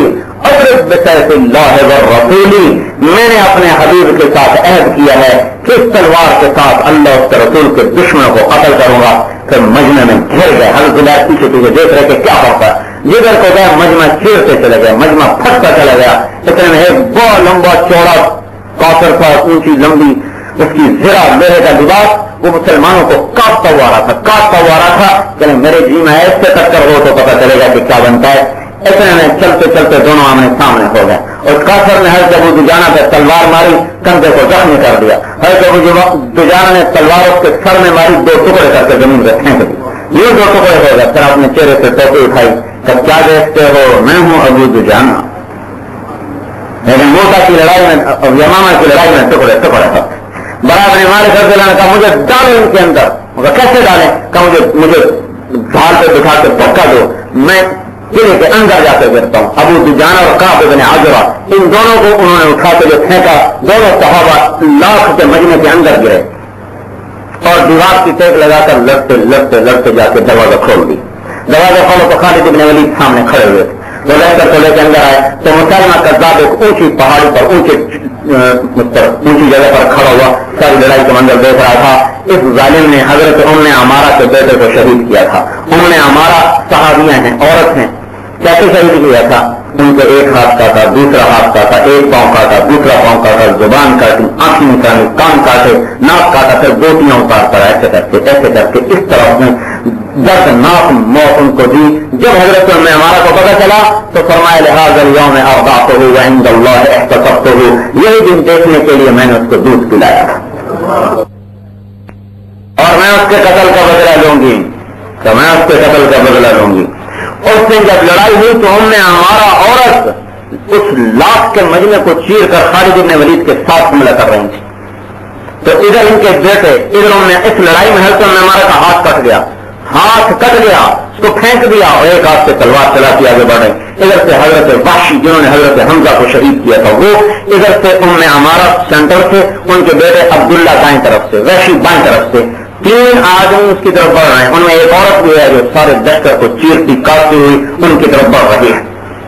اضرب بسیف اللہ والرسول، میں نے اپنے حبیب کے ساتھ عہد کیا ہے کہ اس تلوار کے ساتھ اللہ اس کے رسول کے دشمنوں کو قتل کروں گا. پھر مجمع میں گھر گئے. حضرت زبیر پیچھے پیچھے دیکھ رہے کہ کیا ہوتا ہے. جدھر کو گئے مجمع چیرتے چلے گئے، مجمع پھٹتا چلا گیا. اتنے میں ایک بہت لمبا چوڑا کافر تھا، اونچی لمبی اس کی زرہ لوہے کا لباس، وہ مسلمانوں کو کاٹتا ہوا رہا تھا کہ میرے جی میں ایسے ٹکر ہو تو پتہ چلے گا کہ کیا بنتا ہے. اتنے میں چلتے چلتے دونوں آمنے سامنے ہو گئے. اور کافر نے حضرت ابو دجانہ پہ تلوار ماری، کندھے کو زخمی کر دیا. حضرت ابو دجانہ نے تلوار اس کے سر میں ماری، 2 ٹکڑے کر کے زمین پہ پھینک دی. یہ 2 ٹکڑے ہو گئے. پھر اپنے چہرے سے ٹوپی اٹھائی، تب کیا دیکھتے ہو؟ میں ہوں ابو دجانہ. لیکن موٹا کی لڑائی میں، یمامہ کی لڑائی میں ٹکڑے تھا. برابر مالک رضی اللہ عنہ کہا مجھے ڈالیں ان کے اندر. مگر کیسے ڈالیں؟ کہا مجھے ڈھال پہ بٹھا کے دھکا دو، میں قلعے کے اندر جا کے گرتا ہوں. ابو دجانہ اور کعب بن عجرہ، ان دونوں کو انہوں نے اٹھا کے جو پھینکا، دونوں صحابہ لاکھ کے مجمع کے اندر گرے اور دیوار کی ٹیک لگا کر لڑتے جا کے دروازہ کھول دی. دروازہ کھولو تو خالد بن ولید سامنے کھڑے ہوئے تھے. وہ لے کر قلعے کے اندر آئے تو مسلمہ کذاب ایک اونچی پہاڑی پر اونچی جگہ پر کھڑا ہوا ساری لڑائی کا منظر دیکھ رہا تھا. اس ظالم نے حضرت ام عمارہ کے بیٹے کو شہید کیا تھا. ام عمارہ صحابیاں ہیں، عورت ہیں. کیسے شہید کیا تھا؟ ان کو ایک ہاتھ کا تھا، دوسرا ہاتھ کا تھا، ایک پاؤں کا تھا، دوسرا پاؤں کا تھا، زبان کاٹی، آنکھیں نکالی، کان کاٹے، ناک کاٹا، پھر گوٹیاں اتار کر ایسے کر کے اس طرح میں دردناک موت ان کو دی. جب حضرت ام عمارہ کو پتہ چلا تو فرمایا لہذا اليوم ارضعته وعند الله احتسبته، یہی دن دیکھنے کے لیے میں نے اس کو دودھ پلایا اور میں اس کے قتل کا بدلہ لوں گی. اس دن جب لڑائی ہوئی تو ہم نے ہمارا عورت اس لاکھ کے مجمع کو چیر کر خالد بن ولید کے ساتھ حملہ کر رہی تھی. تو ادھر ان کے بیٹے، ادھر انہوں نے اس لڑائی میں حضرت ہمارا کا ہاتھ کٹ گیا، اس کو پھینک دیا اور ایک ہاتھ سے تلوار چلاتی آگے بڑھے. ادھر سے حضرت وحشی جنہوں نے حضرت حمزہ کو شہید کیا تھا وہ، ادھر سے ام عمارہ سینٹر سے، ان کے بیٹے عبداللہ دائیں طرف سے، وحشی بائیں طرف سے. 3 آدمی اس کی طرف بڑھ رہے ہیں. ان میں ایک عورت بھی ہے جو سارے لشکر کو چیرتی کاٹتی ہوئی ان کی طرف بڑھ رہی ہے.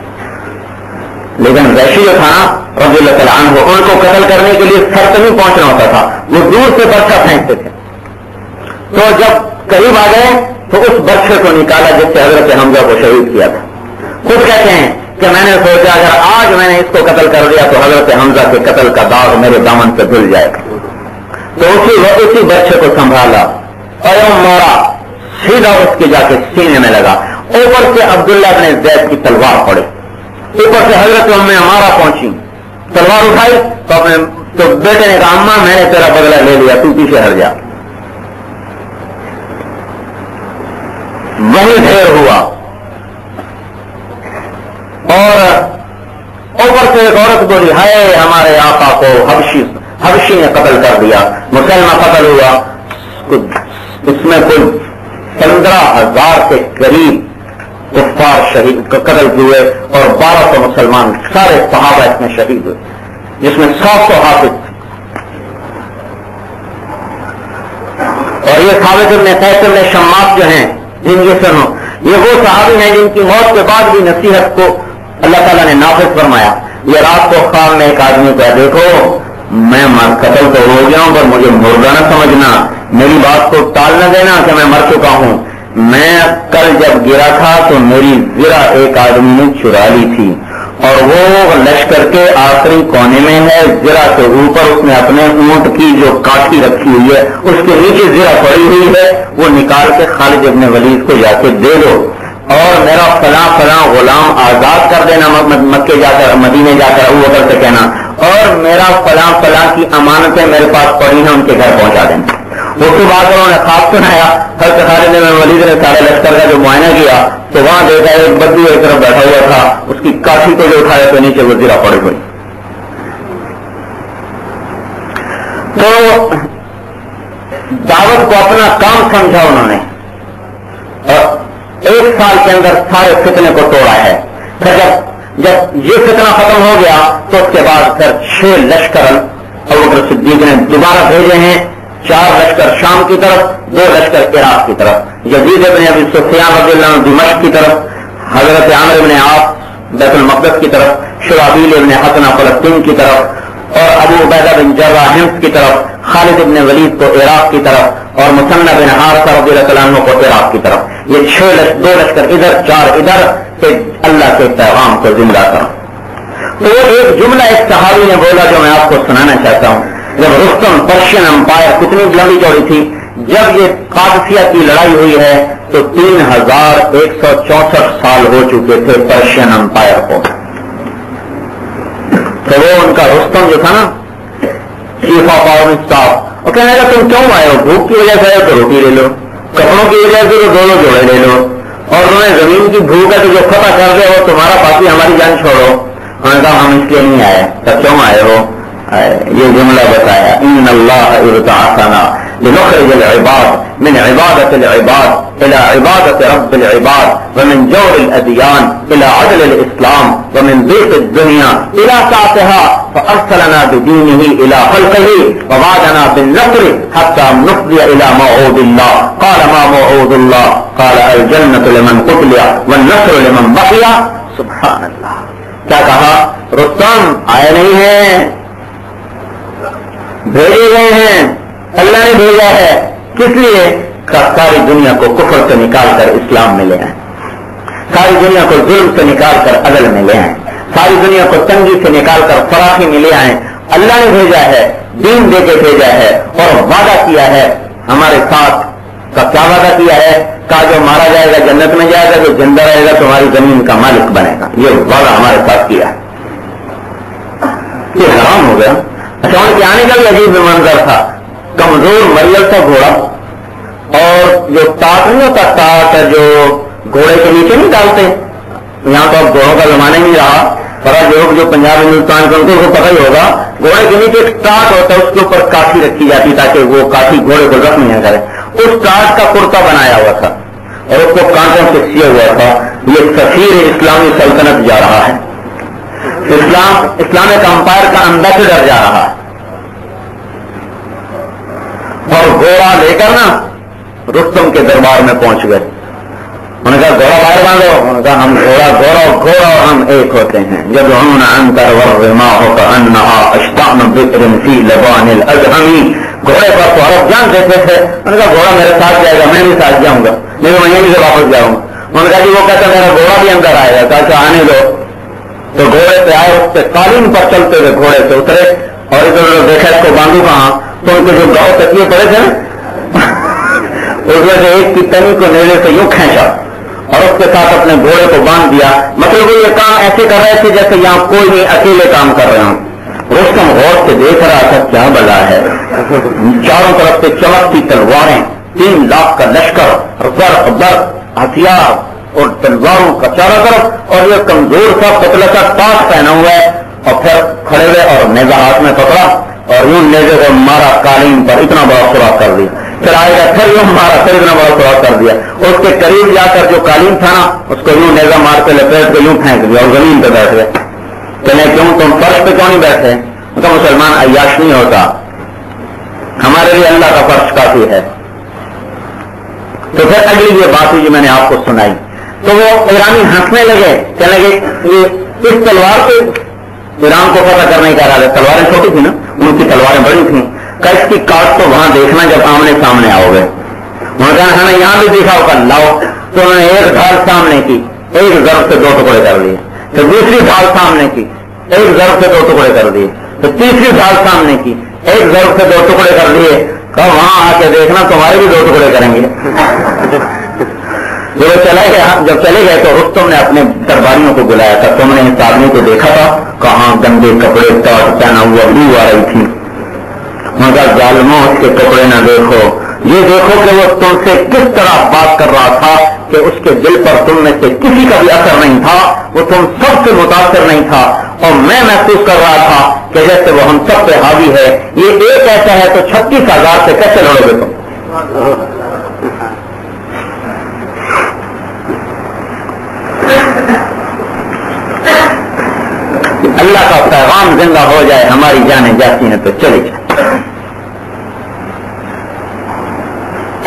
لیکن وحشی جو تھا رضی اللہ تعالیٰ عنہ، ان کو قتل کرنے کے لیے سر تک نہیں پہنچنا ہوتا تھا، وہ دور سے برچہ پھینکتے تھے. تو جب قریب آ گئے تو اس برچے کو نکالا جس سے حضرت حمزہ کو شہید کیا تھا. خود کہتے ہیں کہ میں نے سوچا اگر آج میں نے اس کو قتل کر دیا تو حضرت حمزہ کے قتل کا داغ میرے دامن سے دھل جائے گا. تو اسی بچے کو سنبھالا اور مارا، سیدھا اس کے جا کے سینے میں لگا. اوپر سے عبداللہ بن زید کی تلوار پڑی، اوپر سے حضرت ام عمارہ پہنچی، تلوار اٹھائی تو بیٹے نے کہا اماں میں نے تیرا بدلہ لے لیا، تو پیچھے ہٹ جا. وہی ڈھیر ہوا اور اوپر سے ایک عورت بولی ہائے ہمارے آقا کو حبشی نے قتل کر دیا. مسلمہ قتل ہوا، اس میں کوئی 15,000 کے قریب کفار شہید قتل ہوئے اور 1200 مسلمان سارے صحابہ اس میں شہید ہوئے، جس میں 700 حافظ. اور یہ ثابت بن قیس بن شماس جو ہیں جن کے سنو، یہ وہ صحابی ہیں جن کی موت کے بعد بھی نصیحت کو اللہ تعالیٰ نے نافذ فرمایا. یہ رات کو خواب میں ایک آدمی کہا دیکھو میں قتل تو ہو گیا ہوں پر مجھے مردہ نہ سمجھنا، میری بات کو ٹال نہ دینا کہ میں مر چکا ہوں. میں کل جب گرا تھا تو میری زرہ ایک آدمی نے چرا لی تھی اور وہ لشکر کے آخری کونے میں ہے. زرہ کے اوپر اس نے اپنے اونٹ کی جو کاٹھی رکھی ہوئی ہے اس کے نیچے زرہ پڑی ہوئی ہے، وہ نکال کے خالد ابن ولید کو جا کے دے دو اور میرا فلاں غلام آزاد کر دینا مکے جا کر، مدینے جا کر ابو بکر سے کہنا، اور میرا فلاں کی امانتیں میرے پاس پڑی ہیں ان کے گھر پہنچا دینا. اس کے بعد انہوں نے خواب سنایا. حضرت خالد بن ولید نے سارے لشکر کا جو معائنہ کیا تو وہاں دیکھا ایک بدو ایک طرف بیٹھا ہوا تھا، اس کی کافی کو جو اٹھایا تو نیچے وہ زرہ پڑی ہوئی. تو دعوت کو اپنا کام سمجھا انہوں نے اور 1 سال کے اندر سارے فتنے کو توڑا ہے. پھر جب یہ فتنہ ختم ہو گیا تو اس کے بعد پھر 6 لشکر ابوبکر صدیق نے دوبارہ بھیجے ہیں. 4 لشکر شام کی طرف، 2 لشکر عراق کی طرف. یزید بن ابی سفیان رضی اللہ عنہ دمشق کی طرف، حضرت عامر بن عاص بیت المقدس کی طرف. شرابیل ابن حسنہ فلسطین کی طرف اور ابو عبیدہ بن جراح حمص کی طرف، خالد ابن ولید کو عراق کی طرف اور مثنى بن حارثہ رضی اللہ عنہ کو عراق کی طرف. یہ 2 لشکر ادھر 4 ادھر سے اللہ کے پیغام کو زندہ کرا. تو ایک جملہ ایک صحابی نے بولا جو میں آپ کو سنانا چاہتا ہوں. جب رستم پرشین امپائر کتنی لمبی چوڑی تھی، جب یہ قادسیہ کی لڑائی ہوئی ہے تو 3164 سال ہو چکے تھے پرشین امپائر کو. تو وہ ان کا رستم جو تھا نا چیف آف آرمی اسٹاف، وہ کہنے لگا تم کیوں آئے ہو؟ بھوک کی وجہ سے آئے تو روٹی لے لو، کپڑوں کی وجہ سے تو 2 جوڑے لے لو، اور انہوں نے زمین کی بھوک ہے تو جو فتح کر دے وہ تمہارا، باقی ہماری جان چھوڑو. انہوں نے کہا ہم اس لیے نہیں آئے. تو کیوں آئے ہو؟ یہ جملہ بتایا، ان اللہ ابتعثنا لنخرج العباد من عبادة العباد الى عبادة رب العباد ومن جور الادیان الى عدل الاسلام ومن ضيق الدنيا الى سعتها فارسلنا بدينه الى خلقه ووعدنا بالنصر حتى نفضي الى موعود الله. قال ما موعود الله؟ قال الجنة لمن قتل والنصر لمن بقي. سبحان اللہ. کیا کہا؟ رستم آئے نہیں ہیں، بھیجے گئے ہیں، اللہ نے بھیجا ہے. کس لیے؟ ساری دنیا کو کفر سے نکال کر اسلام میں لے آئیں، ساری دنیا کو ظلم سے نکال کر عدل میں لے آئیں، ساری دنیا کو تنگی سے نکال کر فراخی میں لے آئیں. اللہ نے بھیجا ہے، دین دے کے بھیجا ہے اور وعدہ کیا ہے ہمارے ساتھ. کا کیا وعدہ کیا ہے؟ کہا جو مارا جائے گا جنت میں جائے گا، جو زندہ رہے گا تمہاری زمین کا مالک بنے گا. یہ وعدہ ہمارے ساتھ کیا ہے. یہ حرام ہو گیا. اچھا ان کے آنے کا بھی عجیب منظر تھا. کمزور مریل تھا گھوڑا، اور جو ٹاٹ نہیں ہوتا، ٹاٹ جو گھوڑے کے نیچے نہیں ڈالتے، یہاں تو اب گھوڑوں کا زمانہ نہیں رہا، پر لوگ جو پنجاب ہندوستان کے ان کو پتہ ہی ہوگا، گھوڑے کے نیچے ایک ٹاٹ ہوتا ہے، اس کے اوپر کاٹھی رکھی جاتی تاکہ وہ کاٹھی گھوڑے کو زخم نہ کرے. اس ٹاٹ کا کرتا بنایا ہوا تھا اور اس کو کانٹوں سے سیا ہوا تھا. یہ سفیر اسلامی سلطنت جا رہا ہے، اسلامک امپائر کا امبیسڈر جا رہا ہے. اور گھوڑا لے کر نا رستم کے دربار میں پہنچ گئے. انہوں نے کہا گھوڑا باہر باندھو. انہوں نے کہا ہم گھوڑا اور ہم ایک ہوتے ہیں. جب ہم انتر ورماہ کانہا اشتعن بکر فی لبان الادہمی. گھوڑے پر تو عرب جان دیتے تھے. انہوں نے کہا گھوڑا میرے ساتھ جائے گا، میں بھی ساتھ جاؤں گا، لیکن میں یہیں سے واپس جاؤں گا. انہوں نے کہا جی وہ کہتا میرا گھوڑا بھی اندر آئے گا. کہا آنے دو. تو گھوڑے پہ آئے، اس پہ قالین پر چلتے ہوئے گھوڑے سے اترے اور ادھر ادھر دیکھا اس کو باندھو کہاں. تو ان کے جو گاؤں تکیے پڑے تھے اس میں سے ایک کی تنی کو نیزے سے یوں کھینچا اور اس کے ساتھ اپنے گھوڑے کو باندھ دیا. مطلب یہ کام ایسے کر رہے تھے جیسے یہاں کوئی نہیں، اکیلے کام کر رہے ہوں. رستم غور سے دیکھ رہا تھا کیا بلا ہے. چاروں طرف سے چمکتی تلواریں، 3 لاکھ کا لشکر، زر ہتھیار اور تلواروں کا چاروں طرف، اور یہ کمزور سا پتلا سا ٹاٹ پہنا ہوا ہے. اور پھر کھڑے ہوئے اور نیزہ ہاتھ میں پکڑا اور یوں نیزے کو مارا قالین پر، اتنا بڑا سوراخ کر دیا. پھر آئے گا پھر یوں مارا، پھر اتنا بڑا سوراخ کر دیا. اس کے قریب جا کر جو قالین تھا نا اس کو یوں نیزہ مار کے لپیٹ کے یوں پھینک دیا اور زمین پہ بیٹھ گئے. کہنے کیوں تم فرش پہ کیوں نہیں بیٹھے؟ تو مسلمان عیاش نہیں ہوتا، ہمارے لیے اللہ کا فرش کافی ہے. تو پھر اگلی یہ بات ہوئی جو میں نے آپ کو سنائی. تو وہ ایرانی ہنسنے لگے، کہنے لگے یہ اس تلوار سے ایران کو فتح کرنے کا ارادہ. تلواریں چھوٹی تھی نا، ان کی تلواریں بڑی تھیں. کہ اس کی کاٹ تو وہاں دیکھنا جب آمنے سامنے آؤ گے. انہوں نے کہا ہمیں یہاں بھی دکھاؤ کر لاؤ. تو انہوں نے ایک ڈھال سامنے کی، ایک ضرب سے 2 ٹکڑے کر لیے. پھر دوسری ڈھال سامنے کی، ایک ضرب سے 2 ٹکڑے کر دیے. پھر تیسری ڈھال سامنے کی، ایک ضرب سے 2 ٹکڑے کر لیے. کہا وہاں آ کے دیکھنا تمہارے بھی 2 ٹکڑے کریں گے. جب چلے گئے تو رستم نے اپنے درباریوں کو بلایا تھا. تم نے اس آدمی کو دیکھا تھا؟ کہاں گندے کپڑے ٹاٹ پہنا ہوا بو آ رہی تھی. مگر ظالموں اس کے کپڑے نہ دیکھو، یہ دیکھو کہ وہ تم سے کس طرح بات کر رہا تھا کہ اس کے دل پر تم میں سے کسی کا بھی اثر نہیں تھا. وہ تم سب سے متاثر نہیں تھا اور میں محسوس کر رہا تھا کہ جیسے وہ ہم سب پہ حاوی ہے. یہ ایک ایسا ہے تو 36,000 سے کیسے لڑو گے تم؟ اللہ کا پیغام زندہ ہو جائے، ہماری جانیں جاتی ہیں تو چلی جائے.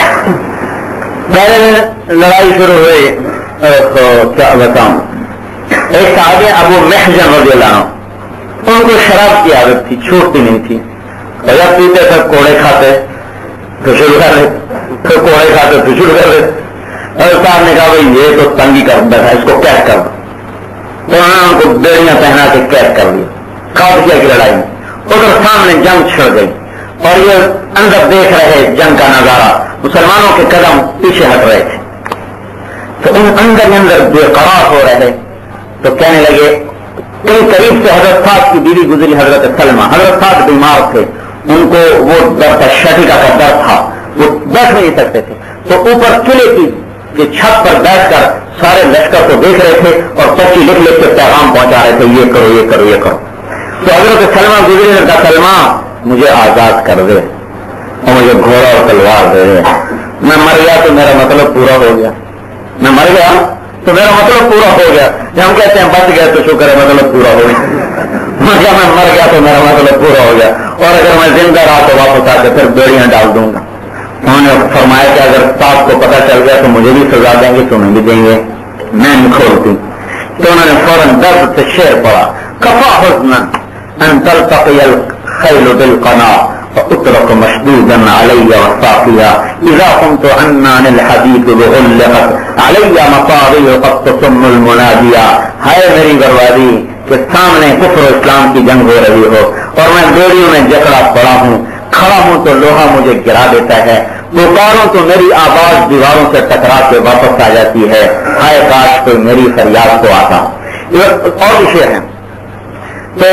پہلے لڑائی شروع ہوئی، کیا بتاؤں، ایک صحابی ابو محجن رضی اللہ عنہ، ان کو شراب کی عادت تھی، چھوٹتی نہیں تھی، جب پیتے تھے کوڑے کھاتے تو شروع کر دے، پھر کوڑے کھاتے تو شروع کر دے. اور صاحب نے کہا بھائی یہ تو تنگی کر بیٹھا، اس کو قید کر دو. تو انہوں نے ان کو بیڑیاں پہنا کے قید کر دیا. قادسیہ کی لڑائی میں ادھر سامنے جنگ چھڑ گئی اور یہ اندر دیکھ رہے جنگ کا نظارہ، مسلمانوں کے قدم پیچھے ہٹ رہے تھے. تو ان اندر ہی اندر بے قرار ہو رہے تو کہنے لگے، ان قریب سے حضرت صاحب کی بیوی گزری حضرت سلمہ. حضرت صاحب بیمار تھے، ان کو وہ درد شفیقہ کا درد تھا، وہ بیٹھ نہیں سکتے تھے. تو اوپر قلعے کی چھت پر بیٹھ کر سارے لشکر کو دیکھ رہے تھے اور پرچی لکھ لکھ کے پیغام پہنچا رہے تھے، یہ کرو یہ کرو یہ کرو. تو حضرت سلمہ گزری نے کہا سلمہ مجھے آزاد کر دے اور مجھے گھوڑا اور تلوار دے دے. میں مر گیا تو میرا مطلب پورا ہو گیا، میں مر گیا تو میرا مطلب پورا ہو گیا. جب ہم کہتے ہیں بچ گئے تو شکر ہے مطلب پورا ہو گیا. میں مر گیا تو میرا مطلب پورا ہو گیا، اور اگر میں زندہ رہا تو واپس آ کے پھر بیڑیاں ڈال دوں گا. انہوں نے فرمایا کہ اگر صاحب کو پتہ چل گیا تو مجھے بھی سزا دیں گے، تمہیں بھی دیں گے، میں نہیں کھولتی. تو انہوں نے فوراً درد سے شعر پڑا، کفا حزنا ان تلتقی الخیل بالقنا فاترك مشدودا علي وصافيا اذا كنت عنان الحديث بغلقت علي مصاري قد تصم المناديا. ہے میری بربادی کہ سامنے کفر و اسلام کی جنگ ہو رہی ہو اور میں بیڑیوں میں جکڑا پڑا ہوں، کھڑا ہوں تو لوہا مجھے گرا دیتا ہے، پکاروں تو میری آواز دیواروں سے ٹکرا کے واپس آ جاتی ہے. ہائے کاش کوئی میری فریاد کو آتا. اور بھی شعر ہیں. تو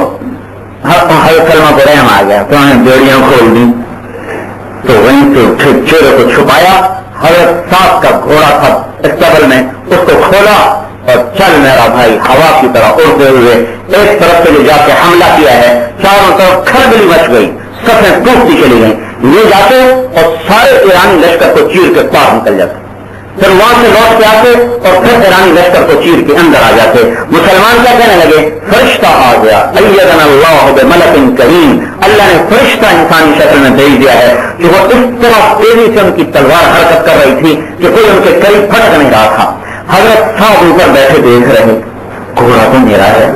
حضرت سلمہ کو رحم آ گیا تو انہوں نے بیڑیاں کھول دی، تو وہیں سے چہرے کو چھپایا. حضرت صاحب کا گھوڑا تھا استقبال میں، اس کو کھولا اور چل میرا بھائی ہوا کی طرح اڑتے ہوئے ایک طرف سے لے جا کے حملہ کیا ہے. چاروں طرف کھلبلی مچ گئی، صفیں ٹوٹتی چلی گئیں. یہ جاتے اور سارے ایرانی لشکر کو چیر کے پار نکل جاتے، پھر وہاں سے لوٹ کے آتے اور پھر ایرانی لشکر کو چیر کے اندر آ جاتے. مسلمان کیا کہنے لگے، فرشتہ آ گیا، ایدنا اللہ بملک کریم. اللہ نے فرشتہ انسانی شکل میں بھیج دیا ہے کہ وہ اس طرح تیزی سے ان کی تلوار حرکت کر رہی تھی کہ کوئی ان کے قریب پھٹک نہیں رہا تھا. حضرت صاحب اوپر بیٹھے دیکھ رہے، گھوڑا تو میرا ہے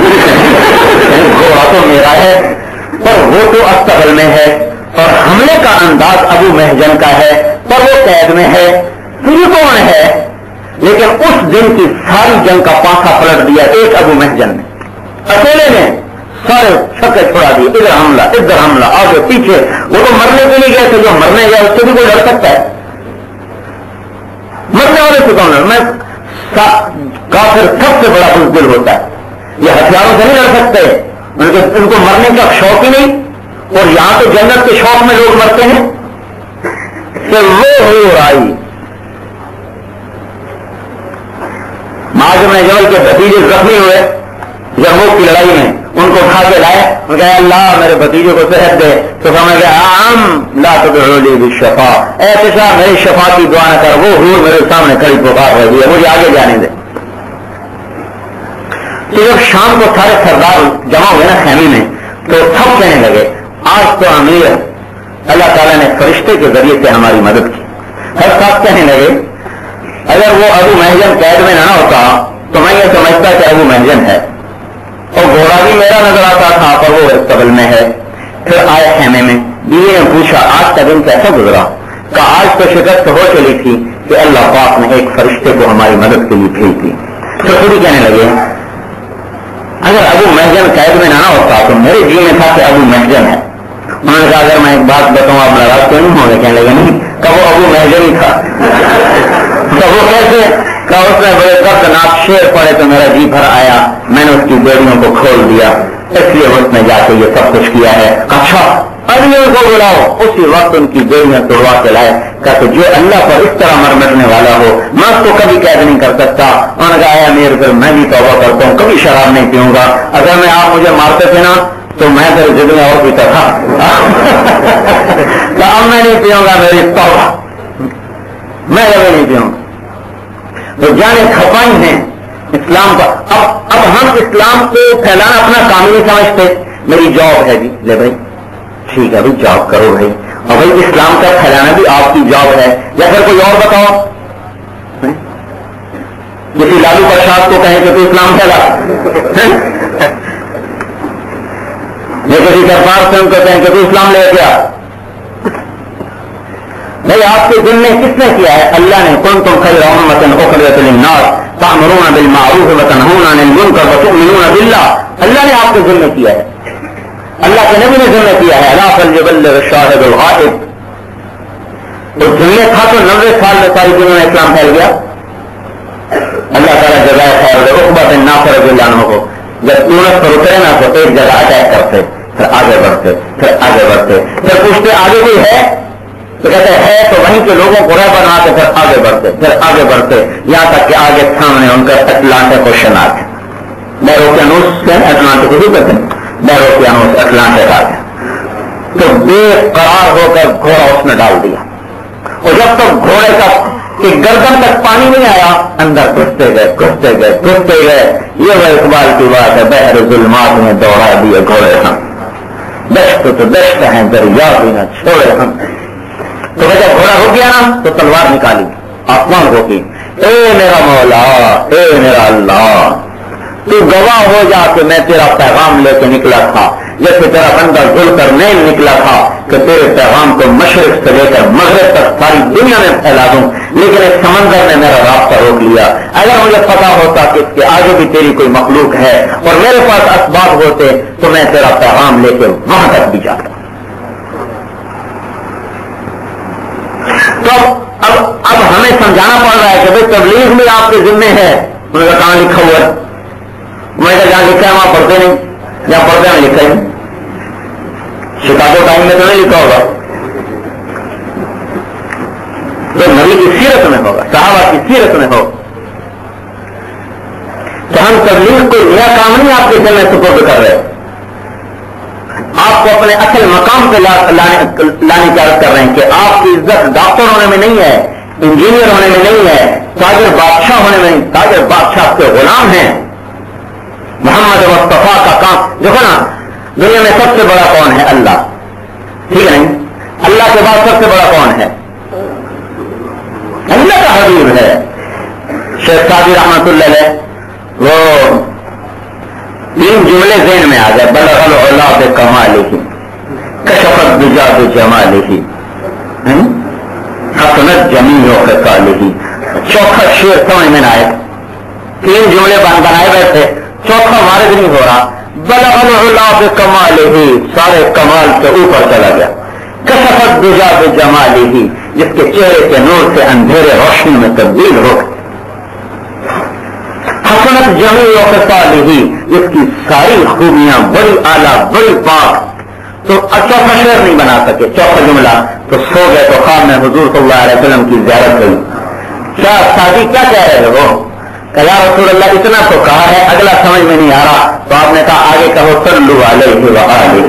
گھوڑا تو میرا ہے، پر وہ تو استقبال میں ہے اور حملے کا انداز ابو محجن کا ہے، پر وہ قید میں ہے. یہ کون ہے؟ لیکن اس دن کی ساری جنگ کا پانکھا پلٹ دیا ایک ابو محجن نے، اکیلے نے سارے چھکے چھوڑا دیے، ادھر حملہ ادھر حملہ آگے پیچھے. وہ تو مرنے کے لیے گئے تھے، جو مرنے گیا اس سے بھی کوئی لڑ سکتا ہے؟ مرنے والے سے کون لڑ؟ میں کافر سب سے بڑا بزدل ہوتا ہے، یہ ہتھیاروں سے نہیں لڑ سکتے، ان کو مرنے کا شوق ہی نہیں. اور یہاں تو جنت کے شوق میں لوگ مرتے ہیں. پھر وہ ہو آئی معاذ بن جبل کے بھتیجے زخمی ہوئے یرموک کی لڑائی میں، ان کو اٹھا کے لائے، ان کہا اللہ میرے بھتیجے کو صحت دے. تو سمجھ گیا عام لا تدعو لی بالشفا، اے پیشہ میری شفا کی دعا نہ کر، وہ حور میرے سامنے کھڑی پکار رہی ہے، مجھے آگے جانے دے. تو جب شام کو سارے سردار جمع ہوئے نا خیمے میں، تو سب کہنے لگے آج تو امیر اللہ تعالیٰ نے فرشتے کے ذریعے سے ہماری مدد کی. ہر ساتھ کہنے لگے اگر وہ ابو محجن قید میں نہ ہوتا تو میں یہ سمجھتا کہ ابو محجن ہے، اور گھوڑا بھی میرا نظر آتا تھا پر وہ استقبال میں ہے. پھر آئے خیمے میں، بیوی نے پوچھا آج کا دن کیسا گزرا؟ کہا آج تو شکست ہو چلی تھی کہ اللہ پاک نے ایک فرشتے کو ہماری مدد کے لیے بھیج دی. تو خود ہی کہنے لگے اگر ابو محجن قید میں نہ ہوتا تو میرے جی میں تھا کہ ابو محجن ہے. انہوں نے کہا اگر میں ایک بات بتاؤں آپ ناراض تو نہیں ہوگے؟ کہنے لگے نہیں، کہ وہ ابو محجن ہی تھا. تو وہ کیسے؟ کہا اس نے بڑے دردناک شعر پڑے تو میرا جی بھر آیا، میں نے اس کی بیڑیوں کو کھول دیا، اس لیے اس نے جا کے یہ سب کچھ کیا ہے. اچھا ابھی ان کو بلاؤ. اسی وقت ان کی بیڑیاں توڑوا کے لائے. کہتے جو اللہ پر اس طرح مرمٹنے والا ہو میں اس کو کبھی قید نہیں کر سکتا. انہوں نے کہا امیر پھر میں بھی توبہ کرتا ہوں، کبھی شراب نہیں پیوں گا. اگر میں آپ مجھے مارتے تھے نا تو میں پھر ضد میں اور پیتا تھا تو اب میں نہیں پیوں گا، میری توبہ، میں کبھی نہیں پیوں گا. تو جانے کھپائی ہیں اسلام کا. اب ہم اسلام کو پھیلانا اپنا کام نہیں سمجھتے. میری جاب ہے جی، لے بھائی ٹھیک ہے بھائی جاب کرو بھائی، اور بھائی اسلام کا پھیلانا بھی آپ کی جاب ہے، یا پھر کوئی اور بتاؤ. کسی لالو پرساد کو کہیں کہ تو اسلام پھیلا، یا کسی دربار سے ان کو کہیں کہ تو اسلام لے کے آ. نہیں، آپ کے دل میں کس نے کیا ہے؟ اللہ نے. کنتم خیر امۃ اخرجت للناس تأمرون بالمعروف وتنہون عن المنکر وتؤمنون باللہ. اللہ نے آپ کے دل میں کیا ہے، اللہ کے نبی نے ذمہ کیا ہے. الا فلیبلغ الشاہد الغائب. تو ذمہ تھا تو 90 سال میں ساری دنیا میں اسلام پھیل گیا. اللہ تعالیٰ جزائے خیر عقبہ بن نافع رضی اللہ عنہ کو جب یونس پر اترے نا تو ایک جگہ اٹیک کرتے، پھر آگے بڑھتے، پھر آگے بڑھتے، پھر پوچھتے آگے کوئی ہے تو کہتے ہے، تو وہیں کے لوگوں کو رہ بناتے، پھر آگے بڑھتے، پھر آگے بڑھتے، یہاں تک کہ آگے سامنے ان کا اٹلانٹک اوشن آ گیا. بیروکیانوس سے اٹلانٹک کو کہتے ہیں، بیروکیانوس اٹلانٹک آ گیا. تو بے قرار ہو کر گھوڑا اس نے ڈال دیا، اور جب تک گھوڑے کا کہ گردن تک پانی نہیں آیا اندر گھستے گئے گھستے گئے گھستے گئے. یہ وہ اقبال کی بات ہے، بحر ظلمات میں دوڑا دیے گھوڑے ہم، دشت تو دشت ہیں دریا بھی نہ چھوڑے ہم. تو جب گھوڑا ہو گیا نا تو تلوار نکالی، آسمان ہو گئی. اے میرا مولا، اے میرا اللہ، تو گواہ ہو جا کہ میں تیرا پیغام لے کے نکلا تھا، جیسے تیرا بندہ ذوالقرنین نکلا تھا کہ تیرے پیغام کو مشرق سے لے کر مغرب تک ساری دنیا میں پھیلا دوں، لیکن اس سمندر نے میرا رابطہ روک لیا. اگر مجھے پتا ہوتا کہ اس کے آگے بھی تیری کوئی مخلوق ہے اور میرے پاس اسباب ہوتے تو میں تیرا پیغام لے کے وہاں تک بھی جاتا. تو اب ہمیں سمجھانا پڑ رہا ہے کہ بھائی تبلیغ میں آپ کے ذمے ہے. انہوں نے کہاں لکھا ہوا ہے؟ میں نے جہاں لکھا ہے وہاں پڑھتے نہیں، جہاں پڑھتے ہیں لکھا ہے. شکایتوں ٹائم میں تو نہیں لکھا ہوگا، تو نبی کی سیرت میں ہوگا، صحابہ کی سیرت میں ہوگا. تو ہم تبلیغ کو نیا کام نہیں آپ کے دل میں سپرد کر رہے، آپ کو اپنے اصل مقام پہ لانے کی عرض کر رہے ہیں کہ آپ کی عزت ڈاکٹر ہونے میں نہیں ہے، انجینئر ہونے میں نہیں ہے، تاجر بادشاہ ہونے میں نہیں. تاجر بادشاہ کے غلام ہیں. محمد مصطفیٰ کا کام دیکھو نا، دنیا میں سب سے بڑا کون ہے؟ اللہ، ٹھیک ہے؟ اللہ کے بعد سب سے بڑا کون ہے؟ اللہ کا حبیب ہے. شیخ سعدی رحمۃ اللہ علیہ وہ 3 جملے ذہن میں آ گئے. بلغ العلا بکمالہ، کشف الدجی بجمالہ، حسنت جمیع خصالہ. چوتھا شعر سمجھ میں نہ آئے، 3 جملے بنائے بیٹھے، چوتھا وارد نہیں ہو رہا. بلغ العلا بکمالہ، سارے کمال سے اوپر چلا گیا. کشف الدجی بجمالہ، جس کے چہرے کے نور سے اندھیرے روشنی میں تبدیل ہو گئے. حسنت جمیع خصالہ، جس کی ساری خوبیاں بڑی اعلیٰ بڑی پاک. تو چوتھا شعر نہیں بنا سکے، چوتھا جملہ. تو سو گئے تو خواب میں حضور صلی اللہ علیہ وسلم کی زیارت ہوئی. کیا ساتھی کیا کہہ رہے ہو؟ کہ یا رسول اللہ اتنا تو کہا ہے، اگلا سمجھ میں نہیں آ رہا. تو آپ نے کہا آگے کہو صلو علیہ وآلہ.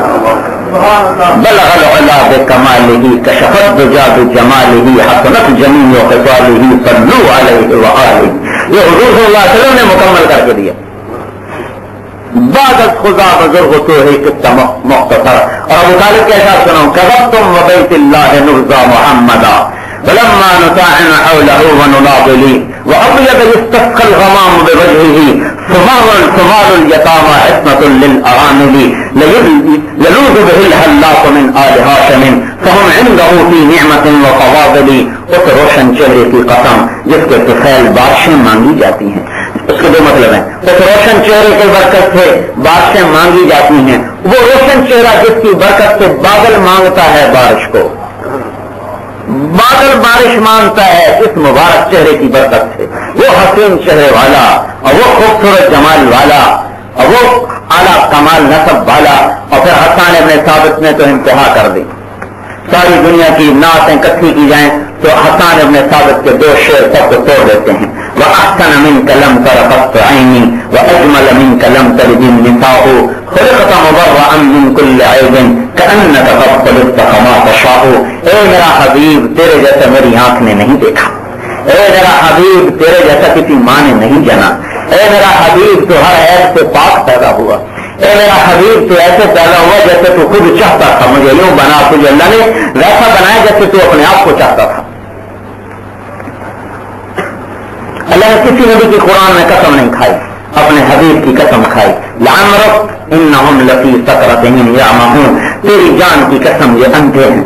بلغ العلا بکمالہ، کشف الدجی بجمالہ، حسنت جمیع خصالہ، صلو علیہ وآلہ. یہ حضور صلی اللہ علیہ وسلم نے مکمل کر کے دیا. بعد خدا بزرگ تو ہے قصہ مختصر. اور ابو طالب کیسا سناؤں؟ کذبتم وبیت اللہ نرزا محمدا ولما نطاعن حوله ونناضلی وابيض يستسقى الغمام بوجهه ثمار اليتامى عصمة للارامل يلوذ به الهلاك من آل هاشم فهم عنده في نعمة وفواضل. اس روشن چہرے کی قسم جس کے طفیل بارشیں مانگی جاتی ہیں. اس کے 2 مطلب ہیں. اس روشن چہرے کے برکت سے بارشیں مانگی جاتی ہیں. وہ روشن چہرہ جس کی برکت سے بادل مانگتا ہے بارش کو، بادل بارش مانگتا ہے اس مبارک چہرے کی برکت سے. وہ حسین چہرے والا اور وہ خوبصورت جمال والا اور وہ اعلیٰ کمال نسب والا. اور پھر حسان ابن ثابت نے تو انتہا کر دی. ساری دنیا کی نعتیں اکٹھی کی جائیں تو حسان ابن ثابت کے 2 شعر سب کو توڑ دیتے ہیں. وَأَحْسَنَ مِنْكَ لَمْ تَرَ قَطُّ عَيْنِي وَأَجْمَلَ مِنْكَ لَمْ تَلِدِ النِّسَاءُ خُلِقْتَ مُبَرَّأً مِنْ كُلِّ عَيْبٍ كَأَنَّكَ قَدْ خُلِقْتَ كَمَا تَشَاءُ. اے میرا حبیب تیرے جیسا میری آنکھ نے نہیں دیکھا. اے میرا حبیب تیرے جیسا کسی ماں نے نہیں جنا. اے میرا حبیب تو ہر عیب سے پاک پیدا ہوا. اے میرا حبیب تو ایسے پیدا ہوا جیسے تو خود چاہتا تھا. مجھے یوں بنا، تجھے اللہ نے ویسا بنایا جیسے تو اپنے آپ کو چاہتا تھا. اللہ نے کسی نبی کی قرآن میں قسم نہیں کھائی، اپنے حبیب کی قسم کھائی، لعمرک انہم لفی سکرتہم یعمہون، تیری جان کی قسم یہ اندھے ہیں،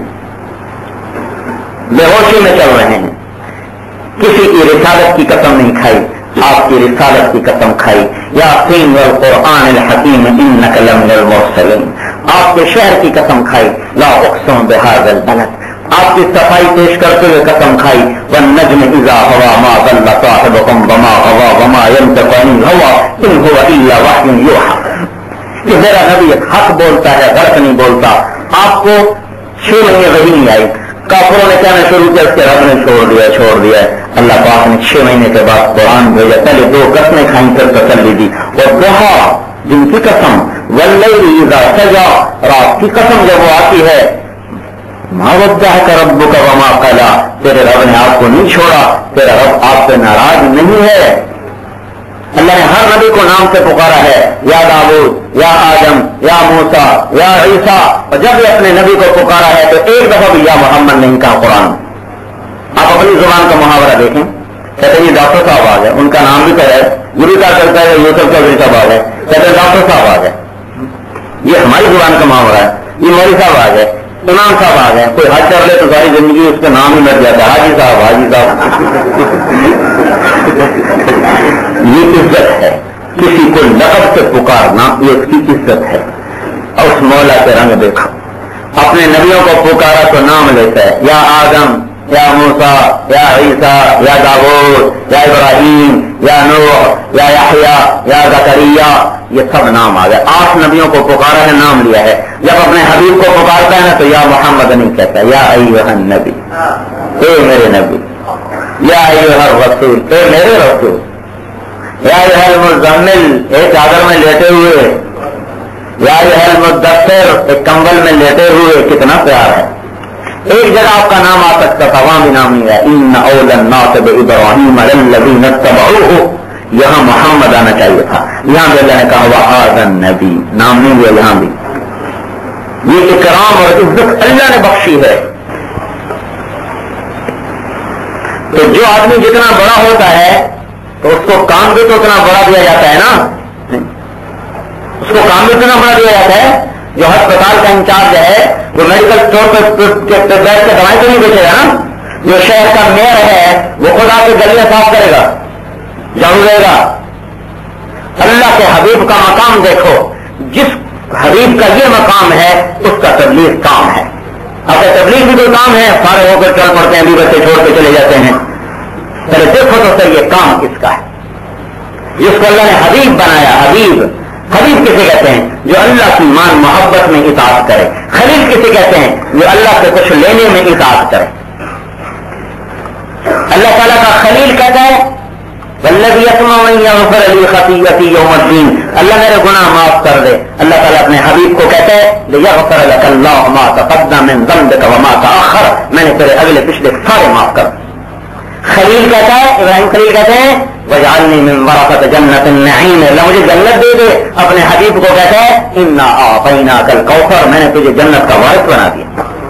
بے ہوشی میں چل رہے ہیں۔ کسی کی رسالت کی قسم نہیں کھائی، آپ کی رسالت کی قسم کھائی، یاسین والقرآن الحکیم انک لمن المرسلین، آپ کے شہر کی قسم کھائی، لا اقسم بہذا البلد، آپ کی صفائی پیش کرتے ہوئے قسم کھائی، والنجم اذا ہوا ما ضل صاحبکم وما غوا وما ينطق عن الهوى ان هو الا وحی یوحی، کہ میرا نبی حق بولتا ہے، غلط نہیں بولتا۔ آپ کو 6 مہینے وحی نہیں آئی، کافروں نے کہنا شروع کیا، اس کے رب نے چھوڑ دیا۔ اللہ پاک نے 6 مہینے کے بعد قرآن بھیجا، پہلے 2 قسمیں کھائیں پھر تسلی دی، اور ضحیٰ جن کی قسم، واللیل اذا سجا رات کی قسم جب وہ آتی ہے، ما ودعک ربک وما قلی، تیرے رب نے آپ کو نہیں چھوڑا، تیرا رب آپ سے ناراض نہیں ہے۔ اللہ نے ہر نبی کو نام سے پکارا ہے، یا داؤد، یا آدم، یا موسیٰ، یا عیسیٰ، اور جب یہ اپنے نبی کو پکارا ہے تو ایک دفعہ بھی یا محمد نہیں کہا قرآن۔ آپ اپنی زبان کا محاورہ دیکھیں، کہتے ہیں یہ ڈاکٹر صاحب آ گئے، ان کا نام بھی تو ہے، یہ بھی کہا کرتا ہے یوسف چودھری صاحب آ گئے، کہتے ہیں ڈاکٹر صاحب آ گئے، یہ ہماری زبان کا محاورہ ہے۔ یہ مولوی صاحب آ گئے، امام صاحب آ گئے، کوئی حج کر لے تو ساری زندگی اس کا نام ہی لگ جاتا ہے، حاجی صاحب، حاجی صاحب۔ یہ عزت ہے، کسی کو لقب سے پکارنا یہ اس کی عزت ہے۔ اور اس مولا کے رنگ دیکھو، اپنے نبیوں کو پکارا تو نام لیتا ہے، یا آدم، یا موسیٰ، یا عیسیٰ، یا داؤد، یا ابراہیم، یا نوح، یا یحییٰ، یا زکریا، یہ سب نام آ گئے۔ 8 نبیوں کو پکارا ہے، نام لیا ہے۔ جب اپنے حبیب کو پکارتا ہے نا تو یا محمد نہیں کہتا، یا ایھا النبی، اے میرے نبی، یا ایھا الرسول، اے میرے رسول، یا ایھا المزمل، ایک چادر میں لیٹے ہوئے، یا ایھا المدثر، ایک کمبل میں لیٹے ہوئے، کتنا پیار ہے۔ ایک جگہ آپ کا نام آ سکتا تھا، وہاں بھی نام نہیں ہے، ان اول الناس بابراہیم للذین اتبعوہ، یہاں محمد آنا چاہیے تھا، یہاں بھی اللہ نے کہا وہذا النبی، نام نہیں ہوا یہاں بھی۔ یہ اکرام اور عزت اللہ نے بخشی ہے۔ تو جو آدمی جتنا بڑا ہوتا ہے تو اس کو کام بھی تو اتنا بڑا دیا جاتا ہے نا، اس کو کام بھی اتنا بڑا دیا جاتا ہے۔ جو ہسپتال کا انچارج ہے وہ میڈیکل اسٹور پہ بیٹھ کے دوائی تو نہیں بیچے گا نا، جو شہر کا میئر ہے وہ خود آ کے گلیاں صاف کرے گا، جھاڑو دے گا۔ اللہ کے حبیب کا مقام دیکھو، جس حبیب کا یہ مقام ہے اس کا تبلیغ کام ہے۔ اب تبلیغ بھی کوئی کام ہے، سارے ہو کر چل پڑتے ہیں، بھی بچے چھوڑ کے چلے جاتے ہیں۔ پہلے دیکھو تو صحیح یہ کام کس کا ہے، جس کو اللہ نے حبیب بنایا۔ حبیب کسے کہتے ہیں؟ جو اللہ کی مان محبت میں اطاعت کرے۔ خلیل کسے کہتے ہیں؟ جو اللہ سے کچھ لینے میں اطاعت کرے۔ اللہ تعالیٰ کا خلیل کہتا ہے والذی یطمع ان یغفر لی خطیئتی یوم الدین، اللہ میرے گناہ معاف کر دے۔ اللہ تعالیٰ اپنے حبیب کو کہتا ہے لیغفر لک اللہ ما تقدم من ذنبک وما تأخر، میں نے تیرے اگلے پچھلے سارے معاف کر۔ خلیل کہتا ہے، ابراہیم خلیل کہتے ہیں وجعلنی من ورثۃ جنۃ النعیم، اللہ مجھے جنت دے دے۔ اپنے حبیب کو کہتا ہے انا اعطیناک الکوثر، میں نے تجھے جنت کا وارث بنا دیا۔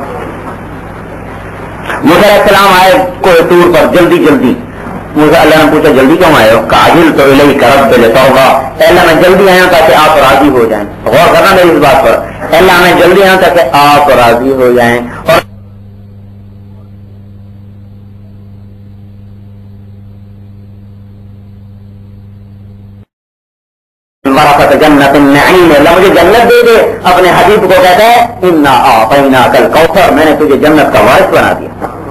موسیٰ علیہ السلام آئے کوہ طور پر جلدی، موسیٰ اللہ نے پوچھا جلدی کیوں آئے ہو؟ عاجل تو الیک رب لتوبہ، اللہ میں جلدی آیا تاکہ آپ راضی ہو جائیں۔ غور کرنا میری اس بات پر، اللہ میں جلدی آیا تاکہ آپ راضی ہو جائیں۔ اور جنت النعیم، اللہ مجھے جنت دے دے۔ اپنے حبیب کو کہتا ہے انا اعطیناک الکوثر، میں نے تجھے جنت کا وارث بنا دیا۔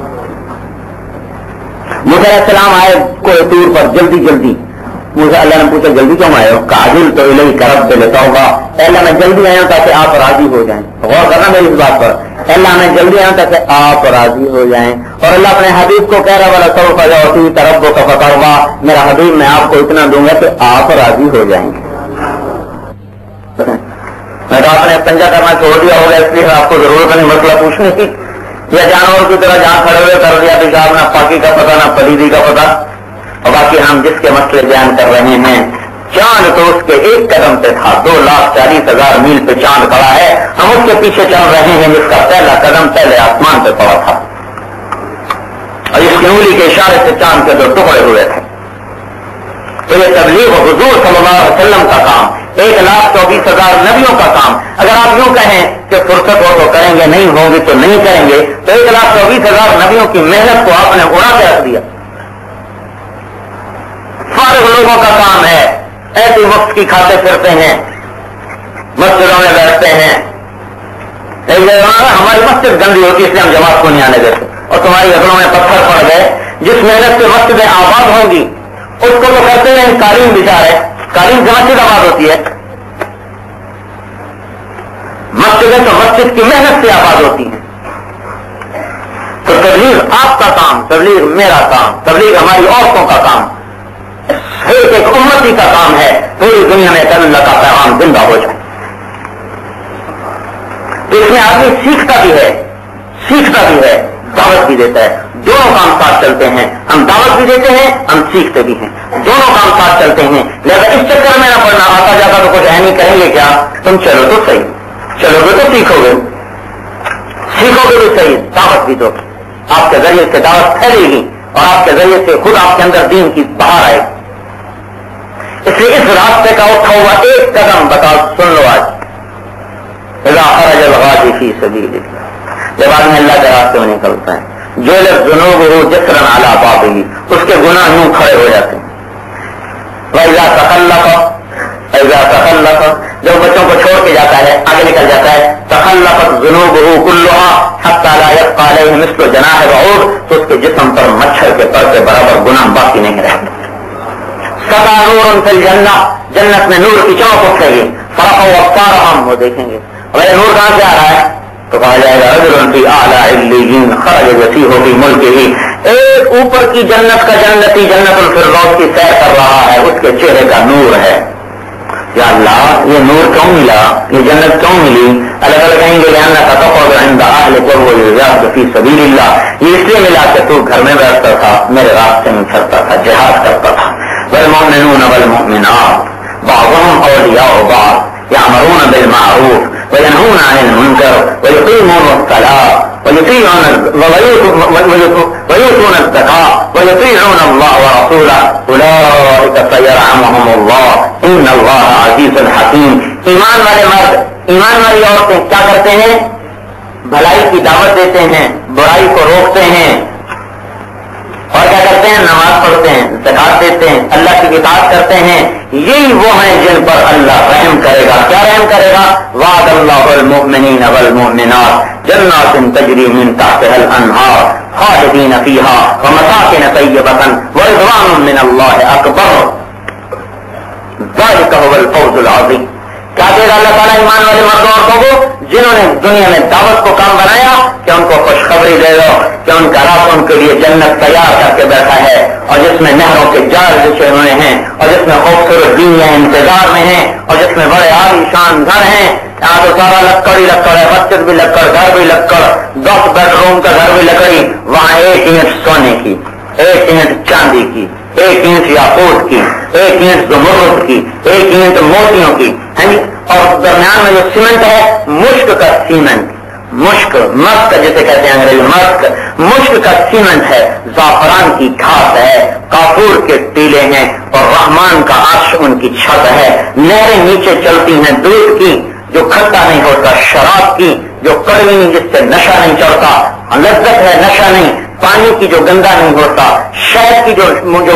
موسیٰ علیہ السلام آئے کوہ طور پر جلدی، موسیٰ اللہ نے پوچھا جلدی کیوں آئے ہو؟ عاجل تو الیک رب لتوبہ، اللہ میں جلدی آیا تاکہ آپ راضی ہو جائیں۔ غور کرنا میری اس بات پر، اللہ میں جلدی آیا تاکہ آپ راضی ہو جائیں۔ اور اللہ اپنے حبیب کو کہہ رہا ولسوف یعطیک ربک فترضی، میرا حبیب میں آپ کو اتنا دوں گا کہ آپ راضی ہو جائیں گے۔ میں تو آپ نے پنجا کرنا چھوڑ دیا ہوگا، اس لیے آپ کو ضرورت نہیں مسئلہ پوچھنے کی، یا جانور کی طرح جہاں کھڑے ہوئے کر دیا پیشاب، نہ پاکی کا پتہ نہ پلیدی کا پتہ۔ اور باقی ہم جس کے مسئلے بیان کر رہے ہیں، چاند تو اس کے ایک قدم پہ تھا، 2,40,000 میل پہ چاند کھڑا ہے، ہم اس کے پیچھے چل رہے ہیں جس کا پہلا قدم پہلے آسمان پہ پڑا تھا، اور اس کی انگلی کے اشارے سے چاند کے 2 ٹکڑے ہوئے تھے۔ تو یہ تبلیغ حضور صلی اللہ علیہ وسلم کا کام، 1,24,000 نبیوں کا کام۔ اگر آپ یوں کہیں کہ فرصت ہو تو کریں گے، نہیں ہوگی تو نہیں کریں گے، تو 1,24,000 نبیوں کی محنت کو آپ نے اڑا کے رکھ دیا۔ فارغ لوگوں کا کام ہے، ایسی وقت کی کھاتے پھرتے ہیں، مسجدوں میں بیٹھتے ہیں، ہماری مسجد گندی ہوتی ہے اس لیے ہم جماعت کو نہیں آنے دیتے، اور تمہاری عقلوں میں پتھر پڑ گئے۔ جس محنت سے مسجدیں آباد ہوں گی اس کو تو کہتے ہیں قالین بچھا ہے، قالین سے مسجد آباد ہوتی ہے؟ مسجدیں تو مسجد کی محنت سے آباد ہوتی ہیں۔ تو تبلیغ آپ کا کام، تبلیغ میرا کام، تبلیغ ہماری عورتوں کا کام، ایک امتی کا کام ہے، پوری دنیا میں اللہ کا پیغام زندہ ہو جائے۔ تو اس میں آدمی سیکھتا بھی ہے، دعوت بھی دیتا ہے، دونوں کام ساتھ چلتے ہیں۔ ہم دعوت بھی دیتے ہیں، ہم سیکھتے بھی ہیں، دونوں کام ساتھ چلتے ہیں۔ لہذا اس چکر میں نہ پڑنا، آتا جاتا تو کچھ نہیں کہیں گے کیا، تم چلو تو صحیح، چلو گے تو سیکھو گے بھی صحیح، دعوت بھی دو، آپ کے ذریعے سے دعوت پھیلے گی اور آپ کے ذریعے سے خود آپ کے اندر دین کی بہار آئے گی۔ اس لیے اس راستے کا اٹھا ہوا ایک قدم بتاؤ، سن لو آج، اذا خرج الغازی فی سبیل اللہ، جب آدمی اللہ کے راستے میں نکلتا ہے، جلد ذنوبہ جسرا علی بابہ، اس کے گناہ یوں کھڑے ہو جاتے ہیں۔ وَإِذَا تَخَلَّفَ، جب بچوں کو چھوڑ کے جاتا ہے، آگے نکل جاتا ہے، تخلفت ذنوبہ کلھا حتی لا یبقی علیہ مثل جناح بعوض، تو اس کے جسم پر مچھر کے پر کے برابر گناہ باقی نہیں رہتے۔ سدا نور فی الجنہ، جنت میں نور کی چمک اٹھے گی، فرفعوا ابصارہم، وہ دیکھیں گے، اور یہ نور کہاں سے آ رہا ہے؟ تو کہا جائے گا رجل فی اعلی علیین خرج یسیح فی ملکہ، ایک اوپر کی جنت کا جنتی جنت الفردوس کی سیر کر رہا ہے، اس کے چہرے کا نور ہے۔ یا اللہ، یہ نور کیوں ملا، یہ جنت کیوں ملی؟ الگ الگ کہیں گے لأنک تقعد عند اہلک وهو یجاہد فی سبیل اللہ، یہ اس لیے ملا کہ تو گھر میں بیٹھتا تھا، میرے راستے میں چلتا تھا، جہاد کرتا تھا۔ والمؤمنون والمؤمنات بعضهم اولیاء بعض یأمرون بالمعروف وینہون عن المنکر ویقیمون الصلاۃ ویؤتون الزکاۃ ویطیعون اللہ ورسولہ اولئک سیرحمهم اللہ ان اللہ عزیز الحکیم۔ ایمان والے مرد، ایمان والی عورتیں کیا کرتے ہیں؟ بھلائی کی دعوت دیتے ہیں، برائی کو روکتے ہیں، اور کیا کرتے ہیں؟ نماز پڑھتے ہیں، زکات دیتے ہیں، اللہ کی اطاعت کرتے ہیں۔ یہی وہ ہیں جن پر اللہ رحم کرے گا۔ کیا رحم کرے گا؟ وعد اللہ المؤمنین والمؤمنات جنات تجری من تحتها الانہار خالدین فیہا ومساکن طیبۃ ورضوان من اللہ اکبر ذلک هو الفوز العظیم۔ کیا دے گا اللہ تعالیٰ ایمان والے مردوں عورتوں کو جنہوں نے دنیا میں دعوت کو کام بنایا کہ ان کو خوشخبری دے دو کہ ان کا رب ان کے لیے جنت تیار کر کے بیٹھا ہے، اور جس میں نہروں کے جال بچھے ہوئے ہیں، اور جس میں خوبصورت بیویاں انتظار میں ہیں، اور جس میں بڑے عالی شان گھر ہیں۔ یہاں تو سارا لکڑ ہی لکڑ ہے، مسجد بھی لکڑ، گھر بھی لکڑ، 10 بیڈ روم کا گھر بھی لکڑی، وہاں 1 اینٹ سونے کی، 1 اینٹ چاندی کی، 1 اینٹ یاقوت کی، 1 اینٹ زمرد کی، 1 اینٹ موتیوں کی، اور درمیان میں جو سیمنٹ ہے مشک کا سیمنٹ، مشک جسے کہتے ہیں انگریزی مشک کا سیمنٹ ہے، زعفران کی گھاس ہے، کافور کے ٹیلے ہیں، اور رحمان کا عرش ان کی چھت ہے۔ نہریں نیچے چلتی ہیں دودھ کی جو کھٹا نہیں ہوتا، شراب کی جو کڑوی نہیں، جس سے نشہ نہیں چڑھتا، لذت ہے نشہ نہیں، پانی کی جو گندا نہیں ہوتا، شہد کی جو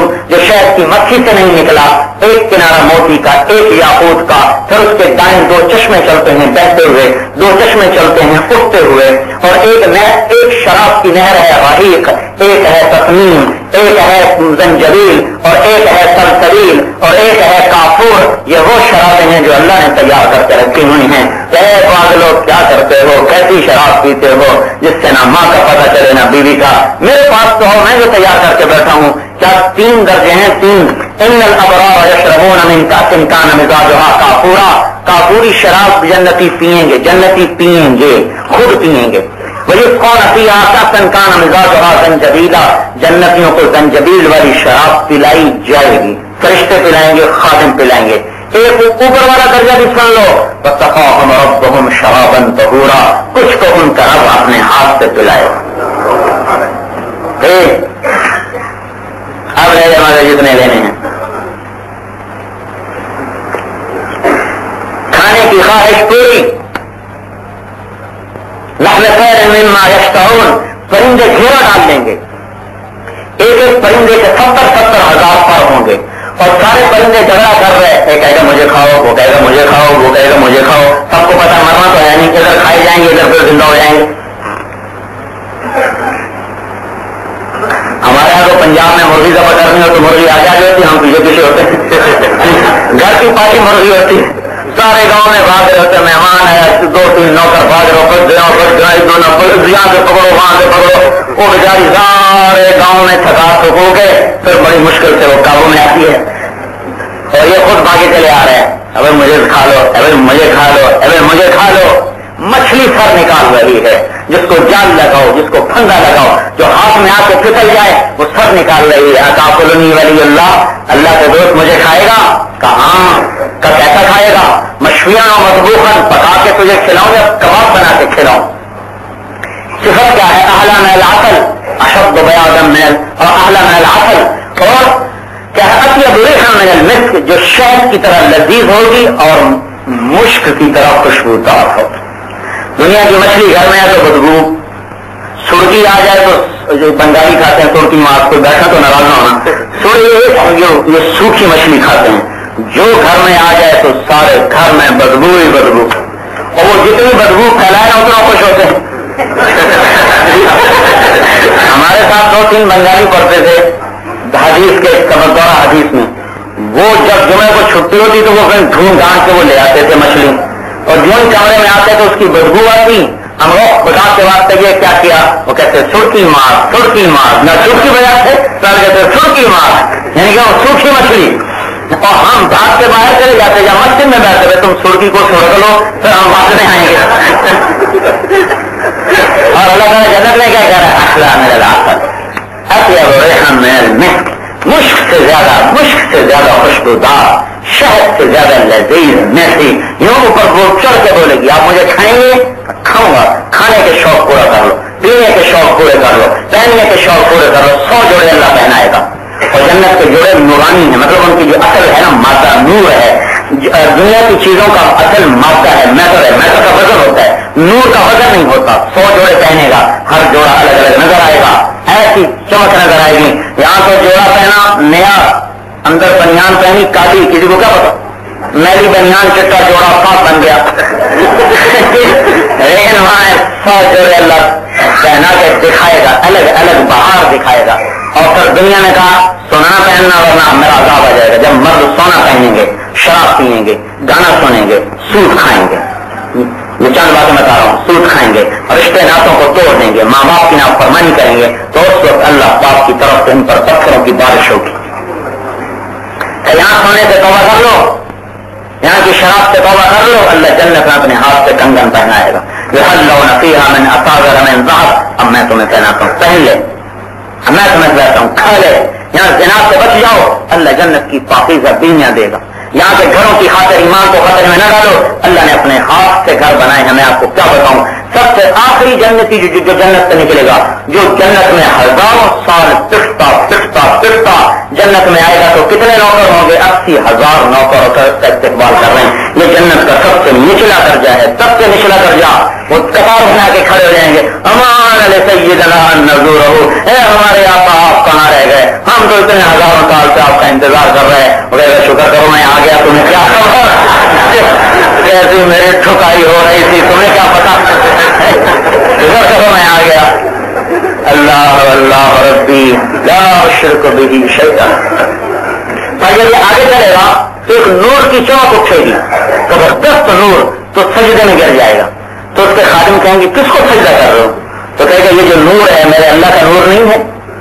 شہد کی مکھی سے نہیں نکلا، ایک کنارہ موتی کا، ایک یاقوت کا، پھر اس کے دائیں 2 چشمے چلتے ہیں بہتے ہوئے، 2 چشمے چلتے ہیں اٹھتے ہوئے، اور ایک شراب کی نہر ہے رحیق، ایک ہے تسنیم، ایک ہے زنجبیل، اور ایک ہے سلسبیل، اور ایک ہے کافور۔ یہ وہ شرابیں ہیں جو اللہ نے تیار کر کے رکھی ہوئی ہیں۔ اے پاگلو، کیا کرتے ہو؟ کیسی شراب پیتے ہو جس سے نہ ماں کا پتہ چلے نہ بیوی کا؟ میرے پاس تو ہو، میں جو تیار کر کے بیٹھا ہوں۔ کیا 3 درجے ہیں؟ 3۔ ان الابرار یشربون من کأس کان مزاجها کافورا، کافوری شراب جنتی پیئیں گے، جنتی پیئیں گے، خود پیئیں گے۔ ویسقون فیہا کأسا کان مزاجها زنجبیلا، جنتیوں کو زنجبیل والی شراب پلائی جائے گی، فرشتے پلائیں گے، خادم پلائیں گے۔ ایک اوپر والا درجہ بھی سن لو، وسقاهم ربهم شرابا طہورا، کچھ کو ان کا رب اپنے ہاتھ سے پلائے۔ اب لے جماعت جتنے لینے ہیں، ما یشتہون، پرندے گھیرا ڈال لیں گے، ایک ایک پرندے کے 70,000 پر ہوں گے، اور سارے پرندے جھگڑا کر رہے، ایک کہے گا مجھے کھاؤ، وہ کہے گا مجھے کھاؤ، وہ کہے گا مجھے کھاؤ، سب کو پتا مرنا تو ہے نہیں، ادھر کھائے جائیں گے ادھر پھر زندہ ہو جائیں گے. ہمارے یہاں تو پنجاب میں مرغی ذبح کرنی ہو تو مرغی آ جاتی ہوتی، ہم پیچھے پیچھے ہوتے ہیں، گھر کی پارٹی مرغی ہوتی ہے، سارے گاؤں میں بھاگ رہے ہوتے، مہمان ہے، 2-3 نوکر بھاگ رہے ہو، یہاں سے پکڑو وہاں سے پکڑو، وہ بیچاری سارے گاؤں میں تھکا تھکو کے پھر بڑی مشکل سے وہ قابو میں آتی ہے، اور یہ خود بھاگے چلے آ رہے ہیں، ابھی مجھے کھا لو، ابھی مجھے کھا لو، ابھی مجھے کھا لو. مچھلی سر نکال رہی ہے، جس کو جال لگاؤ، جس کو پھندا لگاؤ، جو ہاتھ میں آ کے پھسل جائے وہ سر نکال رہی ہے. اکافلنی ولی اللہ کے دوست مجھے کھائے گا؟ کہاں کا کیسا کھائے گا؟ مشویاں و مطبوخاً، پکا کے تجھے کھلاؤں یا کباب بنا کے کھلاؤں. صفت کیا ہے؟ احلی من العسل، اشد بیاضا من، اور احلی من العسل، اور کیا ہے؟ اطیب ریحا من المسک، جو شہد کی طرح لذیذ ہوگی اور مشک کی طرح خوشبودار ہوگی. دنیا کی مچھلی گھر میں ہے تو بدبو، سرخی آ جائے تو جو بنگالی کھاتے ہیں سرخی ماس، کو بیٹھا تو ناراض نہ ہونا، سرخی یہ سوکھی مچھلی کھاتے ہیں، جو گھر میں آ جائے تو سارے گھر میں بدبو ہی بدبو، اور وہ جتنی بدبو پھیلائے نا اتنا خوش ہوتے ہیں. ہمارے ساتھ 2-3 بنگالی پڑھتے تھے حدیث کے کمزورہ حدیث میں، وہ جب جمعے کو چھٹی ہوتی تو وہ پھر ڈھونڈ ڈھانڈ کے وہ لے آتے تھے مچھلی، اور جو کمرے میں آتے تو اس کی بدبو آتی. ہم لوگ خدا کے واسطے یہ کیا کیا، وہ کہتے سرخی مار، سرخی مار، نہ سرخی بجا تھے کہتے سرخی مار، یعنی کہ وہ سرخی مچھلی. اور ہم بھاگ کے باہر چلے جاتے یا مسجد میں بیٹھتے ہوئے، تم سرخی کو چھوڑ لو پھر ہم واپس نہیں آئیں گے. اور اللہ تعالیٰ جنت میں کیا کہہ رہا ہے؟ احلی من العسل اطیب ریحا من المسک، مشک سے زیادہ خوشبودار، شہد سے زیادہ لذیذ میٹھی. یوں اوپر وہ چڑھ کے بولے گی آپ مجھے کھائیں گے؟ کھاؤں گا. کھانے کے شوق پورا کر لو، پینے کے شوق پورے کر لو، پہننے کے شوق پورے کر لو. 100 جوڑے اللہ پہنائے گا. اور جنت کے جوڑے نورانی ہیں، مطلب ان کی جو اصل ہے نا مادہ نور ہے. دنیا کی چیزوں کا اصل مادہ ہے میٹر ہے، میٹر کا وزن ہوتا ہے، نور کا وزن نہیں ہوتا. 100 جوڑے پہنے گا، ہر جوڑا الگ الگ نظر آئے گا، ایسی چمک نظر آئے گی. یہاں تو جوڑا پہنا نیا، اندر بنیان پہنی کالی، کسی کو کیا پتا، میری بنیان چٹا جوڑا صاف بن گیا. لیکن وہاں 100 جوڑے اللہ پہنا کے دکھائے گا، الگ الگ بہار دکھائے گا. اور پھر دنیا نے کہا سونا پہننا ورنہ میرا عذاب آ جائے گا. جب مرد سونا پہنیں گے، شراب پیئیں گے، گانا سنیں گے، سود کھائیں گے، یہ چند باتیں بتا رہا ہوں، سود کھائیں گے، رشتے ناتوں کو توڑ دیں گے، ماں باپ کی نافرمانی کریں گے، تو اس وقت اللہ پاک کی طرف سے ان پر پتھروں کی بارش ہوگی. یہاں سونے سے توبہ کر لو، یہاں کی شراب سے توبہ کر لو، اللہ جنت میں اپنے ہاتھ سے کنگن پہنائے گا. یحلون فیہا من اساور من ذہب، اب میں تمہیں کہنا ہوں پہن لے، میں تمہیں کہتا ہوں کھا لے. یہاں زنا سے بچ جاؤ، اللہ جنت کی پاکیزہ بیویاں دے گا. یہاں کے گھروں کی خاطر ایمان کو خطرے میں نہ ڈالو، اللہ نے اپنے ہاتھ سے گھر بنائے ہیں. میں آپ کو کیا بتاؤں، سب سے آخری جنتی جو جنت سے نکلے گا، جو جنت میں ہزاروں سال پٹتا جنت میں آئے گا، تو کتنے نوکر ہوں گے؟ 80,000 نوکر کا استقبال کر رہے ہیں. یہ جنت کا سب سے نچلا درجہ ہے، سب سے نچلا درجہ. وہ قطار بنا کے کھڑے ہو جائیں گے، امان علیہ سیدنا نظور ہو، اے ہمارے آقا آپ کہاں رہ گئے؟ ہم تو اتنے ہزاروں سال سے آپ کا انتظار کر رہے ہیں. وغیرہ شکر کرو میں آ گیا، تمہیں کیا خبر؟ کیسی میری ٹھکائی ہو رہی تھی، تمہیں کیا پتا؟ شکر کرو میں آ گیا. اللہ اللہ ربی لا اشرک بہ شیئا. اور جب یہ آگے چلے گا تو ایک نور کی چمک اٹھے گی، زبردست نور، تو سجدے میں گر جائے گا. تو اس کے خادم کہیں گے کس کو سجدہ کر رہے ہو؟ تو کہے گا یہ جو نور ہے میرے اللہ کا نور نہیں ہے.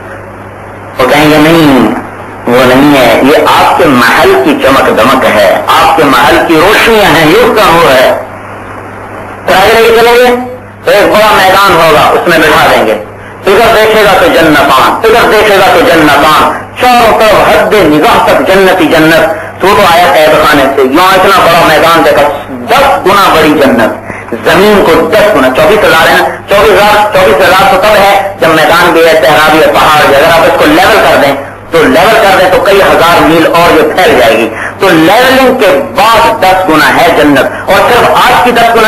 وہ کہیں گے نہیں وہ نہیں ہے، یہ آپ کے محل کی چمک دمک ہے، آپ کے محل کی روشنیاں ہیں، یہ اس کا نور ہے. تو آگے لے کے چلیں گے تو ایک بڑا میدان ہوگا، اس میں بٹھا دیں گے. ادھر دیکھے گا تو جنتان، ادھر دیکھے گا تو جنتان، چاروں طرف حد نگاہ تک جنتی جنت. تو آیا قید خانے سے، یہاں اتنا بڑا میدان دیکھا، 10 گنا بڑی جنت، زمین کو 10 گنا، 24,000 ہے. 24,000 تو تب ہے جب میدان بھی ہے، صحرا بھی ہے، پہاڑ بھی. اگر آپ اس کو لیول کر دیں تو کئی ہزار میل اور یہ پھیل جائے گی. تو لیولنگ کے بعد 10 گنا ہے جنت. اور صرف آج کی 10 گنا نہیں،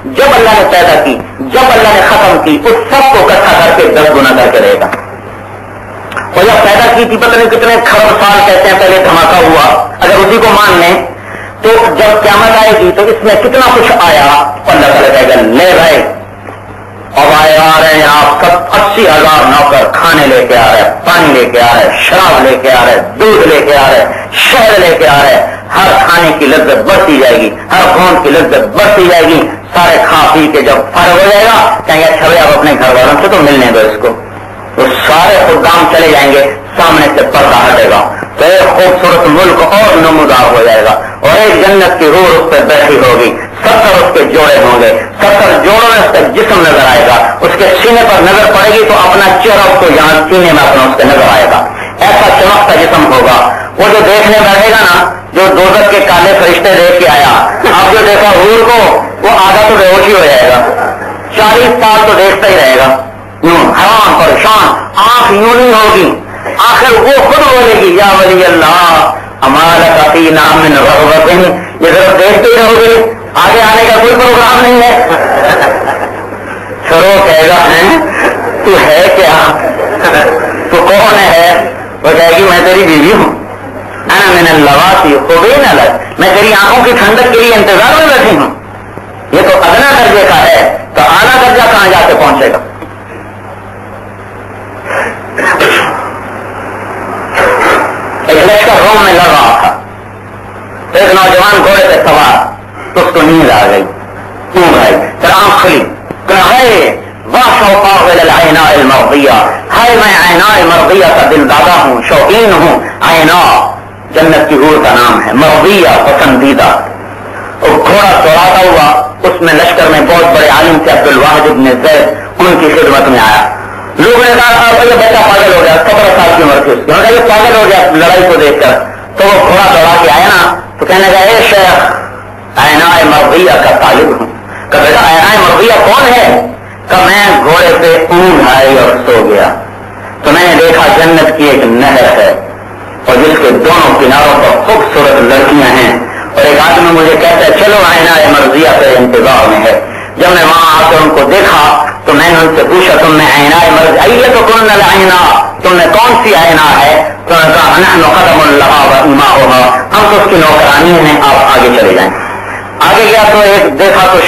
جب اللہ نے پیدا کی، جب اللہ نے ختم کی، اس سب کو اکٹھا کر کے 10 گنا کر کے رہے گا. اور جب پیدا کی تھی پتہ نہیں کتنے کھرب سال کہتے ہیں پہلے دھماکہ ہوا، اگر اسی کو مان لیں تو جب قیامت آئے گی تو اس میں کتنا کچھ آیا. اللہ تعالیٰ کہے گا لے بھائی اب آ رہے ہیں آپ سب 80,000 نوکر، کھانے لے کے آ رہے، پانی لے کے آ رہے، شراب لے کے آ رہے، دودھ لے کے آ رہے، شہد لے کے آ رہے. ہر کھانے کی لذت بڑھتی جائے گی، ہر قوم کی لذت بڑھتی جائے گی. سارے کھا پی کے جب فرق ہو جائے گا کہیں اچھا بھائی آپ اپنے گھر والوں سے تو ملنے دو اس کو. تو سارے خدام چلے جائیں گے، سامنے سے پردہ ہٹے گا تو ایک خوبصورت ملک اور نمودار ہو جائے گا اور ایک جنت کی روح اس پہ بیٹھی ہوگی. 70 اس کے جوڑے ہوں گے، 70 جوڑوں میں اس کا جسم نظر آئے گا. اس کے سینے پر نظر پڑے گی تو اپنا چہرہ اس کو یہاں سینے میں اپنا اس کے نظر آئے گا. ایسا چمکتا جسم ہوگا. وہ جو دیکھنے بیٹھے گا نا، جو دوزخ کے کالے فرشتے دیکھ کے آیا، آپ جو دیکھا حور کو وہ آدھا تو بے ہوشی ہو جائے گا، 40 سال تو دیکھتا ہی رہے گا یوں حیران پریشان، آنکھ یوں نہیں ہوگی. آخر وہ خود بولے گی یا ولی اللہ ہمارا فینا من رغبت، یہ ضرور دیکھتے ہی رہو گے، آگے آنے کا کوئی پروگرام نہیں ہے. پھر وہ کہے گا تو ہے کیا، تو کون ہے؟ وہ کہے گی میں تیری بیوی ہوں. انا من اللواتی خوبین الگ، میں تیری آنکھوں کی ٹھنڈک کے لیے انتظار میں بیٹھی ہوں. یہ تو ادنا درجے کا ہے، تو اعلیٰ درجہ کہاں جا کے پہنچے گا؟ ایک لشکر روم میں لڑ رہا تھا، ایک نوجوان گھوڑے پہ سوار، تو اس کو نیند آ گئی، اونگ آئی، پھر آنکھ کھلی، العیناء المرضیہ، ہائے میں عیناء مرضیہ کا دل دادا ہوں، شوقین ہوں. عیناء جنت کی حور کا نام ہے، مرضیہ پسندیدہ. اور گھوڑا دوڑاتا ہوا اس میں لشکر میں بہت بڑے عالم تھے عبد الواحد ابن زید، ان کی خدمت میں آیا. لوگوں نے کہا یہ بچہ پاگل ہو گیا، 17 سال کی عمر تھی اس کی، انہوں نے کہا یہ پاگل ہو گیا لڑائی کو دیکھ کر. تو وہ گھوڑا دوڑا کے آیا نا تو کہنے لگا اے شیخ عیناء مرضیہ کا طالب ہوں. کہ بیٹا عیناء مرضیہ کون ہے؟ کہ میں گھوڑے پہ اونگ آئی اور سو گیا تو میں نے دیکھا جنت کی ایک نہر ہے اور جس کے دونوں کناروں پر خوبصورت لڑکیاں ہیں، اور ایک آدمی مجھے کہتا ہے چلو عیناء مرضیہ پہ انتظار میں ہے. جب میں وہاں آ کر ان کو دیکھا تو میں نے ان سے پوچھا تم نے عیناء مرضیہ تو کن العیناء، تم نے کون سی عیناء ہے؟ تو نے کہا نحن قدم لها وإماؤها، ہم تو اس کی نوکرانی ہیں، آپ آگے چلے جائیں. آگے گیا تو ایک دیکھا تو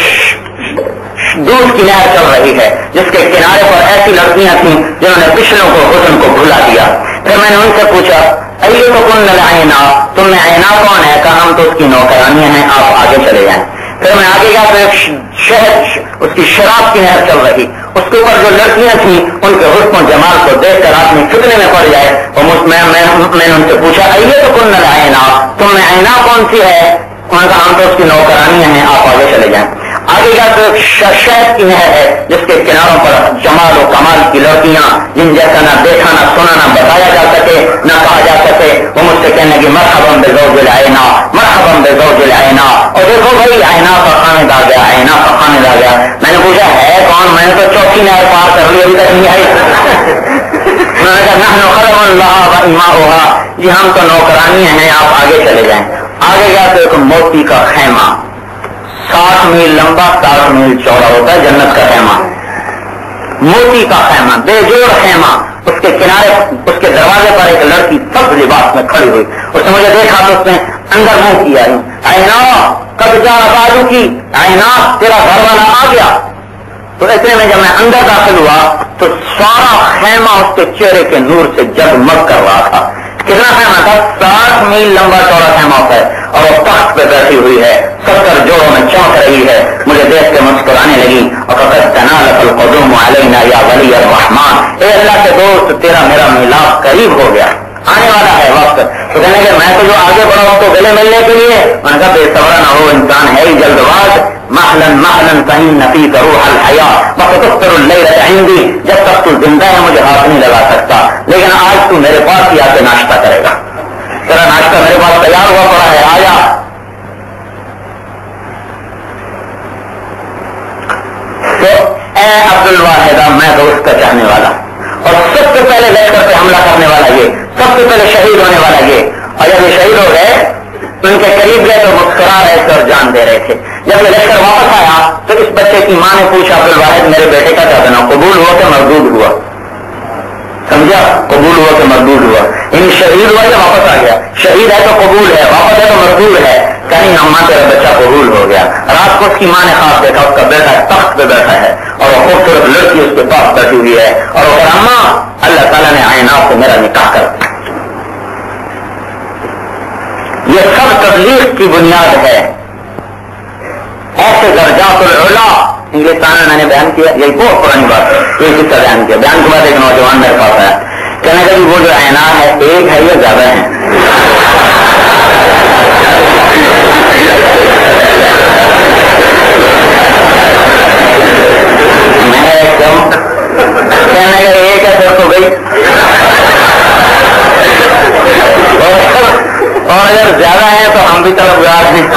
دودھ کی نہر چل رہی ہے جس کے کنارے پر ایسی لڑکیاں تھیں جنہوں نے پچھلوں کو حسن کو بھلا دیا. پھر میں نے ان سے پوچھا ایتکن العیناء، تم میں عیناء کون ہے؟ کہا ہم تو اس کی نوکرانیاں ہیں، آپ آگے چلے جائیں. پھر میں آگے گیا تو ایک شہد اس کی شراب کی نہر چل رہی، اس کے اوپر جو لڑکیاں تھیں ان کے حسن و جمال کو دیکھ کر آدمی فتنے میں پڑ جائے. اور میں نے ان سے پوچھا ایتکن العیناء، تم میں عیناء کون سی ہے؟ انہوں نے کہا ہم تو اس کی نوکرانیاں ہیں، آپ آگے چلے جائیں. آگے جا تو شہد کی نہر ہے جس کے کناروں پر جمال و کمال کی لڑکیاں جن جیسا نہ دیکھا نہ سنا نہ بتایا جا سکے نہ کہا جا سکے. وہ مجھ سے کہنے کی مرحبا بزوج العیناء، مرحبا بزوج العیناء. اور دیکھو بھائی عیناء کا خاند آ گیا، عیناء کا خاند آ گیا. میں نے پوچھا ہے کون؟ میں نے تو چوتھی نہر پار کر لی، ابھی تک نہیں آئی. میں نے کہا نحن قدم لها وإماؤها، جی ہم تو نوکرانیاں ہیں، آپ آگے چلے جائیں. آگے گیا تو ایک موتی کا خیمہ 60 میل لمبا 60 میل چوڑا ہوتا ہے جنت کا خیمہ، موتی کا خیمہ، بے جوڑ خیمہ. اس کے کنارے اس کے دروازے پر ایک لڑکی سب لباس میں کھڑی ہوئی. اس نے مجھے دیکھا تو اس نے اندر منہ کیا، عیناء کب جا بازو کی، عیناء تیرا گھر والا آ گیا. تو اتنے میں جب میں اندر داخل ہوا تو سارا خیمہ اس کے چہرے کے نور سے جگمگ کر رہا تھا. کتنا خیمہ تھا؟ 60 میل لمبا چوڑا خیمہ ہوتا ہے اور وہ تخت پہ بیٹھی ہوئی ہے، 70 جوڑوں میں چمک رہی ہے. مجھے دیکھ کے مسکرانے لگی اور فقط تنالت القدوم علینا یا ولی الرحمان، اے اللہ کے دوست تیرا میرا میلاد قریب ہو گیا، آنے والا ہے وقت. تو کہنے کہ میں تو جو آگے بڑھا ہوں تو گلے ملنے کے لیے. میں نے کہا بے صبر نہ ہو، انسان ہے ہی جلد باز. محلن محلن کہیں نفیس روح الحیا وقت اللیل عندی، جب تک تو زندہ ہے مجھے ہاتھ نہیں لگا سکتا، لیکن آج تو میرے پاس ہی آ کے ناشتہ کرے گا. تیرا ناشتہ میرے پاس تیار ہوا پڑا ہے، آیا. تو اے عبد الواحدہ میں تو اس کا چاہنے والا، اور سب سے پہلے لشکر پہ حملہ کرنے والا یہ، سب سے پہلے شہید ہونے والا یہ. اور جب یہ شہید ہو گئے ان کے قریب گئے تو مسکرا رہے تھے اور جان دے رہے تھے. جب یہ لشکر واپس آیا تو اس بچے کی ماں نے پوچھا عبد الواحد میرے بیٹے کا کیا بنا، قبول ہوا کہ مردود ہوا؟ سمجھا؟ قبول ہوا کہ مردود ہوا؟ ان شہید ہوا یا واپس آ گیا؟ شہید ہے تو قبول ہے، واپس ہے تو مردود ہے. کہیں اماں تیرا بچہ قبول ہو گیا. رات کو اس کی ماں نے خواب دیکھا اس کا بیٹا تخت پہ بیٹھا ہے اور وہ خوبصورت لڑکی اس کے پاس بیٹھی ہوئی ہے اور وہ کہا اماں اللہ تعالیٰ نے عینات سے میرا نکاح کر دیا. یہ سب تبلیغ کی بنیاد ہے. ایسے درجات العلا انگلستان میں میں نے بیان کیا، یہی بہت پرانی بات ہے، یہ کس کا بیان کیا. بیان کے بعد ایک نوجوان میرے پاس آیا، کہنے لگا وہ جو عینات ہے ایک ہے یا زیادہ ہے؟ میں ایک دم کہنے لگا ایک ہے پھر تو گئی، اور اگر زیادہ ہے تو ہم بھی طلبگار ہیں.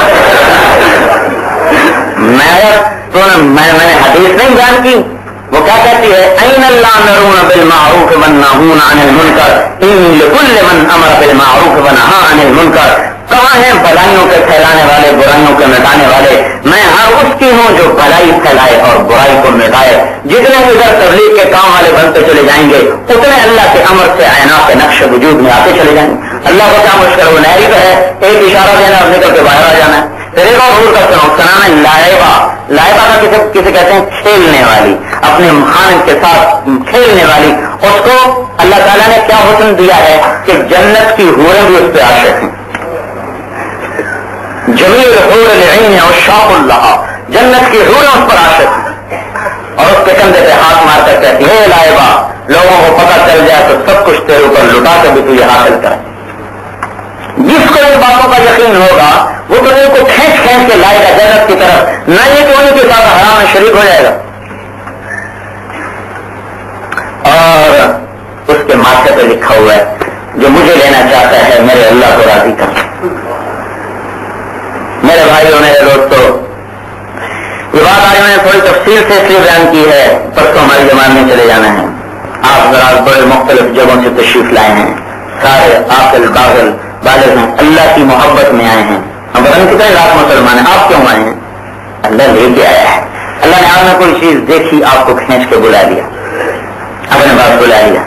میں نے حدیث نہیں بیان کی، وہ کیا کہتی ہے این اللہ مرون بالمعروف والنہون عن المنکر ان لکل من امر بالمعروف ونہا عن المنکر. کہاں ہیں بھلائیوں کے پھیلانے والے، برائیوں کے مٹانے والے؟ میں ہر اس کی ہوں جو بھلائی پھیلائے اور برائی کو مٹائے. جتنے ادھر تبلیغ کے کام والے بنتے چلے جائیں گے اتنے اللہ کے امر سے عینات کے نقش وجود میں آتے چلے جائیں گے. اللہ کو کیا مشکل، وہ نہری پہ ہے، ایک اشارہ دینا اور نکل کے باہر آ جانا ہے. پھر ایک اور حضور کا سنو، اس کا نام ہے لائبہ. لائبہ کا کسے کہتے ہیں؟ کھیلنے والی، اپنے خاند کے ساتھ کھیلنے والی. اس کو اللہ تعالیٰ نے کیا حکم دیا ہے کہ جنت کی حوریں بھی اس پہ عاشق ہیں. جمیل حور العین عشاق اللہ، جنت کی حوریں اس پر عاشق ہیں اور اس کے کندھے پہ ہاتھ مار کر کہتی ہے لائبہ لوگوں کو پتہ چل جائے تو سب کچھ تیرے اوپر لٹا کے بھی تو یہ حاصل کرے. جس کو ان باتوں کا یقین ہوگا وہ تو ان کو کھینچ کھینچ کے لائے گا جنت کی طرف، نہ یہ کہ ان کے ساتھ حرام میں شریک ہو جائے گا. اور اس کے ماتھے پہ لکھا ہوا ہے جو مجھے لینا چاہتا ہے میرے اللہ کو راضی کر. میرے بھائیوں میرے دوستوں، یہ بات آج میں نے تھوڑی تفصیل سے اس لیے بیان کی ہے، پرسوں ہماری جماعت میں چلے جانا ہے. آپ ذرا بڑے مختلف جگہوں سے تشریف لائے ہیں، سارے عاقل باغل بالغ ہیں، اللہ کی محبت میں آئے ہیں. اب بتائیں کتنے لاکھ مسلمان ہیں، آپ کیوں آئے ہیں؟ اللہ لے کے آیا ہے. اللہ نے آپ نے کوئی چیز دیکھی، آپ کو کھینچ کے بلا لیا، اپنے پاس بلا لیا.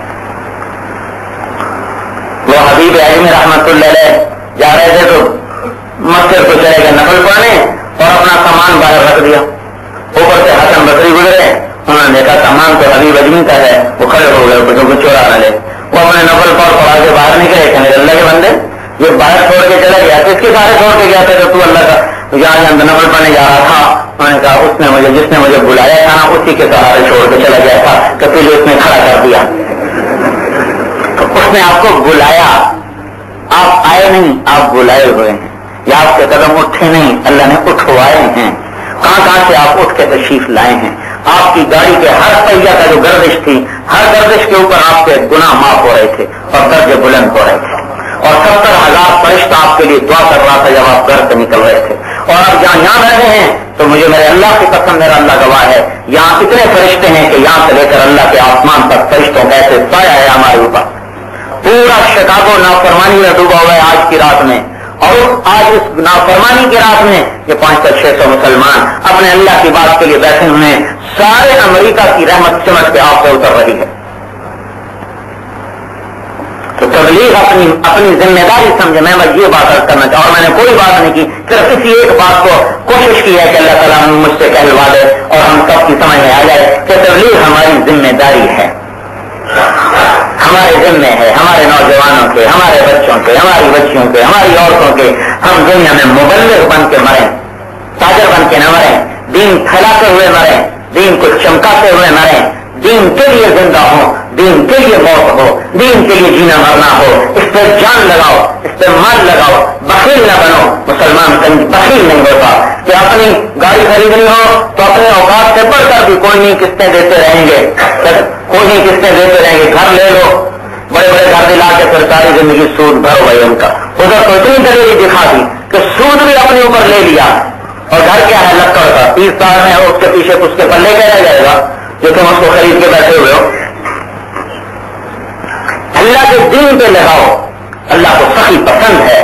وہ حبیب اعظمی رحمت اللہ علیہ جا رہے تھے تو مسجد کو چلے گئے نفل پڑھنے اور اپنا سامان باہر رکھ دیا. اوپر سے حسن بصری گزرے، انہوں نے دیکھا سامان تو حبیب اعظمی کا ہے، وہ کھڑے ہو گئے بچوں کو چورا نہ لے. وہ اپنے نفل پڑھا کے باہر نکلے کہ میرے اللہ کے بندے یہ باہر چھوڑ کے چلا گیا، کس کے سارے چھوڑ کے گیا تھا تو اللہ کا یہاں نفل پڑھنے جا رہا تھا. انہوں نے کہا اس نے مجھے جس نے مجھے بلایا تھا نا اسی کے سہارے چھوڑ کے چلا گیا تھا تو پھر اس نے کھڑا کر دیا. اس نے آپ کو بلایا، آپ آئے نہیں، آپ بلائے ہوئے ہیں، یا آپ کے قدم اٹھے نہیں، اللہ نے اٹھوائے ہیں. کہاں کہاں سے آپ اٹھ کے تشریف لائے ہیں. آپ کی گاڑی کے ہر پہیا کا جو گردش تھی، ہر گردش کے اوپر آپ کے گناہ معاف ہو رہے تھے اور درجے بلند ہو رہے تھے. اور 70,000 فرشتہ آپ کے لیے دعا کر رہا تھا جب آپ گھر سے نکل رہے تھے. اور آپ جہاں یہاں رہے ہیں تو مجھے میرے اللہ کی قسم، میرا اللہ گواہ ہے، یہاں اتنے فرشتے ہیں کہ یہاں سے لے کر اللہ کے آسمان تک فرشتوں کا ایسے سایہ ہے ہمارے اوپر. پورا شکاگو نافرمانی میں ڈوبا ہوا ہے آج کی رات میں. اور آج اس نافرمانی کی رات میں یہ 500-600 مسلمان اپنے اللہ کی بات کے لیے بیٹھے ہوئے ہیں. سارے امریکہ کی رحمت سمجھ کے آپ سے اتر رہی ہے. تو تبلیغ اپنی ذمہ داری سمجھے. میں یہ بات کرنا چاہوں اور میں نے کوئی بات نہیں کی، صرف اسی ایک بات کو کوشش کی ہے کہ اللہ تعالیٰ مجھ سے کہلوا دے اور ہم سب کی سمجھ میں آ جائے کہ تبلیغ ہماری ذمہ داری ہے، ہمارے ذمے ہے، ہمارے نوجوانوں کے، ہمارے بچوں کے، ہماری بچیوں کے، ہماری عورتوں کے. ہم دنیا میں مبلغ بن کے مریں، تاجر بن کے نہ مریں، دین پھیلاتے ہوئے مریں، دین کو چمکاتے ہوئے مریں، دین کے لیے زندہ ہو، دین کے لیے موت ہو، دین کے لیے جینا مرنا ہو. اس پہ جان لگاؤ، اس پہ مال لگاؤ، بخیل نہ بنو. مسلمان بخیل نہیں ہوتا کہ اپنی گاڑی خریدنی ہو تو اپنے اوقات سے بڑھ کر بھی کوئی نہیں قسطیں دیتے رہیں گے، کوئی نہیں قسطیں دیتے رہیں گے. گھر لے لو، بڑے بڑے گھر دلا کے پھر ساری زندگی سود بھرو بھائی ان کا. ادھر تو اتنی دلیری دکھا دی کہ سود بھی اپنے اوپر لے لیا اور گھر کیا ہے لکڑ کا. 30 سال میں اس کے پیچھے اس کے پلے کیا رہ جائے گا جو تم اس کو خرید کے بیٹھے ہوئے ہو. اللہ کے دین پہ لگاؤ. اللہ کو سخی پسند ہے،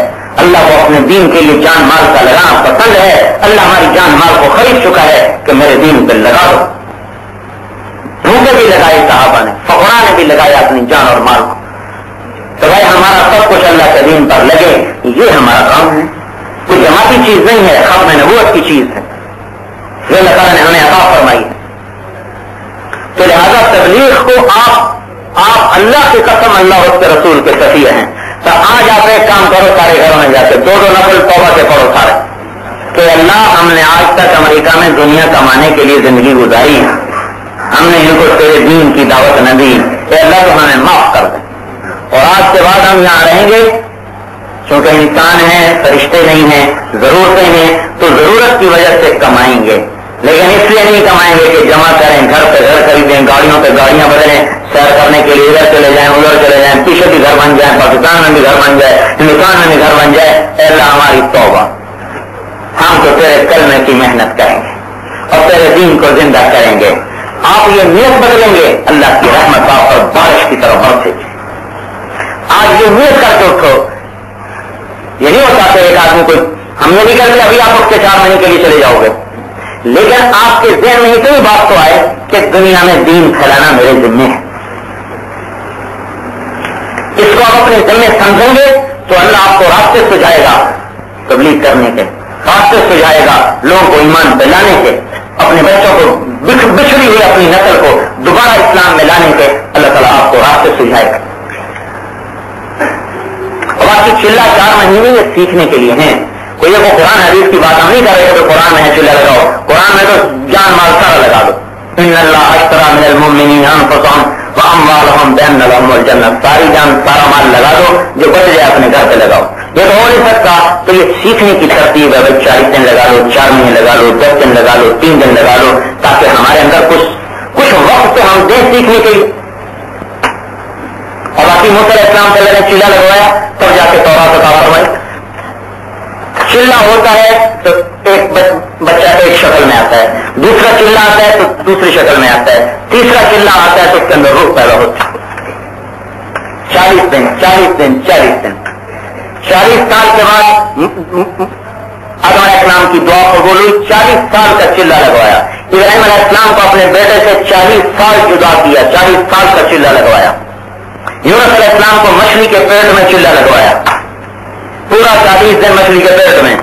اللہ کو اپنے دین کے لیے جان مال کا لگانا پسند ہے. اللہ ہماری جان مال کو خرید چکا ہے کہ میرے دین پہ لگا دو. بھوکے بھی لگائے صحابہ نے, فقراء نے بھی لگایا اپنی جان اور مال کو. تو بھائی ہمارا سب کچھ اللہ کے دین پر لگے, یہ ہمارا کام ہے. کوئی جماعتی چیز نہیں ہے, ختم نبوت کی چیز ہے, یہ اللہ تعالیٰ نے ہمیں عطا فرمائی ہے. تو لہذا تبلیغ کو آپ اللہ کی قسم اللہ اور اس کے رسول کے سفیر ہیں. تو آج آپ ایک کام کرو, سارے گھروں میں جا کے 2 نفل توبہ کے پڑھو سارے, کہ اللہ ہم نے آج تک امریکہ میں دنیا کمانے کے لیے زندگی گزاری ہے, ہم نے ان کو تیرے دین کی دعوت نہ دی, اے اللہ تو ہمیں معاف کر دیں. اور آج کے بعد ہم یہاں رہیں گے, چونکہ انسان ہیں, فرشتے نہیں ہیں, ضرورتیں ہیں, تو ضرورت کی وجہ سے کمائیں گے, لیکن اس لیے نہیں کمائیں گے کہ جمع کریں, گھر پہ گھر خریدیں, گاڑیوں پہ گاڑیاں بدلیں, سیر کرنے کے لیے ادھر چلے جائیں, ادھر چلے جائیں, پیچھے بھی گھر بن جائیں, پاکستان میں بھی گھر بن جائے, ہندوستان میں بھی گھر بن جائے. اے اللہ ہماری توبہ, ہم تو تیرے کلمے کی محنت کریں گے اور تیرے دین کو زندہ کریں گے. آپ یہ نیت بدلیں گے, اللہ کی رحمت آپ پر بارش کی طرح برسے گی. آج یہ نیت کر کے اٹھو. یہ نہیں ہوتا کہ ایک آدمی کو ہم نے نہیں کر دیا, ابھی آپ اٹھ کے 4 مہینے کے لیے چلے جاؤ گے, لیکن آپ کے ذہن میں اتنی بات تو آئے کہ دنیا میں دین پھیلانا میرے ذمہ ہے. اس کو آپ اپنے ذمہ سمجھیں گے تو اللہ آپ کو راستے سجائے گا, تبلیغ کرنے کے راستے سجائے گا, لوگوں کو ایمان پہ لانے کے, اپنے بچوں کو بچھڑی ہوئی اپنی نسل کو دوبارہ اسلام میں لانے کے اللہ تعالیٰ آپ کو راستے سجائے گا. اور باقی چلہ 4 مہینے یہ سیکھنے کے لیے ہیں. کوئی یہ قرآن حدیث کی بات ہم نہیں کر رہے کہ قرآن میں ہے چلہ لگاؤ, قرآن میں تو جان مال سارا لگا دو. ان اللہ اشتری من المؤمنین انفسهم واموالهم بان لهم الجنہ, ساری جان سارا مال لگا دو, جو بچ جائے اپنے گھر پہ لگاؤ. یہ تو ہو نہیں سکتا, تو یہ سیکھنے کی ترتیب ہے. 40 دن لگا لو, 4 مہینے لگا لو, 10 دن لگا لو, 3 دن لگا لو, تاکہ ہمارے اندر کچھ وقت ہم دیں سیکھنے کے لیے. اور باقی موسیٰ علیہ السلام پہلے نے چلہ لگوایا, تب جا کے تورات عطا فرمائی. چلہ ہوتا ہے تو ایک بچہ ایک شکل میں آتا ہے, دوسرا چلہ آتا ہے تو دوسری شکل میں آتا ہے, تیسرا چلہ آتا ہے تو اس کے اندر روح پیدا ہوتا ہے. 40 دن 40 دن 40 دن 40 سال کے بعد آدم علیہ السلام کی دعا قبول ہوئی. 40 سال کا چلہ لگوایا. ابراہیم علیہ السلام کو اپنے بیٹے سے 40 سال جدا کیا, 40 سال کا چلہ لگوایا. یونس علیہ السلام کو مچھلی کے پیٹ میں چلہ لگوایا, پورا 40 دن مچھلی کے پیٹ میں.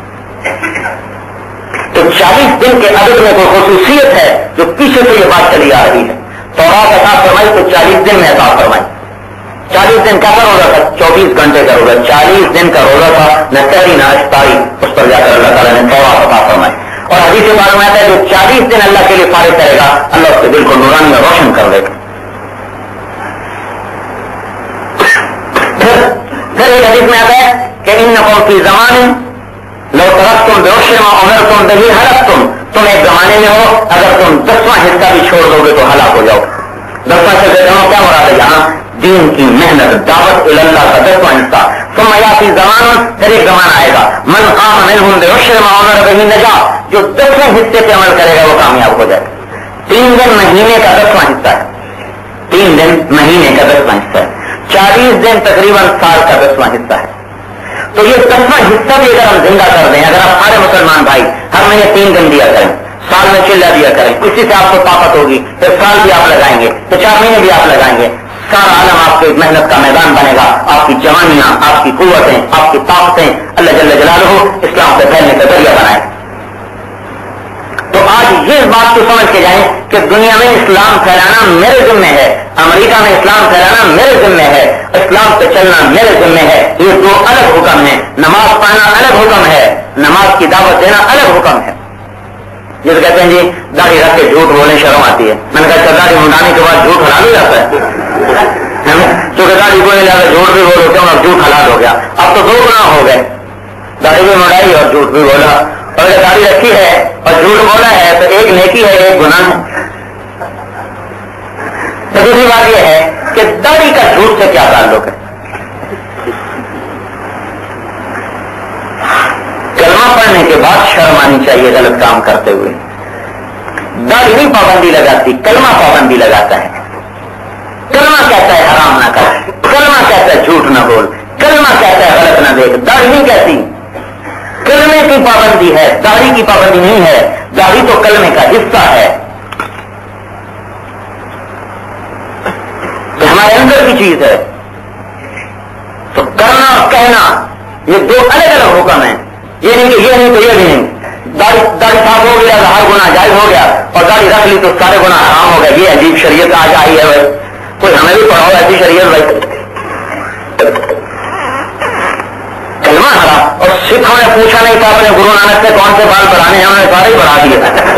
تو 40 دن کے عدد میں کوئی خصوصیت ہے جو پیچھے سے یہ بات چلی آ رہی ہے. تورات عطا فرمائی تو 40 دن میں عطا فرمائی. 40 دن کا روزہ تھا, 24 گھنٹے کا روزہ, 40 دن کا روزہ تھا, نہ تحری نہ افطاری. اس پر جا کر اللہ تعالیٰ نے تورات عطا فرمائی. اور حدیث سے معلوم آتا ہے جو 40 دن اللہ کے لیے فارغ کرے گا, اللہ اس کے دل کو نورانی اور روشن کر دے گا. پھر ایک حدیث میں آتا ہے کہ انکم فی زمان لو ترکتم بعشر ما امرتم بہ ہلکتم, تم ایک زمانے میں ہو اگر تم 10واں حصہ بھی چھوڑ دو گے تو ہلاک ہو جاؤ. 10واں حصہ کیا مراد ہے یہاں؟ دین کی محنت, دعوت اللہ کا 10واں حصہ. ثم یاتی زمان, پھر ایک زمانہ آئے گا, من قام منہم بعشر ما امر بہ نجا, جو 10ویں حصے پہ عمل کرے گا وہ کامیاب ہو جائے گا. 3 دن مہینے کا 10واں حصہ ہے, 3 دن مہینے کا 10واں حصہ ہے. 40 دن تقریباً سال کا 10واں حصہ ہے. تو یہ 10واں حصہ بھی اگر ہم زندہ کر دیں, اگر آپ سارے مسلمان بھائی ہر مہینے 3 دن دیا کریں, سال میں چلہ دیا کریں, اسی سے آپ کو طاقت ہوگی. پھر سال بھی آپ لگائیں گے تو 4 مہینے بھی آپ لگائیں گے, سارا عالم آپ کی محنت کا میدان بنے گا. آپ کی جوانیاں, آپ کی قوتیں, آپ کی طاقتیں اللہ جل جلالہ اسلام سے پھیلنے کا ذریعہ بنائیں. تو آج یہ بات تو سمجھ کے جائیں کہ دنیا میں اسلام پھیلانا میرے ذمہ ہے, امریکہ میں اسلام پھیلانا میرے ذمہ ہے, اسلام پہ چلنا میرے ذمہ ہے. یہ 2 الگ حکم ہیں. نماز پڑھنا الگ حکم ہے, نماز کی دعوت دینا الگ حکم ہے. جیسے کہتے ہیں جی داڑھی رکھ کے جھوٹ بولنے شرم آتی ہے. میں نے کہا داڑھی منڈانے کے بعد جھوٹ حلال ہو جاتا ہے, کیونکہ داڑھی بولنے لگا جھوٹ بھی بولو, کیوں اب جھوٹ حلال ہو گیا. اب تو 2 گناہ ہو گئے, داڑھی بھی منڈائی اور جھوٹ بھی بولا. اور اگر داڑھی رکھی ہے اور جھوٹ بولا ہے تو ایک نیکی ہے, ایک گناہ ہے. تو دوسری بات یہ ہے کہ داڑھی کا جھوٹ سے کیا تعلق ہے؟ کلمہ پڑھنے کے بعد شرم آنی چاہیے غلط کام کرتے ہوئے. داڑھی نہیں پابندی لگاتی, کلمہ پابندی لگاتا ہے. کلمہ کہتا ہے حرام نہ کر, کلمہ کہتا ہے جھوٹ نہ بول, کلمہ کہتا ہے غلط نہ دیکھ, داڑھی نہیں کہتا ہے، داڑھی کی پابندی نہیں ہے، داڑھی تو کلمے کا حصہ ہے، تو ہمارے اندر کی چیز ہے. تو کرنا اور کہنا یہ دو الگ الگ حکم ہیں. یہ نہیں کہ یہ نہیں تو یہ بھی نہیں. داڑھی صاف ہو گیا ہر گناہ جائز ہو گیا، اور داڑھی رکھ لی تو سارے گناہ حرام ہو گئے. یہ عجیب شریعت آج آئی ہے بھائی، کوئی ہمیں بھی پڑھاؤ ایسی شریعت بھائی. کلمہ حرام. اور سکھوں نے پوچھا نہیں تھا اپنے گرو نانک سے کون سے بال بڑھانے ہیں، انہوں نے سارے ہی بڑھا دیے.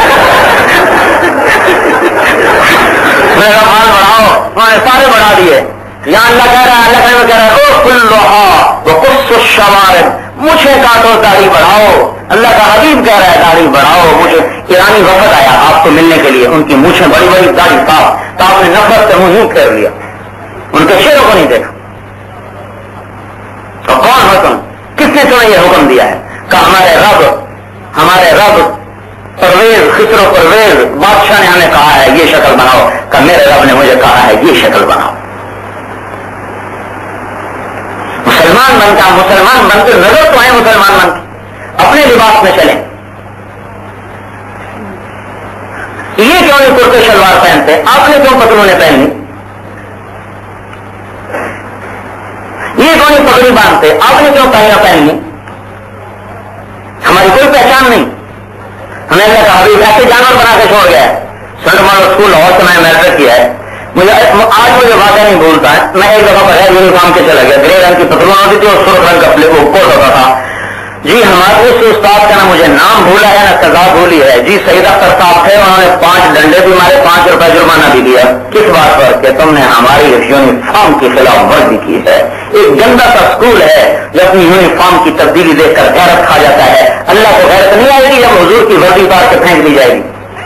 میرا بال بڑھاؤ، انہوں نے سارے بڑھا دیے. یہاں اللہ کہہ رہا ہے، اللہ کہہ رہا ہے او کلھا وقص الشوارب، مجھے کاٹو داڑھی بڑھاؤ. اللہ کا حبیب کہہ رہا ہے داڑھی بڑھاؤ. مجھے ایرانی وفد آیا آپ کو ملنے کے لیے، ان کی مونچھیں بڑی بڑی، داڑھی صاف، تو آپ نے نفرت سے منہ یوں پھیر لیا، ان کے شیروں کو نہیں دیکھا. تو کون حکم، کس نے تمہیں یہ حکم دیا ہے؟ کہ ہمارے رب پرویز خسرو پرویز بادشاہ نے ہمیں کہا ہے یہ شکل بناؤ. کہ میرے رب نے مجھے کہا ہے یہ شکل بناؤ. مسلمان بن کے نظر تو آئے، مسلمان بن کے اپنے لباس میں چلیں. یہ کیوں نہیں کرتے شلوار پہنتے؟ آپ نے کیوں پتلونے پہنی؟ یہ کیوں نہیں پگڑی باندھتے؟ آپ نے کیوں پہنا پہننی؟ ہماری کوئی پہچان نہیں. ہمیں اللہ کا حبیب ایسے جانور بنا کے چھوڑ گیا ہے. سنٹ ماڈل اسکول لاہور سے میں نے میٹرک کیا ہے. آج مجھے واقعہ نہیں بھولتا ہے. میں ایک دفعہ بغیر یونیفارم کے چلا گیا، گرے رنگ کی پتلون ہوتی تھی اور سرخ رنگ کا کوٹ ہوتا تھا. جی ہمارے اس استاد کا نہ مجھے نام بھولا ہے نہ سزا بھولی ہے. جی سعید اختر صاحب تھے، انہوں نے 5 ڈنڈے بھی مارے، 5 روپے جرمانہ بھی دیا. کس بات پر؟ کہ تم نے ہماری یونیفارم کی خلاف ورزی کی ہے. ایک گندا سا اسکول ہے جو اپنی یونیفارم کی تبدیلی دیکھ کر غیرت کھا جاتا ہے. اللہ کو غیرت نہیں آئے گی جب حضور کی وردی اتار کے پھینک دی جائے گی.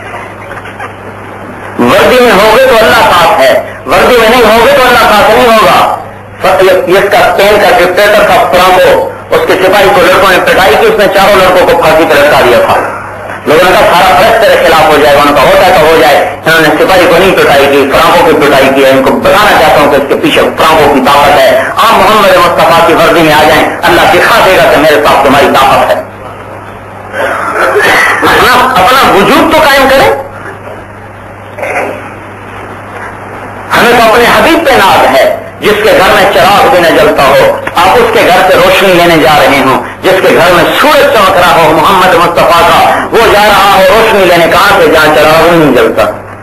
وردی میں ہوگے تو اللہ ساتھ ہے، وردی میں نہیں ہوگے تو اللہ ساتھ نہیں ہوگا. اس کا اسپین کا ڈکٹیٹر تھا فرانکو، اس کے سپاہی کو لڑکوں نے پٹائی کی، اس نے 4 لڑکوں کو پھانسی پر لٹکا دیا تھا. لوگوں نے کہا سارا فرق تیرے خلاف ہو جائے گا. انہوں نے کہا ہوتا ہے تو ہو جائے. انہوں نے سپاہی کو نہیں پٹائی کی، فرانکو کی پٹائی کی ہے. ان کو بتانا چاہتا ہوں کہ اس کے پیچھے فرانکو کی طاقت ہے. آپ محمد مصطفیٰ کی وردی میں آ جائیں، اللہ دکھا دے گا کہ میرے پاس تمہاری طاقت ہے. اپنا وجود تو قائم کریں. ہمیں تو اپنے حبیب پہ ناز ہے جس کے گھر میں چراغ بھی نہ جلتا ہو. آپ اس کے گھر سے روشنی لینے جا رہے ہوں. جس کے گھر میں سورج چمک رہا ہو محمد مصطفیٰ کا، وہ جا رہا ہو روشنی لینے کہاں سے؟ جہاں چراغ نہیں جلتا.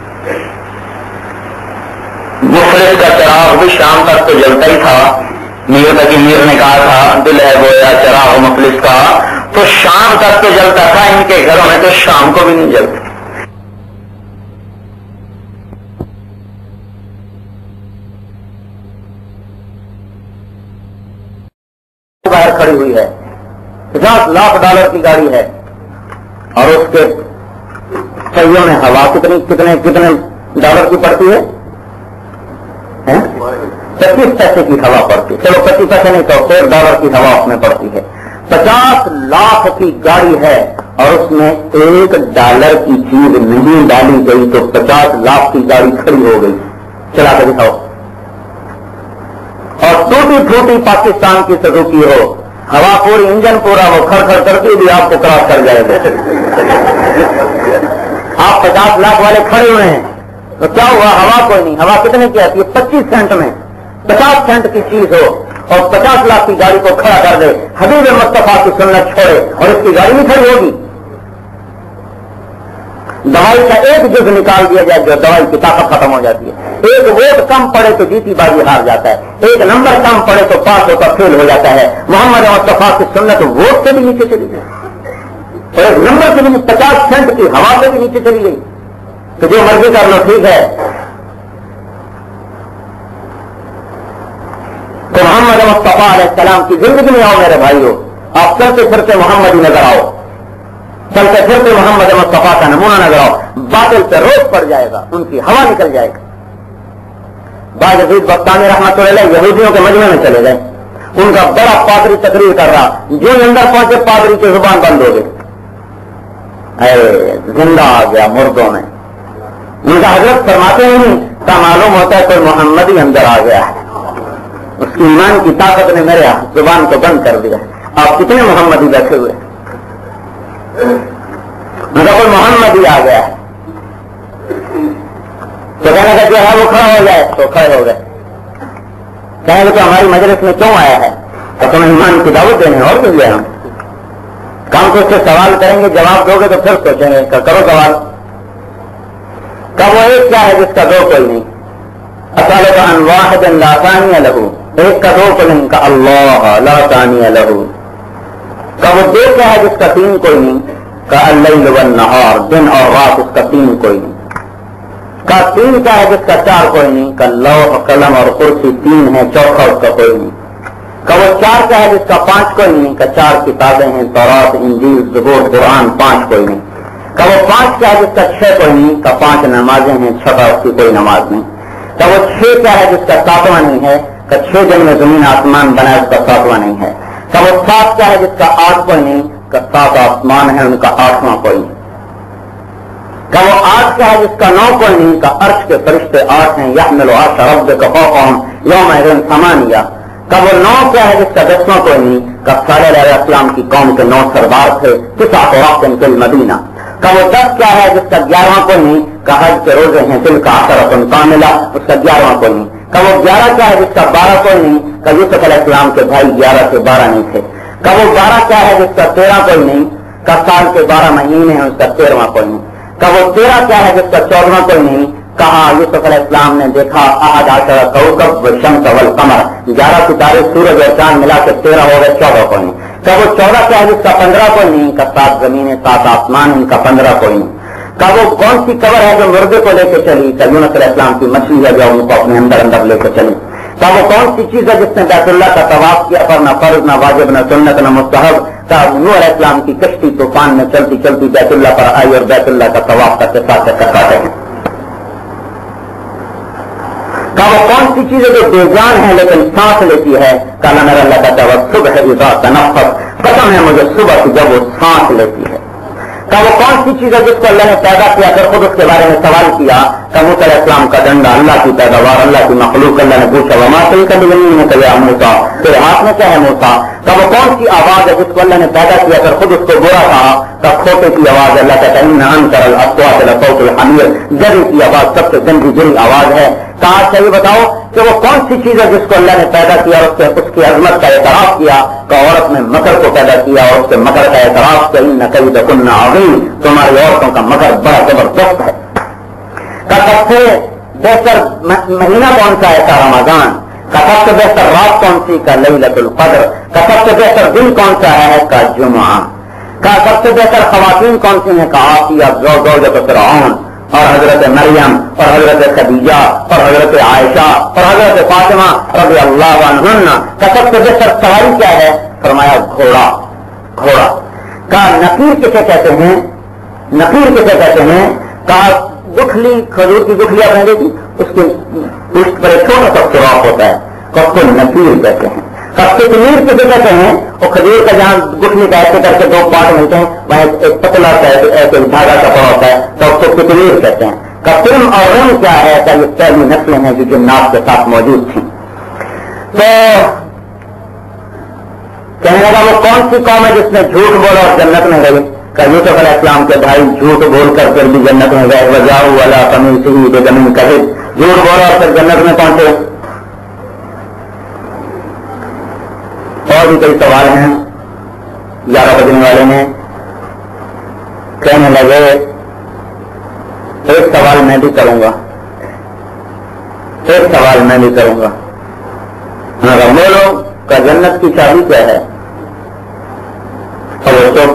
مفلس کا چراغ بھی شام تک تو جلتا ہی تھا. میر نے کہا تھا دل ہے گویا چراغ مفلس کا، تو شام تک تو جلتا تھا. ان کے گھروں میں تو شام کو بھی نہیں جلتا. باہر کھڑی ہوئی ہے، 50 لاکھ ڈالر کی گاڑی ہے، اور اس کے پہیوں میں ہوا کتنے ڈالر کی پڑتی ہے؟ 25 پیسے کی ہوا پڑتی ہے. چلو 25 پیسے نہیں تو $1 کی ہوا اس میں پڑتی ہے. 50 لاکھ کی گاڑی ہے اور اس میں $1 کی چیز نہیں ڈالی گئی تو 50 لاکھ کی گاڑی کھڑی ہو گئی. چلا کے دکھاؤ. اور ٹوٹی پھوٹی پاکستان کی سزوکی ہو، ہوا پوری انجن پورا ہو، کھڑ کھڑ کرتی بھی آپ کو کراس کر جائے گا. آپ 50 لاکھ والے کھڑے ہوئے ہیں تو کیا ہوا؟ ہوا کوئی نہیں. ہوا کتنے کی آتی ہے؟ 25 سینٹ میں. 50 سینٹ کی چیز ہو اور 50 لاکھ کی گاڑی کو کھڑا کر دے. حبیب مصطفیٰ کی سنت چھوڑے اور اس کی گاڑی نہیں کھڑی ہوگی. دوائی کا ایک جز نکال دیا جائے جو دوائی کی طاقت ختم ہو جاتی ہے. ایک ووٹ کم پڑے تو جیتی بازی ہار جاتا ہے. ایک نمبر کم پڑے تو پاس ہوتا فیل ہو جاتا ہے. محمد مصطفیٰ کی سنت ووٹ سے بھی نیچے چلی گئی اور ایک نمبر سے بھی 50 سینٹ کی ہوا سے بھی نیچے چلی گئی. تو جو مرضی کر لو ٹھیک ہے. تو محمد مصطفیٰ علیہ السلام کی زندگی میں آؤ میرے بھائیو. آپ چلتے پھرتے محمد ہی نظر آؤ، چلتے پھرتے محمد مصطفیٰ کا نمونہ نظر آؤ. باطل پہ روک پڑ جائے گا، ان کی ہوا نکل جائے گا. باجید بختانی رحمۃ اللہ علیہ یہودیوں کے مجمع میں چلے گئے. ان کا بڑا پادری تقریر کر رہا، جو اندر پہنچے پادری کی زبان بند ہو گئی. زندہ آ گیا مردوں میں. ان کا حضرت فرماتے نہیں کا معلوم ہوتا ہے کوئی محمد ہی اندر آ گیا ہے. اس کی ایمان کی طاقت نے میرے زبان کو بند کر دیا. آپ کتنے محمدی بیٹھے ہوئے. ان کا کوئی محمد ہی آ گیا ہے تو کہنے کا جو ہے وہ کھڑا ہو جائے تو کھڑے ہو گئے. کہیں گے تو ہماری مجلس میں کیوں آیا ہے؟ تو تمہیں ایمان کی دعوت دینے اور مل گئے ہم کام کو اس سے سوال کریں گے, جواب دو گے تو پھر سوچیں گے کرو سوال. کا وہ ایک کیا ہے جس کا دو کوئی نہیں؟ اصل کا واحد لا ثانی لہو, ایک کا دو کوئی نہیں, کا اللہ لا ثانی لہو. کا وہ دو کیا ہے جس کا تین کوئی نہیں؟ کا اللیل والنہار, دن اور رات اس کا تین کوئی نہیں. کا تین کیا ہے جس کا چار کوئی نہیں؟ کا لوح قلم اور کرسی تین ہے, چوتھا اس کا کوئی نہیں. کا وہ چار کیا ہے جس کا پانچ کوئی نہیں؟ کا چار کتابیں ہیں, تورات انجیل زبور قرآن, پانچ کوئی نہیں. کا وہ پانچ کیا ہے جس کا چھ کوئی نہیں؟ کا پانچ نمازیں ہیں, چھٹا اس کی کوئی نماز نہیں. کا وہ چھ کیا ہے جس کا ساتواں نہیں ہے؟ کا چھ دن میں زمین آسمان بنا اس کا ساتواں نہیں ہے. کا وہ سات کیا ہے جس کا آٹھ کوئی نہیں؟ کا سات آسمان ہے ان کا آٹھواں کوئی نہیں. کا وہ آٹھ کیا ہے جس کا نو کوئی نہیں؟ کا عرش کے فرشتے آٹھ ہیں, یحمل عرش ربک فوقہم یومئذ ثمانیہ. کا وہ نو کیا ہے جس کا دسواں کوئی نہیں؟ کا صالح علیہ السلام کی قوم کے 9 سردار تھے, تسعۃ رہط فی المدینہ. کا وہ 10 کیا ہے جس کا 11واں کوئی نہیں؟ کا حج کے روزے ہیں, تلک عشرۃ کاملہ, اس کا 11واں کوئی نہیں. کا وہ 11 کیا ہے جس کا 12 کوئی نہیں؟ کا یوسف علیہ السلام کے بھائی 11 سے 12 نہیں تھے. کا وہ 12 کیا ہے جس کا 13 کوئی نہیں؟ کا سال کے 12 مہینے ہیں, اس کا 13واں کوئی نہیں. کا وہ 13 کیا ہے جس کا 14واں کوئی نہیں؟ کہا یوسف علیہ السلام نے دیکھا احد عشر کوکب والشمس والقمر, 11 ستارے سورج اور چاند ملا کے 13 ہو گئے, 14 کوئی نہیں. کا وہ 14 کیا ہے جس کا 15 کوئی نہیں؟ کا 7 زمینیں 7 آسمان, ان کا 15 کوئی نہیں. کا وہ کون سی قبر ہے جو مردے کو لے کے چلی؟ کا یونس علیہ السلام کی مچھلی ہے جو ان کو اپنے اندر لے کے چلی. کا وہ کون سی چیز ہے جس نے بیت اللہ کا طواف کیا پر نہ فرض نہ واجب نہ سنت نہ مستحب؟ کا نوح علیہ السلام کی کشتی طوفان میں چلتی چلتی بیت اللہ پر آئی اور بیت اللہ کا طواف کرتے ساتھ کرتے ہیں. کا وہ کون سی چیز ہے جو بے جان ہے لیکن سانس لیتی ہے؟ کالا میرا اللہ کہتا ہے صبح اذا تنفس, قسم ہے مجھے صبح کی جب وہ سانس لیتی ہے. کا وہ کون سی چیز ہے جس کو اللہ نے پیدا کیا کر خود اس کے بارے میں سوال کیا؟ کا موسیٰ علیہ السلام کا ڈنڈا, اللہ کی پیداوار, اللہ کی مخلوق. اللہ نے پوچھا وما تلک بیمینک یا موسیٰ, تیرے ہاتھ میں کیا ہے موسیٰ؟ کا وہ کون سی آواز ہے جس کو اللہ نے پیدا کیا کر خود اس کو برا کہا؟ کا کھوٹے کی آواز. اللہ کہتا ہے ان انکر الاصوات لصوت الحمیر, گدے کی آواز سب سے گندی بری آواز ہے. کہا اچھا یہ بتاؤ کہ وہ کون سی چیز ہے جس کو اللہ نے پیدا کیا اور اس کی عظمت کا اعتراف کیا؟ کہ عورت نے مکر کو پیدا کیا اور اس سے مکر کا اعتراف کیا, ان کیدکن عظیم, تمہاری عورتوں کا مکر بڑا زبردست ہے. کا سب سے بہتر مہینہ کون سا ہے؟ کا رمضان. کا سب سے بہتر رات کون سی؟ کا لیلۃ القدر. کا سب سے بہتر دن کون سا ہے؟ کا جمعہ. کا سب سے بہتر خواتین کون سی ہیں؟ کا آسیہ, زوجۃ فرعون اور حضرت مریم اور حضرت خدیجہ اور حضرت عائشہ اور حضرت فاطمہ رضی اللہ عنہن. کا سب سے بہتر سواری کیا ہے؟ فرمایا گھوڑا. گھوڑا. کا نقیر کسے کہتے ہیں؟ نقیر کسے کہتے ہیں؟ کا گٹھلی, کھجور کی گٹھلی آپ نے دیکھی, اس کے پشت پر ایک چھوٹا سا سوراخ ہوتا ہے, اس کو نقیر کہتے ہیں. کتمیر کسے کہتے ہیں؟ وہ کھجور کا جہاں گٹھلی کا ایسے کر کے 2 پارٹ ملتے ہیں, وہاں ایک پتلا سا ایسے دھاگا کپڑا ہوتا ہے, تو اس کو کتمیر کہتے ہیں. کتم اور رن کیا ہے؟ کہ یہ پہلی نسلیں ہیں جو جنات کے ساتھ موجود تھیں. تو کہنے لگا وہ کون سی قوم ہے جس نے جھوٹ بولا اور جنت میں گئی؟ کہ یوسف علیہ السلام کے بھائی جھوٹ بول کر پھر بھی جنت میں گئے. وجاؤ والا قمیصہ بدم کذب, جھوٹ بولا اور پھر جنت میں پہنچے. اور بھی کئی سوال ہیں 11 بجنے والے میں. کہنے لگے ایک سوال میں بھی کروں گا, ایک سوال میں بھی کروں گا. بولو کا جنت کی چابی کیا ہے؟ اور تو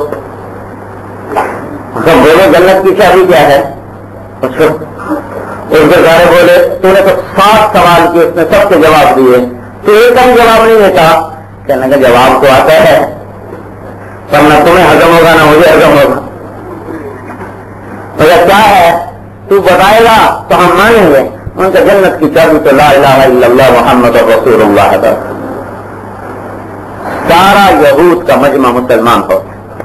بولو جنت کی چابی کیا ہے؟ اس کے سارے بولے تو نے تو 7 سوال کیے, اس نے سب کے جواب دیے, تو ایک ہم جواب نہیں دیتا. کہنے کا جواب تو آتا ہے پر نہ تمہیں ہضم ہوگا نہ مجھے ہضم ہوگا. مگر کیا ہے تو بتائے گا تو ہم مانیں گے. ان کا جنت کی چابی تو لا الہ الا اللہ محمد رسول اللہ ہے. سارا یہود کا مجمع مسلمان ہو.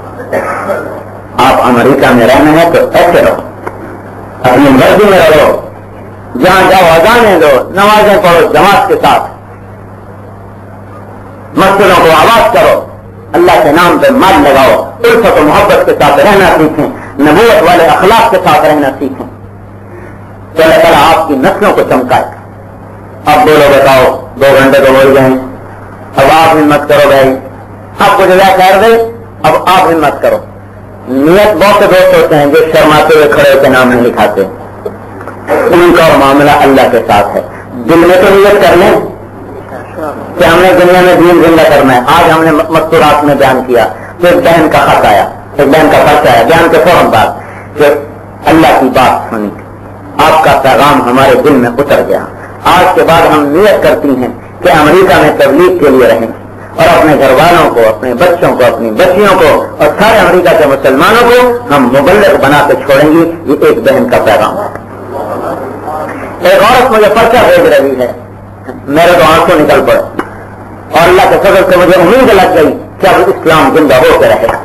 آپ امریکہ میں رہنا ہے تو ایسے رہو, اپنی مرضی میں رہو, جہاں جاؤ اذانیں دو, نمازیں پڑھو جماعت کے ساتھ, مسجدوں کو آباد کرو, اللہ کے نام پہ مال لگاؤ، الفت و محبت کے ساتھ رہنا سیکھیں، نبوت والے اخلاق کے ساتھ رہنا سیکھیں، تو اللہ تعالیٰ آپ کی نسلوں کو چمکائے گا۔ اب بولو بتاؤ 2 گھنٹے تو بول گئے، اب آپ ہمت کرو بھائی، آپ کو جگہ خیر دے، اب آپ ہمت کرو۔ نیت بہت سے دوست ہوتے ہیں جو شرماتے ہوئے کھڑے کے نام نہیں لکھاتے، ان کا معاملہ اللہ کے ساتھ ہے۔ دل میں تو نیت کر لیں کہ ہم نے دنیا میں دین زندہ کرنا ہے۔ آج ہم نے مستورات میں بیان کیا تو ایک بہن کا خط آیا، ایک بہن کا خط آیا بیان کے فوراً بعد کہ اللہ کی بات سنی، آپ کا پیغام ہمارے دل میں اتر گیا۔ آج کے بعد ہم نیت کرتی ہیں کہ امریکہ میں تبلیغ کے لیے رہیں اور اپنے گھر والوں کو، اپنے بچوں کو، اپنی بچیوں کو اور سارے امریکہ کے مسلمانوں کو ہم مبلغ بنا کے چھوڑیں گی۔ یہ ایک بہن کا پیغام ہے۔ ایک عورت مجھے پرچہ بھیج رہی ہے، میرے تو آنکھوں نکل پڑے اور اللہ کے فضل سے مجھے امید لگ گئی کہ اب اسلام زندہ ہو کے رہے گا۔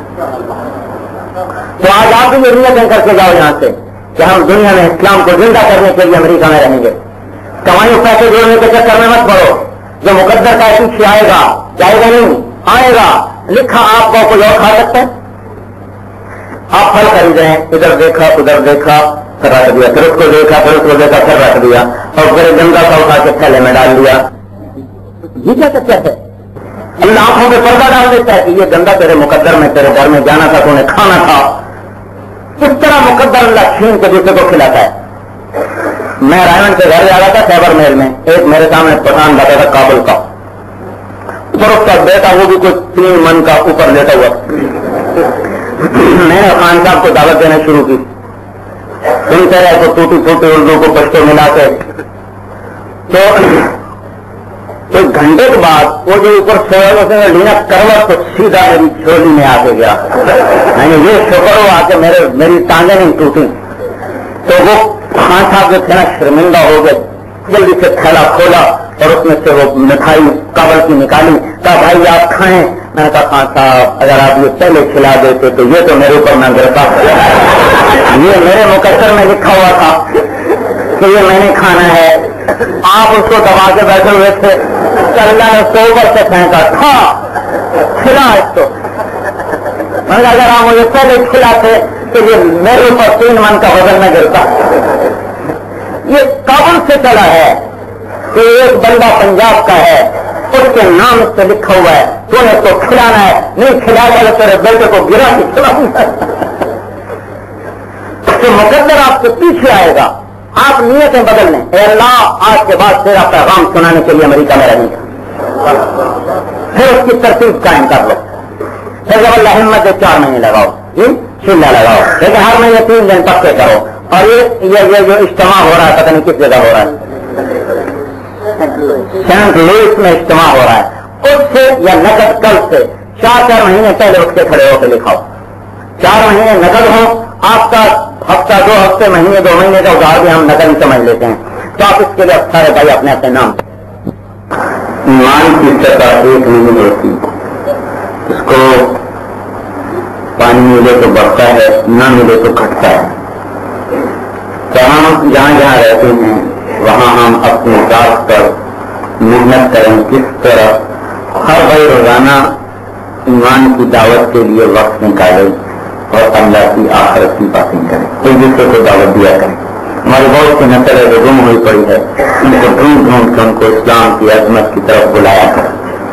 تو آج آپ بھی یہ نیت کر کے جاؤ یہاں سے کہ ہم دنیا میں اسلام کو زندہ کرنے کے لیے امریکہ میں رہیں گے۔ کمائی پیسے جوڑنے کے چکر میں مت پڑو، جو مقدر کا پیچھے آئے گا، جائے گا نہیں، آئے گا، لکھا آپ کو کوئی اور کھا سکتا ہے؟ آپ پھل خرید رہے ہیں، ادھر دیکھا ادھر دیکھا پھر رکھ دیا، پھر اس کو دیکھا پھر اس کو دیکھا پھر رکھ دیا اور پھر گندا سا اٹھا کے تھیلے میں ڈال دیا۔ یہ کیا سچا ہے؟ اللہ آنکھوں پہ پردہ ڈال دیتا ہے کہ یہ گندا تیرے مقدر میں، تیرے گھر میں جانا تھا تو انہیں کھانا تھا۔ اس طرح مقدر اللہ چھین کے دوسرے کو کھلاتا ہے۔ میں رائمنڈ کے گھر جا رہا تھا خیبر محل میں، ایک میرے سامنے پٹھان بیٹھا تھا کابل کا، اور اس کا بیٹا وہ بھی کچھ 3 من کا اوپر لیٹا ہوا۔ میں نے خان صاحب کو دعوت دینا شروع کی، سنتے رہے تو ٹوٹی پھوٹی اردو کو پشتو ملا کے، تو ایک گھنٹے کے بعد وہ جو اوپر سویا اس نے لینا کروٹ تو سیدھا میری جھولی میں آ کے گیا۔ میں نے یہ شکر ہوا کہ میری ٹانگیں نہیں ٹوٹی۔ تو وہ خان صاحب جو تھے نا شرمندہ ہو گئے، جلدی سے تھیلا کھولا اور اس میں سے وہ مٹھائی کابل کی نکالی، کہا بھائی آپ کھائیں۔ میں نے کہا خان صاحب اگر آپ یہ پہلے کھلا دیتے تو یہ تو میرے اوپر نہ گرتا، یہ میرے مقدر میں لکھا ہوا تھا کہ یہ میں نے کھانا ہے۔ آپ اس کو دبا کے بیٹھے ہوئے تھے، اللہ نے اس کو اوپر سے پھینکا، کھا کھلا اس کو۔ میں نے کہا اگر آپ مجھے پہلے کھلاتے تو یہ میرے اوپر 3 من کا وزن نہ گرتا۔ یہ کابل سے چلا ہے کہ ایک بندہ پنجاب کا ہے، اس کے نام اس سے لکھا ہوا ہے، تو نے اس کو کھلانا ہے، نہیں کھلایا تو تیرے بیٹے کو گرا کے کھلانا ہے۔ تو مقدر آپ کے پیچھے آئے گا، آپ نیتیں بدل لیں، اے اللہ آج کے بعد تیرا پیغام سنانے کے لیے امریکہ میں رہیں گا، پھر اس کی ترتیب قائم کر لو۔ پھر جب اللہ ہمت سے 4 مہینے لگاؤ، چلا لگاؤ، لیکن ہر مہینے 3 دن پکے کرو۔ اور یہ جو اجتماع ہو رہا ہے پتہ نہیں کس جگہ ہو رہا ہے، سینٹ لوئس میں اجتماع ہو رہا ہے، اس سے یا نقد کل سے 4 مہینے پہلے اٹھ کے کھڑے ہو کے لکھاؤ۔ 4 مہینے نقد ہوں، آپ کا ہفتہ 2 ہفتے مہینے 2 مہینے کا ادھار بھی ہم نقد ہی سمجھ لیتے ہیں، تو آپ اس کے لیے سارے بھائی اپنے اپنے نام۔ ایمان کی سطح ایک نہیں ہوتی، اس کو پانی ملے تو بڑھتا ہے، نہ ملے تو گھٹتا ہے۔ تو ہم جہاں جہاں رہتے ہیں وہاں ہم اپنی ذات پر محنت کریں، کس طرح ہر بھائی روزانہ ایمان کی دعوت کے لیے وقت نکالے اور اللہ کی آخرت کی باتیں کریں، ایک دوسرے کو دعوت دیا کریں۔ ہماری بہت سی نسلیں جو گم ہوئی پڑی ہے، ان کو ڈھونڈ ڈھونڈ کے ان کو اسلام کی عظمت کی طرف بلایا کریں،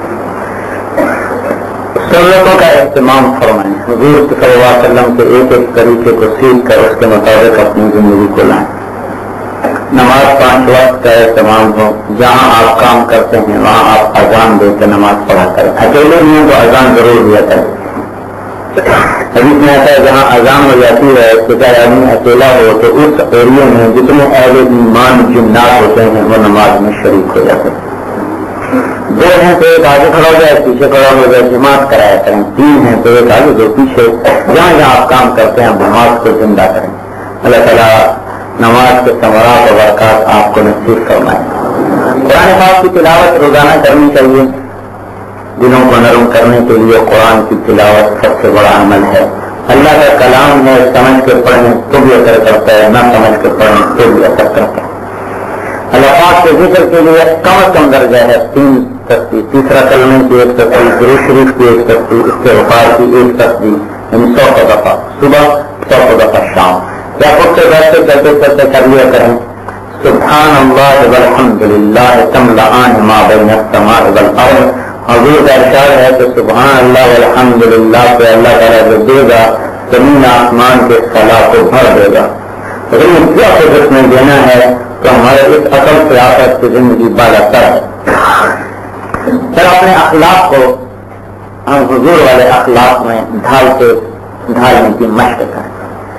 سنتوں کا اہتمام فرمائیں، حضور صلی اللہ علیہ وسلم کے ایک ایک طریقے کو سیکھ کر اس کے مطابق اپنی زندگی کو لائیں۔ نماز 5 وقت کا اہتمام ہو، جہاں آپ کام کرتے ہیں وہاں آپ اذان دے کے نماز پڑھا کریں، اکیلے نہیں ہیں تو اذان ضرور دیا کریں۔ حدیث میں آتا ہے جہاں اذان ہو جاتی ہے تو چاہے آدمی اکیلا ہو تو اس ایریے میں جتنے اہل ایمان جنات ہوتے ہیں وہ نماز میں شریک ہو جاتے ہیں۔ 2 ہیں تو ایک آگے کھڑا ہو جائے، پیچھے کھڑا ہو جائے، جماعت کرایا کریں۔ 3 ہیں تو ایک آگے 2 پیچھے، جہاں جہاں آپ کام کرتے ہیں نماز کو زندہ کریں۔ اللہ تعالیٰ نماز کے ثمرات و برکات آپ کو نصیب فرمائے۔ قرآن پاک کی تلاوت روزانہ کرنی چاہیے، دلوں کو نرم کرنے کے لیے قرآن کی تلاوت سب سے بڑا عمل ہے۔ اللہ کا کلام ہے، سمجھ کے پڑھیں تو بھی اثر کرتا ہے، نہ سمجھ کے پڑھیں تو بھی اثر کرتا ہے۔ اللہ پاک کے ذکر کے لیے کم از کم درجہ ہے 3 تسبیح، تیسرا کلمے کی ایک تسبیح، درود شریف کی ایک تسبیح، استغفار کی ایک تسبیح، یعنی 100 دفعہ صبح 100 دفعہ شام، یا خود سے بیٹھتے چلتے چلتے کر لیا کریں سبحان اللہ والحمد للہ تملأان ما بین السماء والارض۔ حضور کا ارشاد ہے کہ سبحان اللہ والحمد للہ سے اللہ تعالیٰ جو دے گا زمین آسمان کے خلا کو بھر دے گا۔ لیکن کیا قدرت میں دینا ہے تو ہمارے اس عقل سے آخرت کی زندگی بالا تر ہے۔ پھر اپنے اخلاق کو ہم حضور والے اخلاق میں ڈھالنے کی مشق کریں۔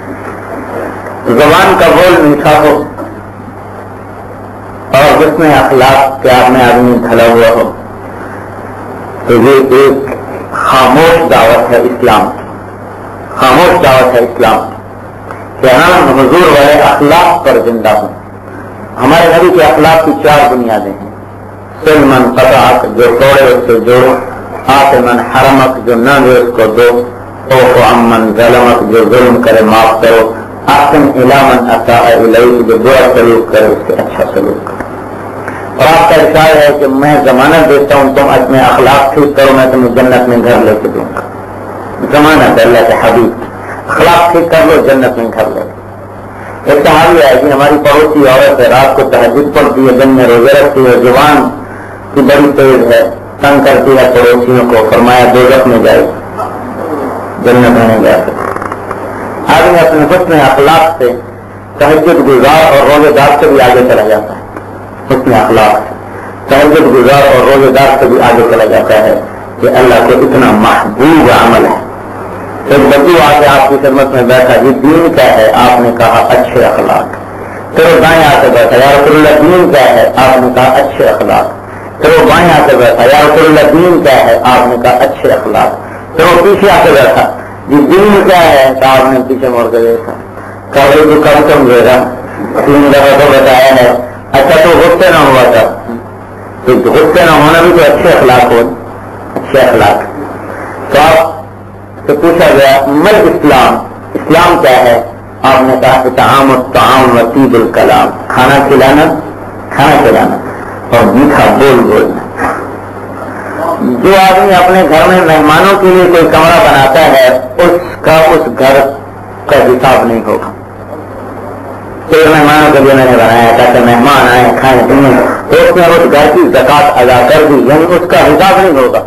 زبان کا بول میٹھا ہو اور جس میں اخلاق کے آپ میں آدمی ڈھلا ہوا ہو تو یہ ایک خاموش دعوت ہے اسلام، خاموش دعوت ہے اسلام کہ ہم حضور والے اخلاق پر زندہ ہوں۔ ہمارے نبی کے اخلاق کی 4 بنیادیں ہیں۔ سلمن قطعک جو توڑے اس سے جوڑو، آتمن حرمک جو نہ دے اس کو دو، اوف عمن ظلمک جو ظلم کرے معاف کرو، احسن الی من اساء الیک جو برا سلوک کرے اس کے اچھا سلوک کرو۔ اور آپ کا ارشاد ہے کہ میں ضمانت دیتا ہوں تم اپنے اخلاق ٹھیک کرو میں تمہیں جنت میں گھر لے کے دوں گا۔ ضمانت ہے اللہ کے حبیب، اخلاق ٹھیک کر لو جنت میں گھر لے۔ ایک صحابی ہے کہ ہماری پڑوسی عورت ہے، رات کو تہجد پڑھتی ہے، دن میں روزے رکھتی ہے، زبان کی بڑی تیز ہے، تنگ کرتی ہے پڑوسیوں کو، فرمایا دوزخ میں جائے جنت میں نہیں جا سکتی۔ آدمی اپنے حسن اخلاق سے تہجد گزار اور روزے دار سے بھی آگے چلا جاتا ہے، حسن اخلاق سے تہجد گزار اور روزے دار سے بھی آگے چلا جاتا ہے کہ اللہ کو اتنا محبوب عمل ہے۔ ایک بدو آ کے آپ کی خدمت میں بیٹھا، یہ دین کیا ہے؟ آپ نے کہا اچھے اخلاق۔ پھر وہ دائیں آ کے بیٹھا، یا رسول اللہ دین کیا ہے؟ آپ نے کہا اچھے اخلاق۔ پھر وہ بائیں آ کے بیٹھا، یا رسول اللہ دین کیا ہے؟ آپ نے کہا اچھے اخلاق۔ پھر وہ پیچھے آ کے بیٹھا، یہ دین کیا ہے؟ تو آپ نے پیچھے مڑ کے دیکھا، کبھی تو کم سمجھے گا 3 دفعہ تو بتایا ہے۔ اچھا تو غصے نہ ہوا تھا، تو غصے نہ ہونا بھی تو اچھے اخلاق ہو، اچھے اخلاق۔ تو آپ سے پوچھا گیا مل اسلام، اسلام کیا ہے؟ آپ نے کہا اطعام الطعام و طیب الکلام، کھانا کھلانا اور میٹھا بول بولنا۔ جو آدمی اپنے گھر میں مہمانوں کے لیے کوئی کمرہ بناتا ہے اس کا اس گھر کا حساب نہیں ہوگا۔ تو مہمانوں کے لیے میں نے بنایا تاکہ مہمان آئے کھائیں پیئیں، تو اس نے اس گھر کی زکات ادا کر دی، یعنی اس کا حساب نہیں ہوگا۔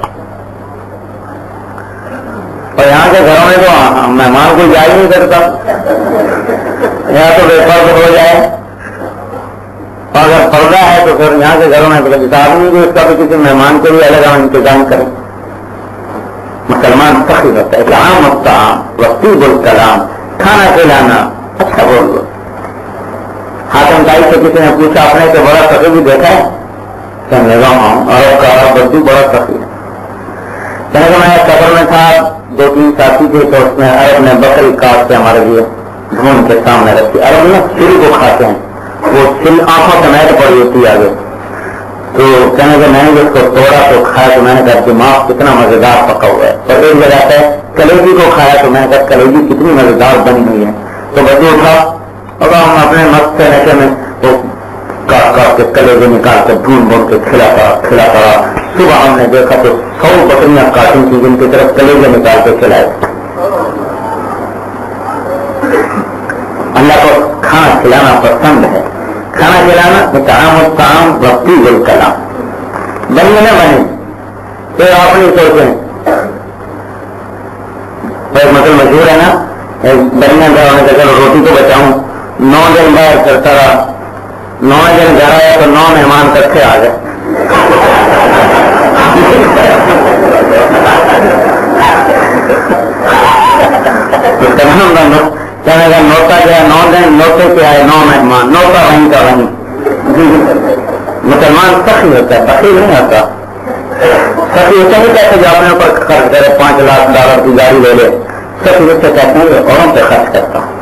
اور یہاں کے گھروں میں تو مہمان کوئی جا ہی نہیں کرتا، یہاں تو ویپر ہو جائے، اور اگر پردہ ہے تو پھر یہاں کے گھروں میں حساب نہیں کہ اس کا بھی کسی مہمان کے لیے الگ انتظام کریں۔ مسلمان سخی ہوتا ہے، اطعام الطعام و طیب الکلام، کھانا کھلانا اچھا بول دو۔ حاتم تائی سے کسی نے پوچھا اپنے سے بڑا سخی بھی دیکھا ہے؟ کہنے لگا ہوں، عرب کا عرب بدو بڑا سخی ہے۔ کہنے کہ میں سفر میں تھا، 2-3 ساتھی تھے، تو اس میں عرب نے بکری کاٹ کے ہمارے لیے ڈھونڈ کے سامنے رکھی۔ عرب نا سل کو کھاتے ہیں، وہ سل آنکھوں سمیت پڑی ہوتی آگے، تو کہنے کہ میں نے جس کو توڑا تو کھایا تو میں نے کہا دماغ کتنا مزیدار پکا ہوا ہے، اور ایک جگہ ہے کلیجی کو کھایا تو میں نے کہا کلیجی کتنی مزیدار بنی ہوئی ہے۔ تو بدو اٹھا اور ہم اپنے مست سے نشے میں وہ کاٹ کاٹ کے کلیجے نکال کے ڈھونڈ کے کھلا پڑا۔ صبح ہم نے دیکھا تو 100 بکریاں کاٹی تھی جن کی طرف کلیجے نکال کے کھلائے۔ اللہ کو کھانا کھلانا پسند ہے، کھانا کھلانا اطعام الطعام و طیب الکلام۔ بنے نہ بنے پھر آپ نہیں سوچیں، مطلب مشہور ہے نا، درمیان ہونے کا چلو روٹی تو بچاؤں، 9 دن باہر کرتا رہا، 9 دن گھر آیا تو 9 مہمان کٹھے آ گئے۔ کہنے کا نوتا جو ہے 9 دن نوتے سے آئے 9 مہمان، نوتا وہیں کا وہیں۔ مسلمان سخی ہوتا ہے، بخیل نہیں ہوتا۔ سخی اسے نہیں کہتے جو اپنے اوپر خرچ کرے، $5 لاکھ کی گاڑی لے لے، سخی اس سے کہتے ہیں اوروں پہ خرچ کرتا ہوں۔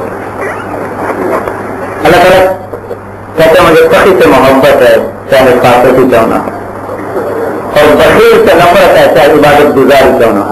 اللہ تعالیٰ کہتے ہیں مجھے سخی سے محبت ہے چاہے خاصے ہی کیوں نہ ہو، اور بخیل سے نفرت ہے چاہے عبادت گزاری کیوں نہ ہو۔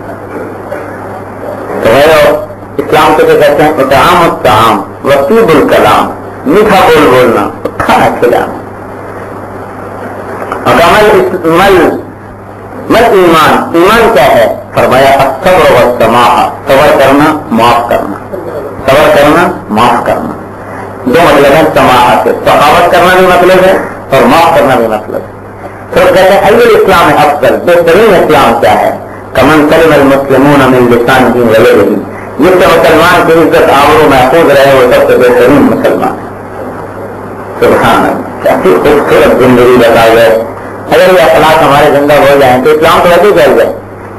تو اسلام کو کہتے ہیں اطعام الطعام و طیب الکلام، میٹھا بول بولنا، کھانا کھلانا۔ مل ایمان، ایمان کیا ہے؟ فرمایا الصبر والسماح، صبر کرنا معاف کرنا، صبر کرنا معاف کرنا، دو مطلب ہے سماحت سے، سخاوت کرنا بھی مطلب ہے اور معاف کرنا بھی مطلب ہے. پھر کہتے ہیں ای الاسلام افضل، بہترین اسلام کیا ہے؟ کمن سلم المسلمون من لسانہ ویدہ، جس سے مسلمان کی عزت آبرو محفوظ رہے وہ سب سے بہترین مسلمان ہے. سبحان اللہ، کافی خوبصورت زندگی بتا گئے. اگر یہ اخلاق ہمارے زندہ ہو جائیں تو اسلام تو ویسے چل جائے.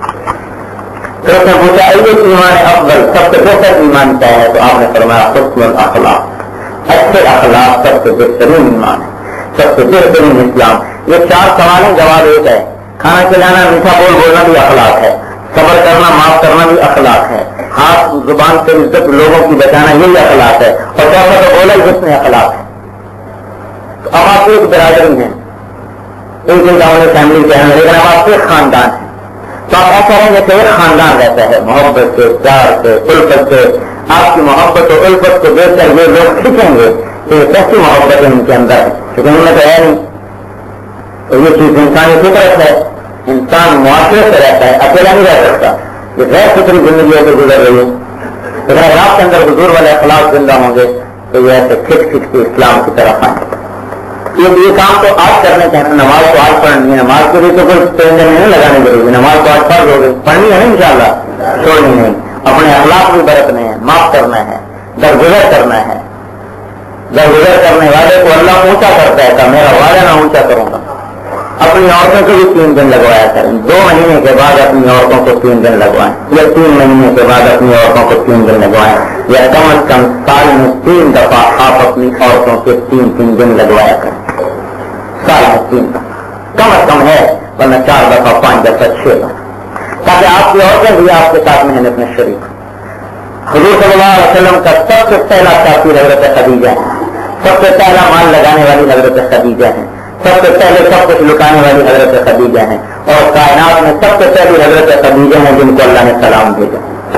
پھر اس نے پوچھا ای ایمان افضل، سب سے بہتر ایمان کیا ہے؟ تو آپ نے فرمایا حسن الاخلاق، اچھے اخلاق سب سے بہترین ایمان ہے، سب سے بہترین اسلام. یہ 4 سوال ہیں، جواب ایک ہے. کھانا کھلانا، میٹھا بولنا بھی اخلاق ہے، صبر کرنا معاف کرنا بھی اخلاق ہے، ہاتھ زبان سے عزت لوگوں کی بچانا یہی اخلاق ہے، اور کیسا تو بولا جس میں اخلاق ہے. تو اب آپ ایک برادری ہیں، ایک گاؤں میں فیملی کے ہیں، لیکن اب آپ ایک خاندان ہے. تو آپ ایسا رہیں جیسے ایک خاندان رہتا ہے، محبت سے، پیار سے، الفت سے. آپ کی محبت اور الفت کو دیکھ کر یہ لوگ سیکھیں گے کہ یہ کیسی محبت ہے ان کے اندر ہے، کیونکہ ان میں تو ہے نہیں. تو یہ چیز انسانی فطرت ہے. انسان معاشرے سے رہتا ہے، اکیلا نہیں رہ سکتا. یہ غیر فطری زندگی سے گزر رہی ہے. اگر آپ کے اندر حضور والے اخلاق زندہ ہوں گے تو یہ ایسے کھٹ کھٹ کے اسلام کی طرف آئیں. یہ کام تو آج کرنے کے ہیں. نماز تو آج پڑھنی ہے، نماز کے لیے تو کوئی ٹینشن نہیں لگانے ضروری. نماز تو آج پڑھ لو گے، پڑھنی ہے انشاءاللہ، چھوڑنی نہیں. اپنے اخلاق بھی برتنے ہیں، معاف کرنا ہے، درگزر کرنا ہے. درگزر کرنے والے کو اللہ اونچا کرتا ہے کہ میرا وعدہ نہ اونچا کروں گا. اپنی عورتوں کو بھی 3 دن لگوایا کریں. 2 مہینے کے بعد اپنی عورتوں کو 3 دن لگوائیں، یا 3 مہینے کے بعد اپنی عورتوں کو 3 دن لگوائیں، یا کم از کم سال میں 3 دفعہ آپ اپنی عورتوں کے 3 دن لگوایا کریں. سال میں 3 دفعہ کم از کم ہے، ورنہ 4 دفعہ 5 دفعہ 6 دفعہ، تاکہ آپ کی عورتیں بھی آپ کے ساتھ محنت میں شریک ہوں. حضور صلی اللہ علیہ وسلم کا سب سے پہلا ساتھی حضرت خدیجہ ہے. سب سے پہلا مال لگانے والی حضرت خدیجہ ہے. سب سے پہلے سب کچھ لٹانے والی حضرت خدیجہ ہیں. اور کائنات میں سب سے پہلی حضرت خدیجہ ہیں جن کو اللہ نے سلام بھیجا.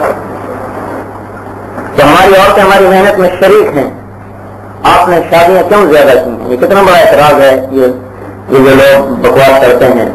تو ہماری عورتیں ہماری محنت میں شریک ہیں. آپ نے شادیاں کیوں زیادہ کی ہیں؟ یہ کتنا بڑا اعتراض ہے. یہ جو لوگ بکواس کرتے ہیں.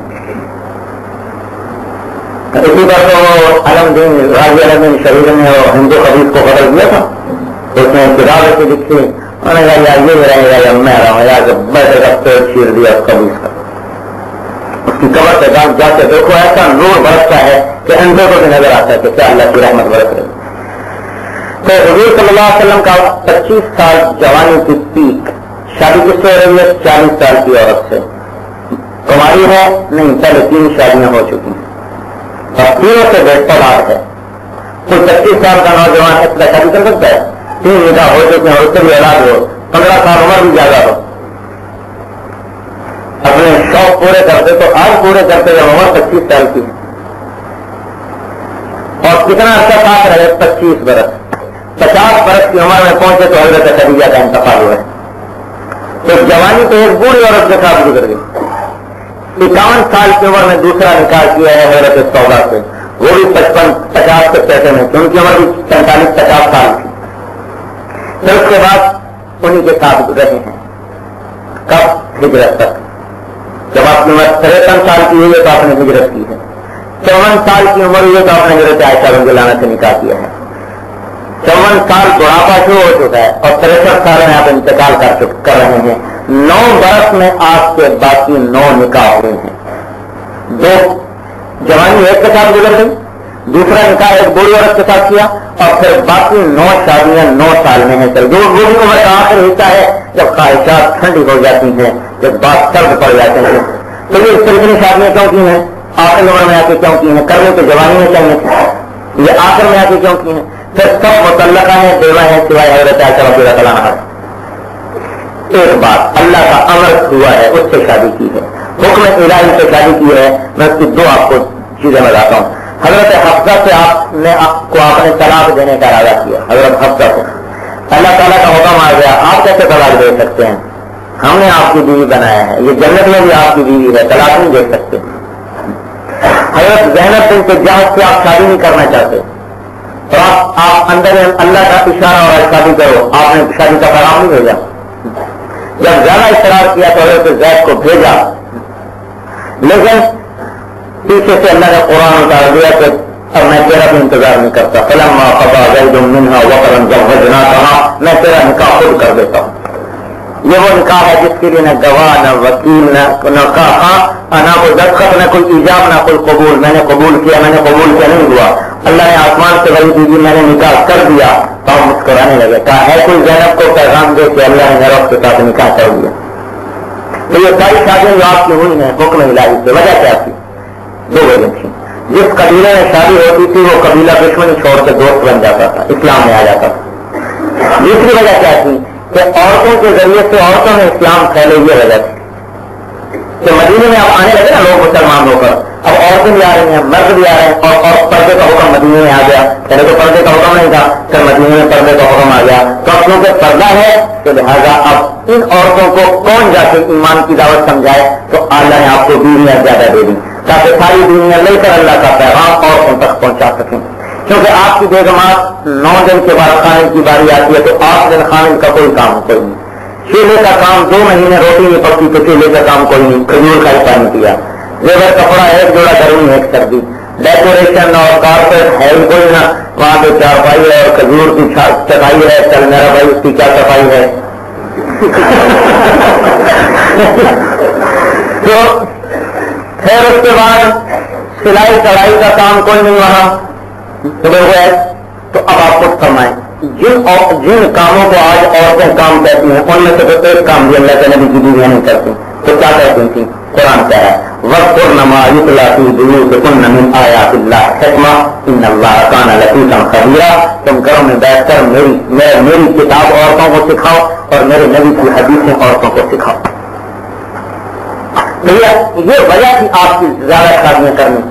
اسی پر تو علمدین راضی علمدین شریف نے ہندو خبیث کو بدل دیا تھا. اس نے کتاب ایسی لکھی، انہوں نے کہا یار یہ رہے گا یا میں رہا ہوں، یا کہ بیٹھے کا پیٹ چیر دیا اس خبیث کا. اس کی قبر سے جا کے دیکھو ایسا نور برستا ہے کہ اندھے کو بھی نظر آتا ہے کہ کیا اللہ کی رحمت برس رہی. تو حضور صلی اللہ علیہ وسلم کا 25 سال جوانی کی پیک. شادی کس سے ہو رہی ہے؟ 40 سال کی عورت سے. کماری ہے نہیں، پہلے 3 شادیاں ہو چکی ہیں اور 3 سے بہتر آج ہے. کوئی 25 سال کا نوجوان اتنا شادی کر سکتا ہے؟ 3 نکاح ہو چکے ہیں اور اس سے بھی اولاد ہو، 15 سال عمر بھی زیادہ ہو. اپنے شوق پورے کرتے تو آج پورے کرتے جب عمر 25 سال کی ہے. اور کتنا عرصہ ساتھ رہے؟ 25 برس. 50 برس کی عمر میں پہنچے تو حضرت خدیجہ کا انتقال ہوا ہے. تو جوانی تو ایک بوڑھی عورت کے ساتھ گزر گئی. 51 سال کی عمر میں دوسرا نکاح کیا ہے حضرت سودا سے، وہ بھی 55-50 کے پیسے میں، ان کی عمر بھی 45-50 سال کی. پھر اس کے بعد انہیں کے ساتھ رہے ہیں. کب؟ ہجرت تک. جب آپ کی عمر 53 سال کی ہوئی ہے تو آپ نے ہجرت کی ہے. 54 سال کی عمر ہوئی ہے تو آپ نے حضرت عائشہ رضی اللہ عنہا سے نکاح کیا ہے. 54 سال بڑھاپا شروع ہو چکا ہے اور 63 سال میں آپ انتقال کر رہے ہیں. 9 برس میں آپ کے باقی 9 نکاح ہوئے ہیں. 2 جوانی ایک کے ساتھ گزر گئی، دوسرا نکاح ایک بوڑھی عورت کے ساتھ کیا، اور پھر باقی 9 شادیاں 9 سال میں ہیں. جو بوڑھی عمر کا آخر ہوتا ہے جب خواہشات ٹھنڈی ہو جاتی ہیں، جب بات سرد پڑ جاتے ہیں. تو یہ اس طریقے کی شادیاں کیوں کی ہیں؟ آخر عمر میں آ کے کیوں کی ہیں؟ کرنے تو جوانی میں چاہیے، یہ آخر میں آ کے کیوں کی ہیں؟ پھر سب متعلقہ ہیں، بیوہ ہیں سوائے حضرت عائشہ رضی اللہ عنہا. ایک بات اللہ کا امر ہوا ہے اس سے شادی کی ہے، حکم الہی سے شادی کی ہے. میں اس کی 2 آپ کو چیزیں بتاتا ہوں. حضرت حفصہ سے آپ نے طلاق دینے کا ارادہ کیا. حضرت حفصہ سے اللہ تعالیٰ کا حکم آ گیا، آپ کیسے طلاق دے سکتے ہیں؟ ہم نے آپ کی بیوی بنایا ہے، یہ جنت میں بھی آپ کی بیوی ہے، طلاق نہیں دے سکتے. حضرت زینب بنت جہش سے آپ شادی نہیں کرنا چاہتے تو آپ اندر اللہ کا اشارہ اور شادی کرو. آپ نے شادی کا پیغام نہیں بھیجا. جب زیادہ اصرار کیا تو حضرت زید کو بھیجا لیکن پیچھے سے اللہ نے قرآن اتار دیا کہ اب میں تیرا بھی انتظار نہیں کرتا، فلما قضى زید منها وطرا زوجناكها، میں تیرا نکاح خود کر دیتا ہوں۔ یہ وہ نکاح ہے جس کے لیے نہ گواہ نہ وکیل نہ کہا، نہ کوئی دستخط نہ کوئی ایجاب نہ کوئی قبول، میں نے قبول کیا نہیں ہوا، اللہ نے آسمان سے وحی دی، میں نے نکاح کر دیا، تو آپ مسکرانے لگے، کہا ہے کوئی زینب کو پیغام دے کہ اللہ نے میرا اس کے ساتھ نکاح کر دیا۔ تو یہ ساری شادیاں جو آپ کی ہوئی ہیں حکم الہی سے، وجہ کیا تھی؟ دو وجہ تھی۔ جس قبیلے میں شادی ہوتی تھی وہ قبیلہ دشمنی چھوڑ کے دوست بن جاتا تھا، اسلام میں آ جاتا تھا۔ دوسری وجہ کیا تھی کہ عورتوں کے ذریعے سے عورتوں میں اسلام پھیلے، یہ وجہ تھی کہ مدینے میں اب آنے لگے نا لوگ مسلمان ہو کر، اب عورتیں بھی آ رہی ہیں، مرد بھی آ رہے ہیں، اور پردے کا حکم مدینے میں آ گیا۔ پہلے تو پردے کا حکم نہیں تھا، پھر مدینے میں پردے کا حکم آ گیا، تو اب کیونکہ پردہ ہے تو لہٰذا اب ان عورتوں کو کون جا کے ایمان کی دعوت سمجھائے، تو اللہ نے آپ کو بیویاں زیادہ دے دی تاکہ ساری بیویاں لے کر اللہ کا پیغام عورتوں تک پہنچا سکیں۔ کیونکہ آپ کی بیگمات 9 دن کے بعد کھانے کی باری آتی ہے تو 8 دن کھانے کا کوئی کام کوئی نہیں، چولہے کا کام 2 مہینے روٹی نہیں پکتی تو چولہے کا کام کوئی نہیں، کھجور کا ہی پانی پیا، زیور کپڑا ایک جوڑا گرمی ایک سردی، ڈیکوریشن اور کارپیٹ ہے کوئی نہ، وہاں پہ چارپائی ہے اور کھجور کی صفائی ہے، چل میرا بھائی اس کی کیا صفائی ہے تو پھر اس کے بعد سلائی کڑھائی کا کام کوئی نہیں وہاں تو اب آپ خود فرمائیں جن کاموں کو آج عورتیں کام کرتی ہیں ان میں سے تو ایک کام بھی اللہ کے نبی کی بیویاں نہیں کرتی، تو کیا کرتی تھیں؟ قرآن کہہ ہے وَاذْكُرْنَ مَا يُتْلَىٰ فِي بُيُوتِكُنَّ مِنْ آيَاتِ اللَّهِ حِكْمَةً إِنَّ اللَّهَ كَانَ لَطِيفًا خَبِيرًا۔ تم گھروں میں بیٹھ کر میری کتاب عورتوں کو سکھاؤ اور میرے نبی کی حدیثیں عورتوں کو سکھاؤ۔ یہ وجہ تھی آپ کی زیادہ شادیاں کرنے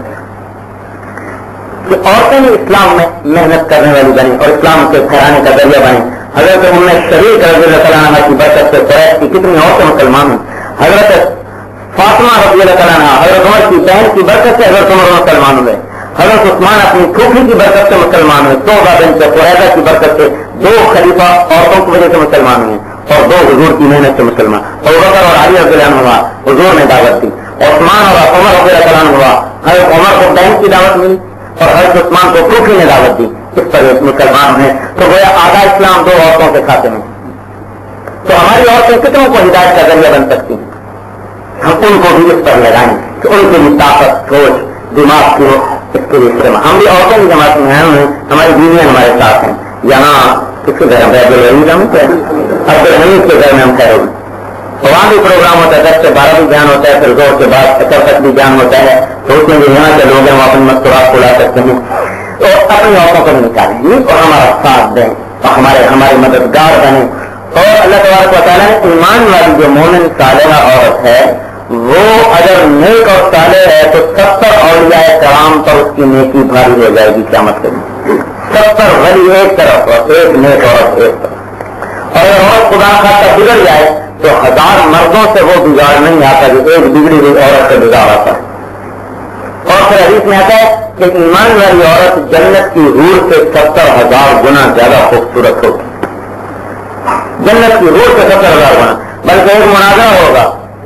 کہ عورتیں بھی اسلام میں محنت کرنے والی بنی اور اسلام کے پھیلانے کا ذریعہ بنی۔ حضرت شریف رضی اللہ تعالیٰ عنہ کی برکت سے قریش کی کتنی عورتیں مسلمان ہیں، حضرت فاطمہ رضی اللہ تعالیٰ عنہ حضرت عمر کی بہن کی برکت سے حضرت عمر مسلمان ہوئے، حضرت عثمان اپنی پھوپھی کی برکت سے مسلمان ہوئے، 2 بنت قریظہ کی برکت سے 2 خلیفہ عورتوں کی وجہ سے مسلمان ہوئے اور 2 حضور کی محنت سے مسلمان، اور بکر اور علی رضی اللہ عنہ ہوا حضور نے دعوت دی، عثمان اور عمر رضی اللہ تعالیٰ عنہ ہوا، حضرت عمر کو بہن کی دعوت ملی اور حضرت عثمان کو پھوپھی نے دعوت دی، اس پر مسلمان ہیں، تو گویا آدھا اسلام 2 عورتوں کے کھاتے میں۔ تو ہماری عورتیں کتنوں کو ہدایت کا ذریعہ بن سکتی ہیں، ہم ان کو بھی اس پر لگائیں کہ ان کی بھی طاقت سوچ دماغ کی ہو، اس کے لیے استعمال۔ ہم بھی عورتوں کی جماعت میں ہیں، ہماری بیویاں ہمارے ساتھ ہیں، یہاں کس کے گھر میں عبدالحمید کے گھر میں ہم ٹھہرے ہوئے، وہاں بھی پروگرام ہوتا ہے، 10 سے 12 بھی بیان ہوتا ہے، پھر زور کے بعد 70 تک بھی بیان ہوتا ہے، تو اس میں بھی یہاں کے لوگ ہیں وہ اپنی مستورات کو لا سکتے ہیں، تو اپنی عورتوں کو بھی نکالیں اور ہمارا ساتھ دیں اور ہمارے مددگار بنیں۔ اور اللہ تبارک و تعالیٰ نے ایمان والی جو مومن صالحہ عورت ہے وہ اگر نیک اور صالح ہے تو 70 اولیاء کرام پر اس کی نیکی بھاری ہو جائے گی قیامت کے دن، 70 ولی ایک طرف اور ایک نیک عورت ایک طرف، اور اگر عورت خدا خاصہ بگڑ جائے تو 1000 مردوں سے وہ بگاڑ نہیں آتا جو ایک بگڑی ہوئی عورت سے بگاڑ آتا ہے۔ اور پھر حدیث میں آتا ہے کہ ایمان والی عورت جنت کی حور سے 70,000 گنا زیادہ خوبصورت ہوگی، جنت کی حور سے 70,000 گنا، بلکہ ایک مناظرہ ہوگا،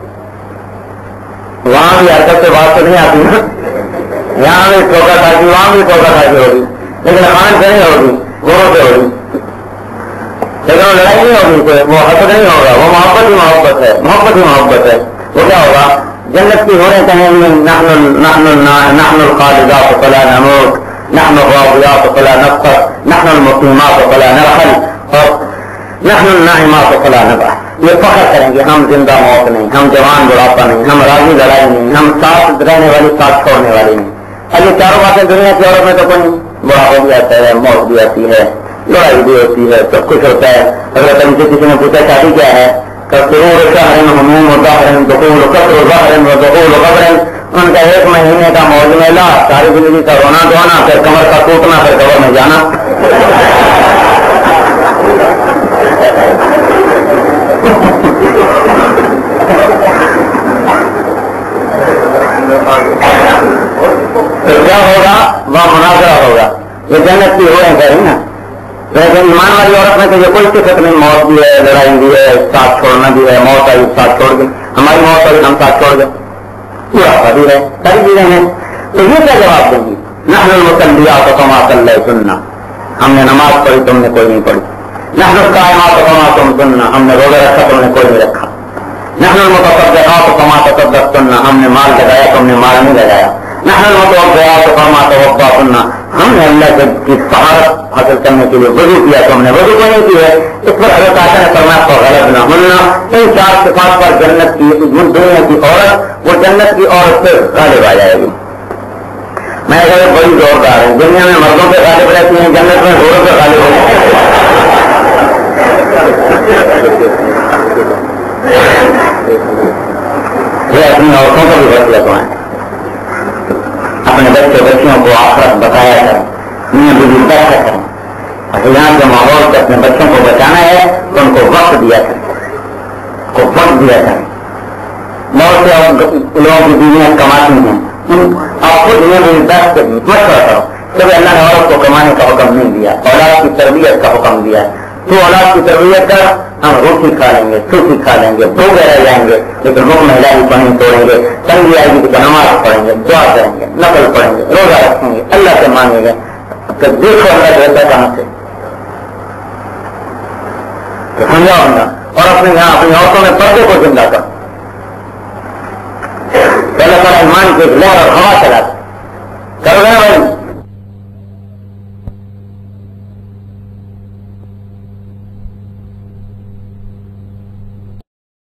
وہاں بھی حرکت سے بات تو نہیں آتی نا، یہاں بھی ٹھوکا کھاتی وہاں بھی ٹھوکا کھاتی ہوگی، لیکن خان سے نہیں ہوگی، گوروں سے ہوگی، لیکن وہ لڑائی نہیں ہوگی، وہ حسد نہیں ہوگا، وہ محبت ہی محبت ہے، محبت ہی محبت ہے۔ وہ کیا ہوگا؟ جنت کی ہوریں کہیں گی نحن الخالدات فلا نموت، نحن الراضيات فلا نفخر، نحن المقيمات فلا نرحل، اور نحن الناعمات فلا نبرح۔ یہ فخر کریں گے ہم زندہ موت نہیں، ہم جوان بڑھاپا نہیں، ہم راضی لڑائی نہیں، ہم ساتھ رہنے والی ساتھ چھوڑنے والی نہیں۔ اب یہ چاروں باتیں دنیا کی عورت میں تو کوئی نہیں، بڑھاپا بھی آتا ہے، موت بھی آتی ہے، لڑائی بھی ہوتی ہے، سب کچھ ہوتا ہے۔ اگر تم سے کسی نے پوچھا شادی کیا ہے، ان کا 1 مہینے کا موج میلہ، ساری زندگی کا رونا دھونا، پھر کمر کا ٹوٹنا، پھر قبر میں جانا۔ تو کیا ہوگا؟ وہ مناظرہ ہوگا، یہ جنت کی ہوریں کریں نا، لیکن ایمان والی عورت میں تو یہ کوئی صفت نہیں، موت بھی ہے، لڑائی بھی ہے، ساتھ چھوڑنا بھی ہے، موت آئی ساتھ چھوڑ گئی، ہماری موت آئی ہم ساتھ چھوڑ گئے، پورا بھی ہے، ساری چیزیں ہیں. تو یہ کیا جواب دیں گی؟ نحن المصلیات کما صلی سننا، ہم نے نماز پڑھی تم نے کوئی نہیں پڑھی. نحن القائمات کما تم سننا، ہم نے روزہ رکھا تم نے کوئی نہیں رکھا. نحن المتصدقات کما تصدقتن، ہم نے مال لگایا تم نے مال نہیں لگایا. نحن المتوضئات کما توضأتن، ہم نے اللہ کی طہارت حاصل کرنے کے لیے وضو کیا تم نے وضو کو نہیں کیا. اس پر حضرت عائشہ نے فرمایا تو غلط نہ ہونا. ان چار صفات پر جنت کی دنیا کی عورت وہ جنت کی عورت سے غالب آ جائے گی. میں اگر بڑی زوردار ہوں، دنیا میں مردوں پہ غالب رہتی ہیں، جنت میں گھوڑوں پہ غالب ہو جائے گی. یہ اپنی عورتوں کو بھی وصیت ہے، اپنے بچے بچیوں کو آخرت بتایا کریں، میاں بیوی بیٹھا کریں. یہاں کے ماحول سے اپنے بچوں کو بچانا ہے تو ان کو وقت دیا کریں، بہت سے لوگوں کی بیویاں کماتی ہیں، آپ خود میاں بیوی بیٹھ کے مشورہ کرو. کبھی اللہ نے عورت کو کمانے کا حکم نہیں دیا، اولاد کی تربیت کا حکم دیا. تو اولاد کی تربیت کر، ہم روٹی کھا لیں گے، سوکھی کھا لیں گے، بھوکے رہ جائیں گے، لیکن حکم الہی کو نہیں توڑیں گے. تنگی آئے گی تو نماز پڑھیں گے، دعا کریں گے، نفل پڑھیں گے، روزہ رکھیں گے، اللہ سے مانگیں گے. تو دیکھو اللہ دیتا کہاں سے تو سمجھاؤ گا. اور اپنے یہاں اپنی عورتوں میں پردے کو زندہ کرو. اللہ تعالیٰ ایمان کے لہر اور ہوا چلاتے کرو گے